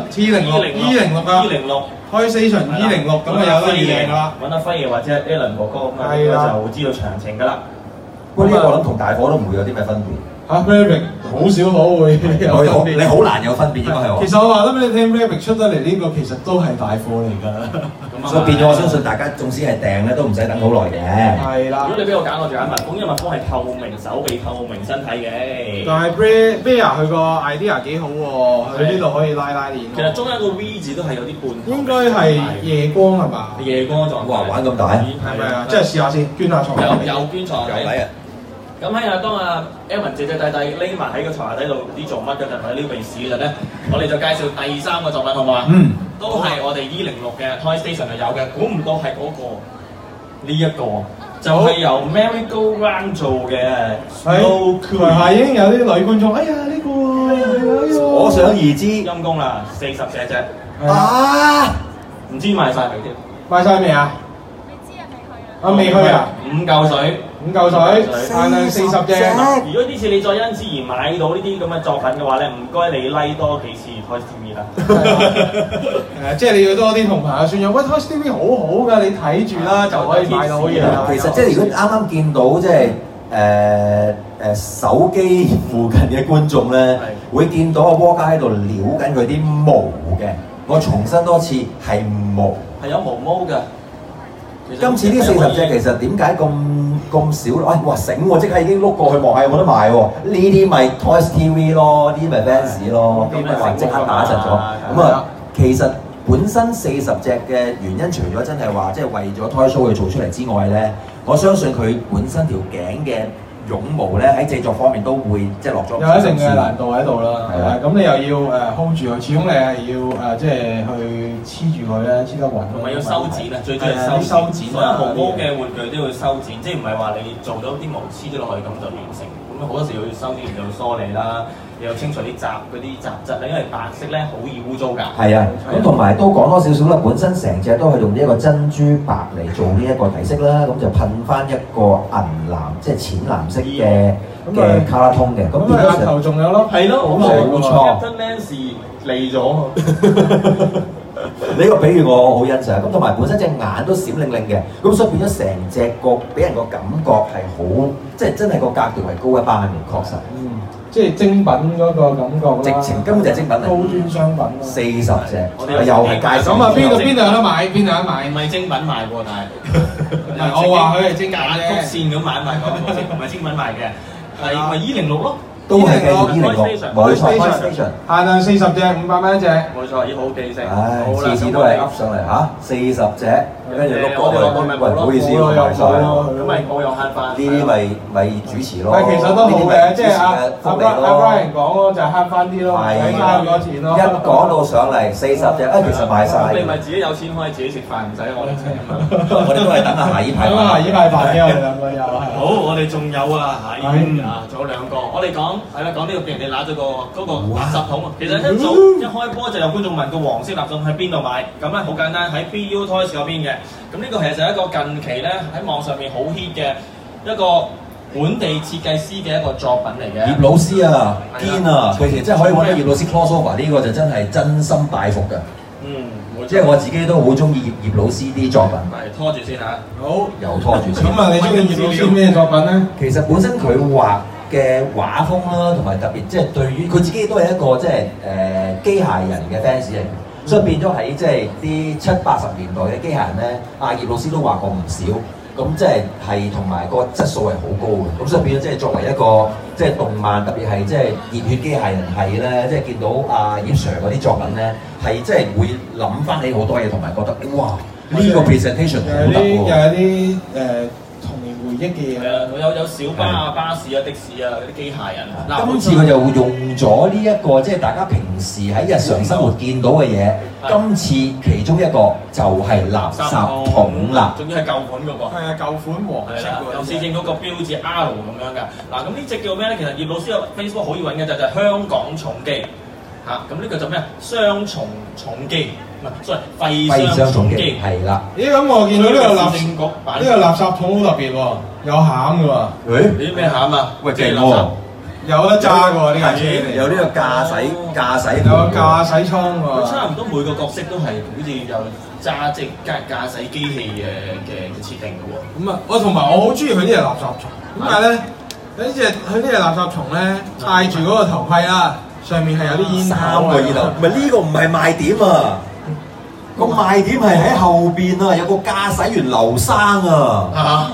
E06 啊。Toy Station E06咁啊有得預訂啦。 揾阿輝爺或者 Alan 哥哥咁啊，應該就知道詳情㗎啦。 不過呢個我諗同大伙都唔會有啲咩分別。 Rabbit 好少可會有分別。 你好難有分別應該係。 其實我話得俾你聽 ，Rabbit 出得嚟呢個其實都係大貨嚟㗎。 所以變咗我相信大家縱使係訂咧，都唔使等好耐嘅。 係啦。 如果你俾我揀，我就揀蜜蜂，因為蜜蜂係透明手臂、透明身體嘅。 但係 Bear 佢個 idea 幾好喎，佢呢度可以拉鏈。 其實中間個 V 字都係有啲半。 應該係夜光係嘛？ 夜光狀態。 哇！玩咁大。 係咪啊？即係試下先，捐下床。 有捐床。有位啊！咁喺當阿 Elvin 姐姐弟弟匿埋喺個床下底度唔知做乜嘅陣，或者撩鼻屎嘅陣咧，我哋就介紹第3個作品好唔好啊？都係我哋E06嘅 Toy Station 係有嘅，估唔到係嗰個呢一個，就係由 Merry Go Round 做嘅。 台下已經有啲女觀眾，哎呀呢個， 可想而知。 陰公啦，40隻啫。 啊！ 唔知賣晒未添？ 賣晒未啊？ 你知係咪佢啊？ 未去啊 ？5嚿水 ，5嚿水，限量40隻。 如果呢次你再因之而買到呢啲咁嘅作品嘅話咧，唔該你 like 多幾次 Toys TV 啦。 即係你要多啲同朋友宣揚，喂 Toys TV 好好㗎，你睇住啦就可以買到嘢啦。 其實即係如果啱啱見到即係手機附近嘅觀眾咧，會見到阿窩家喺度撩緊佢啲毛嘅。我重申多次係毛， 係有毛毛嘅。 今次呢40隻其實點解咁少？哇醒喎！即刻已經碌過去望下有冇得賣喎。呢啲咪 Toys TV 咯，呢啲咪 fans 咯，呢啲咪話即刻打實咗。咁啊，其實本身40隻嘅原因，除咗真係話即係為咗 Toy Show 去做出嚟之外咧，我相信佢本身條頸嘅絨毛咧喺製作方面都會即係落咗有一定嘅難度喺度啦。係啊，咁你又要hold 住佢，始終你係要即係去黐住佢咧，黐得穩。 同埋要修剪啊，最主要係修剪。所有毛毛嘅玩具都要修剪，即係唔係話你做咗啲毛黐咗落去咁就完成。咁好多時要修剪，又要梳理啦，又要清除啲嗰啲雜質咧，因為白色咧好易污糟㗎。 係啊，咁同埋都講多少少啦，本身成隻都係用呢一個珍珠白嚟做呢一個底色啦，咁就噴翻一個銀藍，即係淺藍色嘅卡拉通嘅。咁變咗額頭仲有咯， 係咯， 冇錯。 真 Lens 嚟咗。 呢個比喻我好欣賞，咁同埋本身隻眼都閃靈靈嘅，咁所以變咗成隻個俾人個感覺係好，即係真係個格調係高一班嘅，確實。 即係精品嗰個感覺啦。 直情根本就係精品嚟。 高端商品。 40隻，又係介紹。 咁啊，邊度有得買？邊度有得買？ 唔係精品賣喎，但係。 我話佢係精品嘅。曲線咁買嗰個唔係精品賣嘅，係咪206咯？ 都係繼續206，冇錯 ，Station 限量40隻，500蚊一隻。 冇錯，好記性。 唉，次次都係噏上嚟嚇，40隻，跟住碌過去，喂，唔好意思，我賣晒啦。 咁咪我又慳翻。 呢啲咪主持咯。 其實都好嘅，即係阿 Brian 講咯，就係慳翻啲咯，使慳咗錢咯。 一講到上嚟40隻，其實賣晒。 你咪自己有錢可以自己食飯，唔使我哋請啊嘛。 我哋都係等下夏姨派飯。 夏姨派飯嘅，我哋兩個又係。 好，我哋仲有啊，夏姨啊，仲有2個，我哋講。係啦，講呢個俾人哋揦咗嗰個垃圾桶啊！其實一開波就有觀眾問個黃色垃圾桶喺邊度買，咁咧好簡單喺 BU Toys 嗰邊嘅。咁呢個其實就係一個近期咧喺網上面好 hit 嘅一個本地設計師嘅一個作品嚟嘅。 葉老師啊，堅啊，佢其實真係可以揾到葉老師 crossover 呢個就真係真心拜服㗎。即係我自己都好中意葉老師啲作品。 係拖住先嚇。好， 又拖住先。 咁啊，你中意葉老師咩作品咧？ 其實本身佢畫嘅畫風啦，同埋特別即係對於佢自己都係一個即係機械人嘅 fans 嚟，所以變咗喺即係啲70、80年代嘅機械人咧，阿葉老師都畫過唔少，咁即係同埋個質素係好高嘅，咁所以變咗即係作為一個即係動漫，特別係即係熱血機械人係咧，即係見到阿葉 Sir 嗰啲作品咧，係即係會諗翻起好多嘢，同埋覺得哇呢個 presentation 好得喎， 又有啲童年回憶嘅嘢。 係啊，有小巴啊、巴士啊、的士啊嗰啲機械人。 今次佢就用咗呢一個即係大家平時喺日常生活見到嘅嘢，今次其中一個就係垃圾桶啦。 仲要係舊款嗰個。 係啊，舊款黃色有市政嗰個標誌 R 咁樣㗎。嗱，咁呢隻叫咩咧？其實葉老師個 Facebook 好易揾嘅就係香港重機。咁呢個就咩啊？雙重機，唔係，sorry，廢雙重機， 係啦。 咦，咁我見到呢個垃圾桶好特別喎，有餡嘅喎。 呢啲咩餡啊？ 喂，正喎， 有得揸嘅喎呢架車， 有呢個駕駛， 有個駕駛艙喎。 佢差唔多每個角色都係好似有揸即係駕駛機器嘅設定嘅喎。 咁啊，我同埋我好中意佢呢隻垃圾蟲，點解咧？佢呢隻垃圾蟲咧，戴住嗰個頭盔啦。上面係有啲煙頭 3個煙頭，唔係呢個唔係賣點啊！個賣點係喺後邊啊，有個駕駛員劉生啊！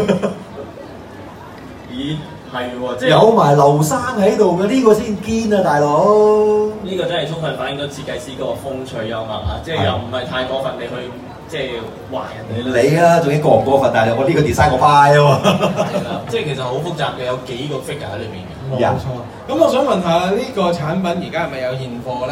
咦，係喎，即係有埋劉生喺度嘅，呢個先堅啊，大佬！ 呢個真係充分反映咗設計師嗰個風趣幽默啊！即係又唔係太過分地去即係話人哋。 你啊，仲要過唔過分？但係我呢個 design 我 buy 啊嘛！ 係啦，即係其實好複雜嘅，有幾個 figure 喺裏面嘅。 冇錯。咁我想問下呢個產品而家係咪有現貨咧？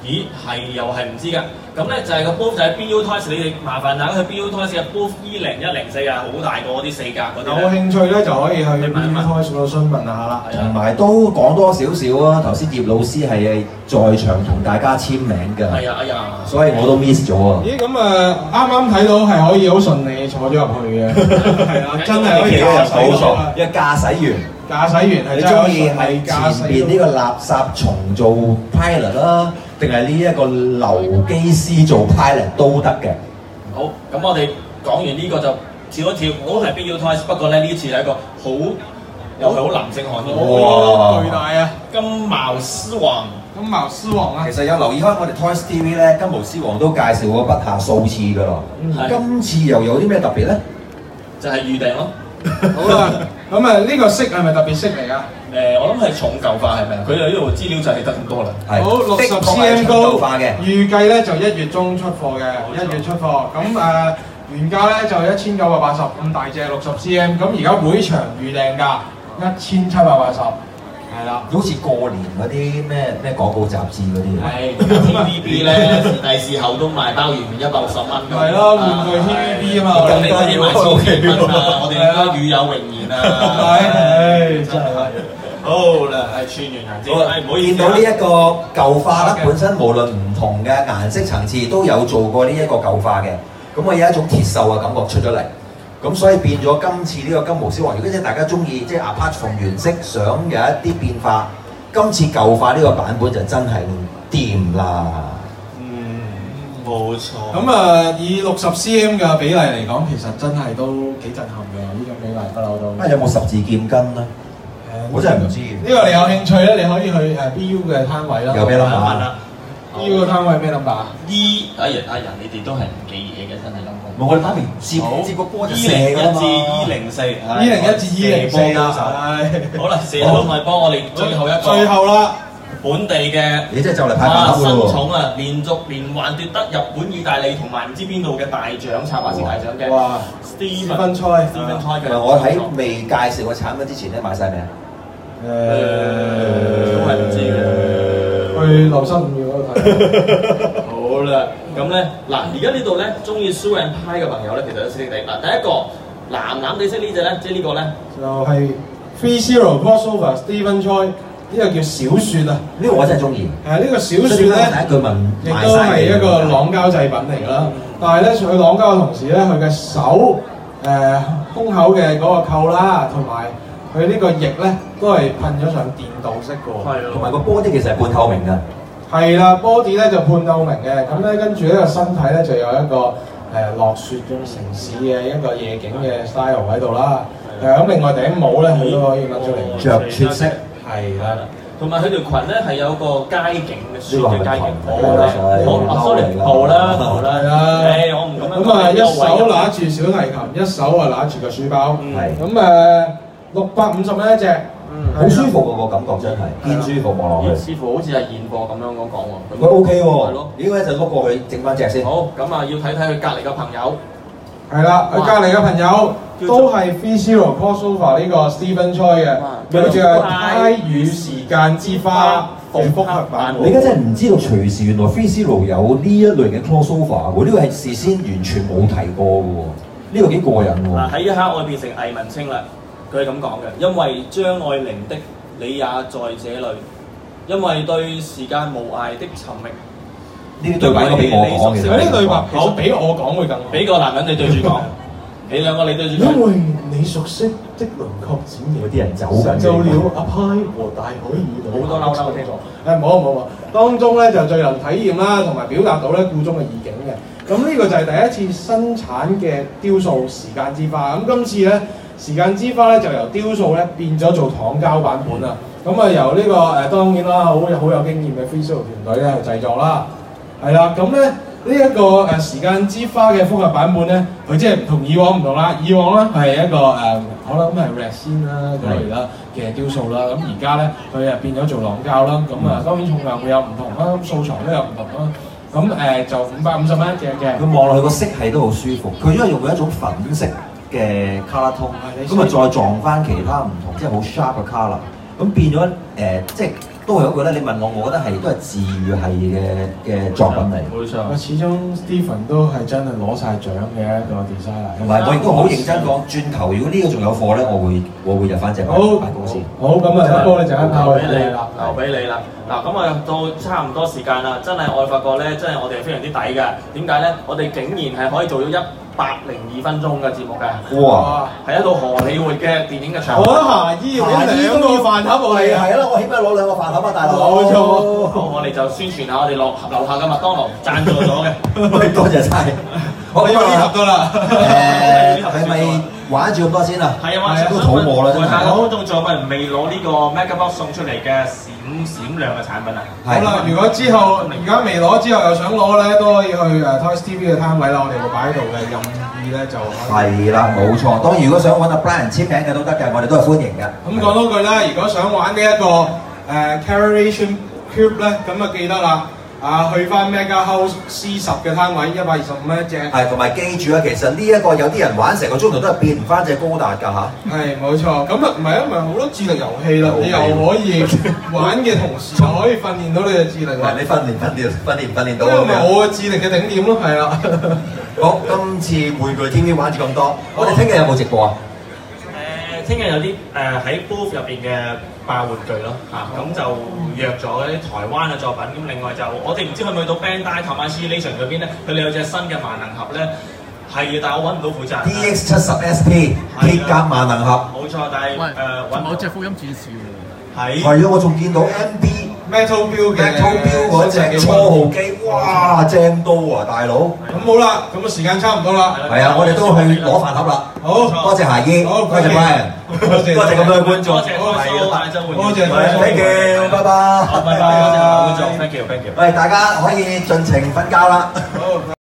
咦係又係唔知㗎。咁咧就係個 booth 就係 BU Toys， 你哋麻煩大家去 BU Toys 嘅 booth E0104啊，好大個嗰啲4格嗰啲。 有興趣咧就可以去 BU Toys 嗰度詢問下啦。 同埋都講多少少啊！頭先葉老師係在場同大家簽名㗎。係啊，哎呀，所以我都 miss 咗啊。 咦，咁啱啱睇到係可以好順利坐咗入去嘅，係啦，真係可以駕駛。 冇錯，一個駕駛員。 駕駛員係你中意係前邊呢個垃圾蟲做 pilot 啦，定係呢一個流機師做 pilot 都得嘅。 好，咁我哋講完呢個就跳一跳，都係 BU Toys， 不過咧呢次係一個好又係好男性行業， 哇，巨大啊！ 金毛獅王， 金毛獅王啊！ 其實有留意開我哋 Toys TV 咧，金毛獅王都介紹過不下數次㗎咯。今次又有啲咩特別咧？ 就係預訂咯。 好啦，咁呢個色係咪特別色嚟㗎？ 我諗係重舊化係咪啊？佢哋呢度資料就係得咁多啦。 好，60cm 高，預計咧就1月中出貨嘅，1月出貨。咁原價咧就1980，咁大隻60cm。咁而家會場預訂價1780。係啦， 好似過年嗰啲咩廣告雜誌嗰啲。 係 TVB 咧，第時後都賣鮑魚麵160蚊。 係咯，玩具 TVB 啊嘛， 我哋嗰啲賣1000蚊啊，我哋應該與有榮焉啊。 係，真係。 好啦，係串完顏色，唔好意思。 見到呢一個舊化啦，本身無論唔同嘅顏色層次都有做過呢一個舊化嘅，咁我有一種鐵鏽嘅感覺出咗嚟。咁所以變咗今次呢個金毛獅王，如果即係大家中意，即係 apart from 原色，想有一啲變化，今次舊化呢個版本就真係掂啦。 冇錯。 咁以60cm 嘅比例嚟講，其實真係都幾震撼嘅呢種比例不嬲都。 有冇十字劍根咧？我真係唔知。 呢個你有興趣咧，你可以去BU 嘅攤位啦。 有咩諗法 ？BU 嘅攤位咩諗法阿人你哋都係唔記嘢嘅，真係咁講。 冇，我哋打明接個波就射㗎嘛。 E01至E04， E01至E04啊。 好啦，射到咪幫我哋最後一個。 最後啦。本地嘅， 你真係就嚟派飯盒喎！ 新寵啊，連環奪得日本、意大利同埋唔知邊度嘅大獎，策劃式大獎嘅。 哇 ！Stephen Choi 嘅。 我喺未介紹個產品之前咧，買晒未啊？ 都係唔知嘅。 去流心5秒嗰度睇。 好啦，咁咧嗱，而家呢度咧，中意 Shoe and Pie 嘅朋友咧，其實都識識地。嗱，第一個藍地色呢隻咧，即係呢個咧， 就係 30 Crossover Stephen Choi。呢個叫小雪啊！ 呢個我真係中意。 呢個小雪咧， 第一句問亦都係一個朗膠製品嚟啦。但係咧，佢朗膠嘅同時咧，佢嘅手胸口嘅嗰個扣啦，同埋佢呢個翼咧，都係噴咗上電鍍色嘅喎。 同埋個 body 其實係半透明㗎。 係啦 ，body 咧就半透明嘅，咁咧跟住呢個身體咧就有一個落雪嘅城市嘅一個夜景嘅 style 喺度啦。咁另外頂帽咧，佢都可以拎出嚟。 着雪色。 係啦，同埋佢條裙咧係有個街景嘅雪嘅街景， 好 sorry， 好啦，我唔咁樣。 咁一手拿住小提琴，一手拿住個書包。咁650蚊一隻， 好舒服喎，個感覺真係堅舒服望落去。 似乎好似係現貨咁樣講喎。 佢 OK 喎，應該一陣碌過去整翻隻先。 好，咁要睇睇佢隔離嘅朋友。 係啦，佢隔離嘅朋友都係 30 Crossover 呢個 Stephen Choi 嘅，佢就係胎與時間之花嘅複合版。 你而家真係唔知道隨時原來 30有呢一類嘅 crossover 喎，呢個係事先完全冇提過嘅喎，呢個幾過癮喎。 嗱喺一刻我變成藝文青啦，佢係咁講嘅，因為張愛玲的你也在這裡，因為對時間無涯的尋覓。 呢啲對白應該俾我講嘅， 呢啲對白其實俾我講會更好。 俾個男人你對住講，你兩個你對住講。 因為你熟悉的輪廓展現， 嗰啲人走緊。 就了阿派和大海與好多嬲嬲聽過。 冇，當中咧就最能體驗啦，同埋表達到咧故中嘅意境嘅。咁呢個就係第一次生產嘅雕塑時間之花。咁今次咧時間之花咧就由雕塑咧變咗做糖膠版本啦。咁由呢個當然啦，好有經驗嘅 Free Solo 團隊咧去製作啦。係啦，咁咧呢一個時間之花嘅複合版本咧，佢即係同以往唔同啦。以往咧係一個我諗係 resin 啦嗰類啦嘅雕塑啦，咁而家咧佢變咗做朗膠啦。咁當然重量會有唔同啦，素材都有唔同啦。咁就550蚊一隻嘅。 佢望落去個色係都好舒服，佢因為用咗一種粉色嘅 colour tone，咁再撞翻其他唔同，即係好 sharp 嘅 colour，咁變咗即係都係嗰句咧，你問我，我覺得係都係治愈系嘅作品嚟。 冇錯。 始終 Stephen 都係真係攞晒獎嘅一個 designer。 同埋我亦都好認真講，轉頭如果呢個仲有貨咧，我會入翻隻辦公司。 好，咁啊，一哥你陣間留俾你啦，留俾你啦。嗱，咁啊到差唔多時間啦，真係我發覺咧，真係我哋係非常之抵嘅。點解咧？我哋竟然係可以做到102分鐘嘅節目嘅。哇！係一套荷里活嘅電影嘅場。 我夏依要2個飯盒我哋係啦，我起碼攞2個飯盒啊，大佬。 冇錯。 好，我哋就宣傳下我哋樓下嘅麥當勞贊助咗嘅。 多謝晒。 我以為呢盒多啦。 係咪玩住咁多先啊？ 係啊， 都肚餓啦，真係。 大家觀眾仲有冇人未攞呢個 MegaBox 送出嚟嘅閃亮嘅產品啊？ 好啦，如果之後而家未攞，之後又想攞咧，都可以去Toys TV 嘅攤位啦，我哋會擺喺度嘅，任意咧就係啦，冇錯。當然如果想揾阿 Brian 簽名嘅都得嘅，我哋都係歡迎嘅。 咁講多句啦，如果想玩呢一個Carration Cube 咧，咁啊記得啦。去翻 Mega House C10嘅攤位，125蚊一隻。 係，同埋記住啊，其實呢一個有啲人玩成個鐘頭都係變唔翻隻高達㗎嚇。 係冇錯，咁啊唔係啊，咪好多智力遊戲啦，你又可以玩嘅同時又可以訓練到你嘅智力啦。 你訓練到。 呢個咪我嘅智力嘅頂點咯，係啦。 好，今次玩具 TV 玩住咁多，我哋聽日有冇直播啊？ 聽日有啲喺 booth 入邊嘅爆玩具咯嚇，咁就約咗啲台灣嘅作品，咁另外就我哋唔知去唔去到 Bandai Tommy's嗰邊咧，佢哋有隻新嘅萬能盒咧，係但係我揾唔到負責人。 DX70SP 鐵甲萬能盒。 冇錯，但係揾冇隻福音戰士喎。 係啊，我仲見到 Metal Build 嗰隻初號機，哇，正刀啊，大佬！ 咁好啦，咁啊時間差唔多啦。 係啊，我哋都去攞飯盒啦。 好， 多謝霞姨，多謝 Brian，多謝咁多觀眾，多謝 ，thank you，拜拜， 拜拜，多謝觀眾 ，thank you，thank you。 喂，大家可以盡情瞓覺啦。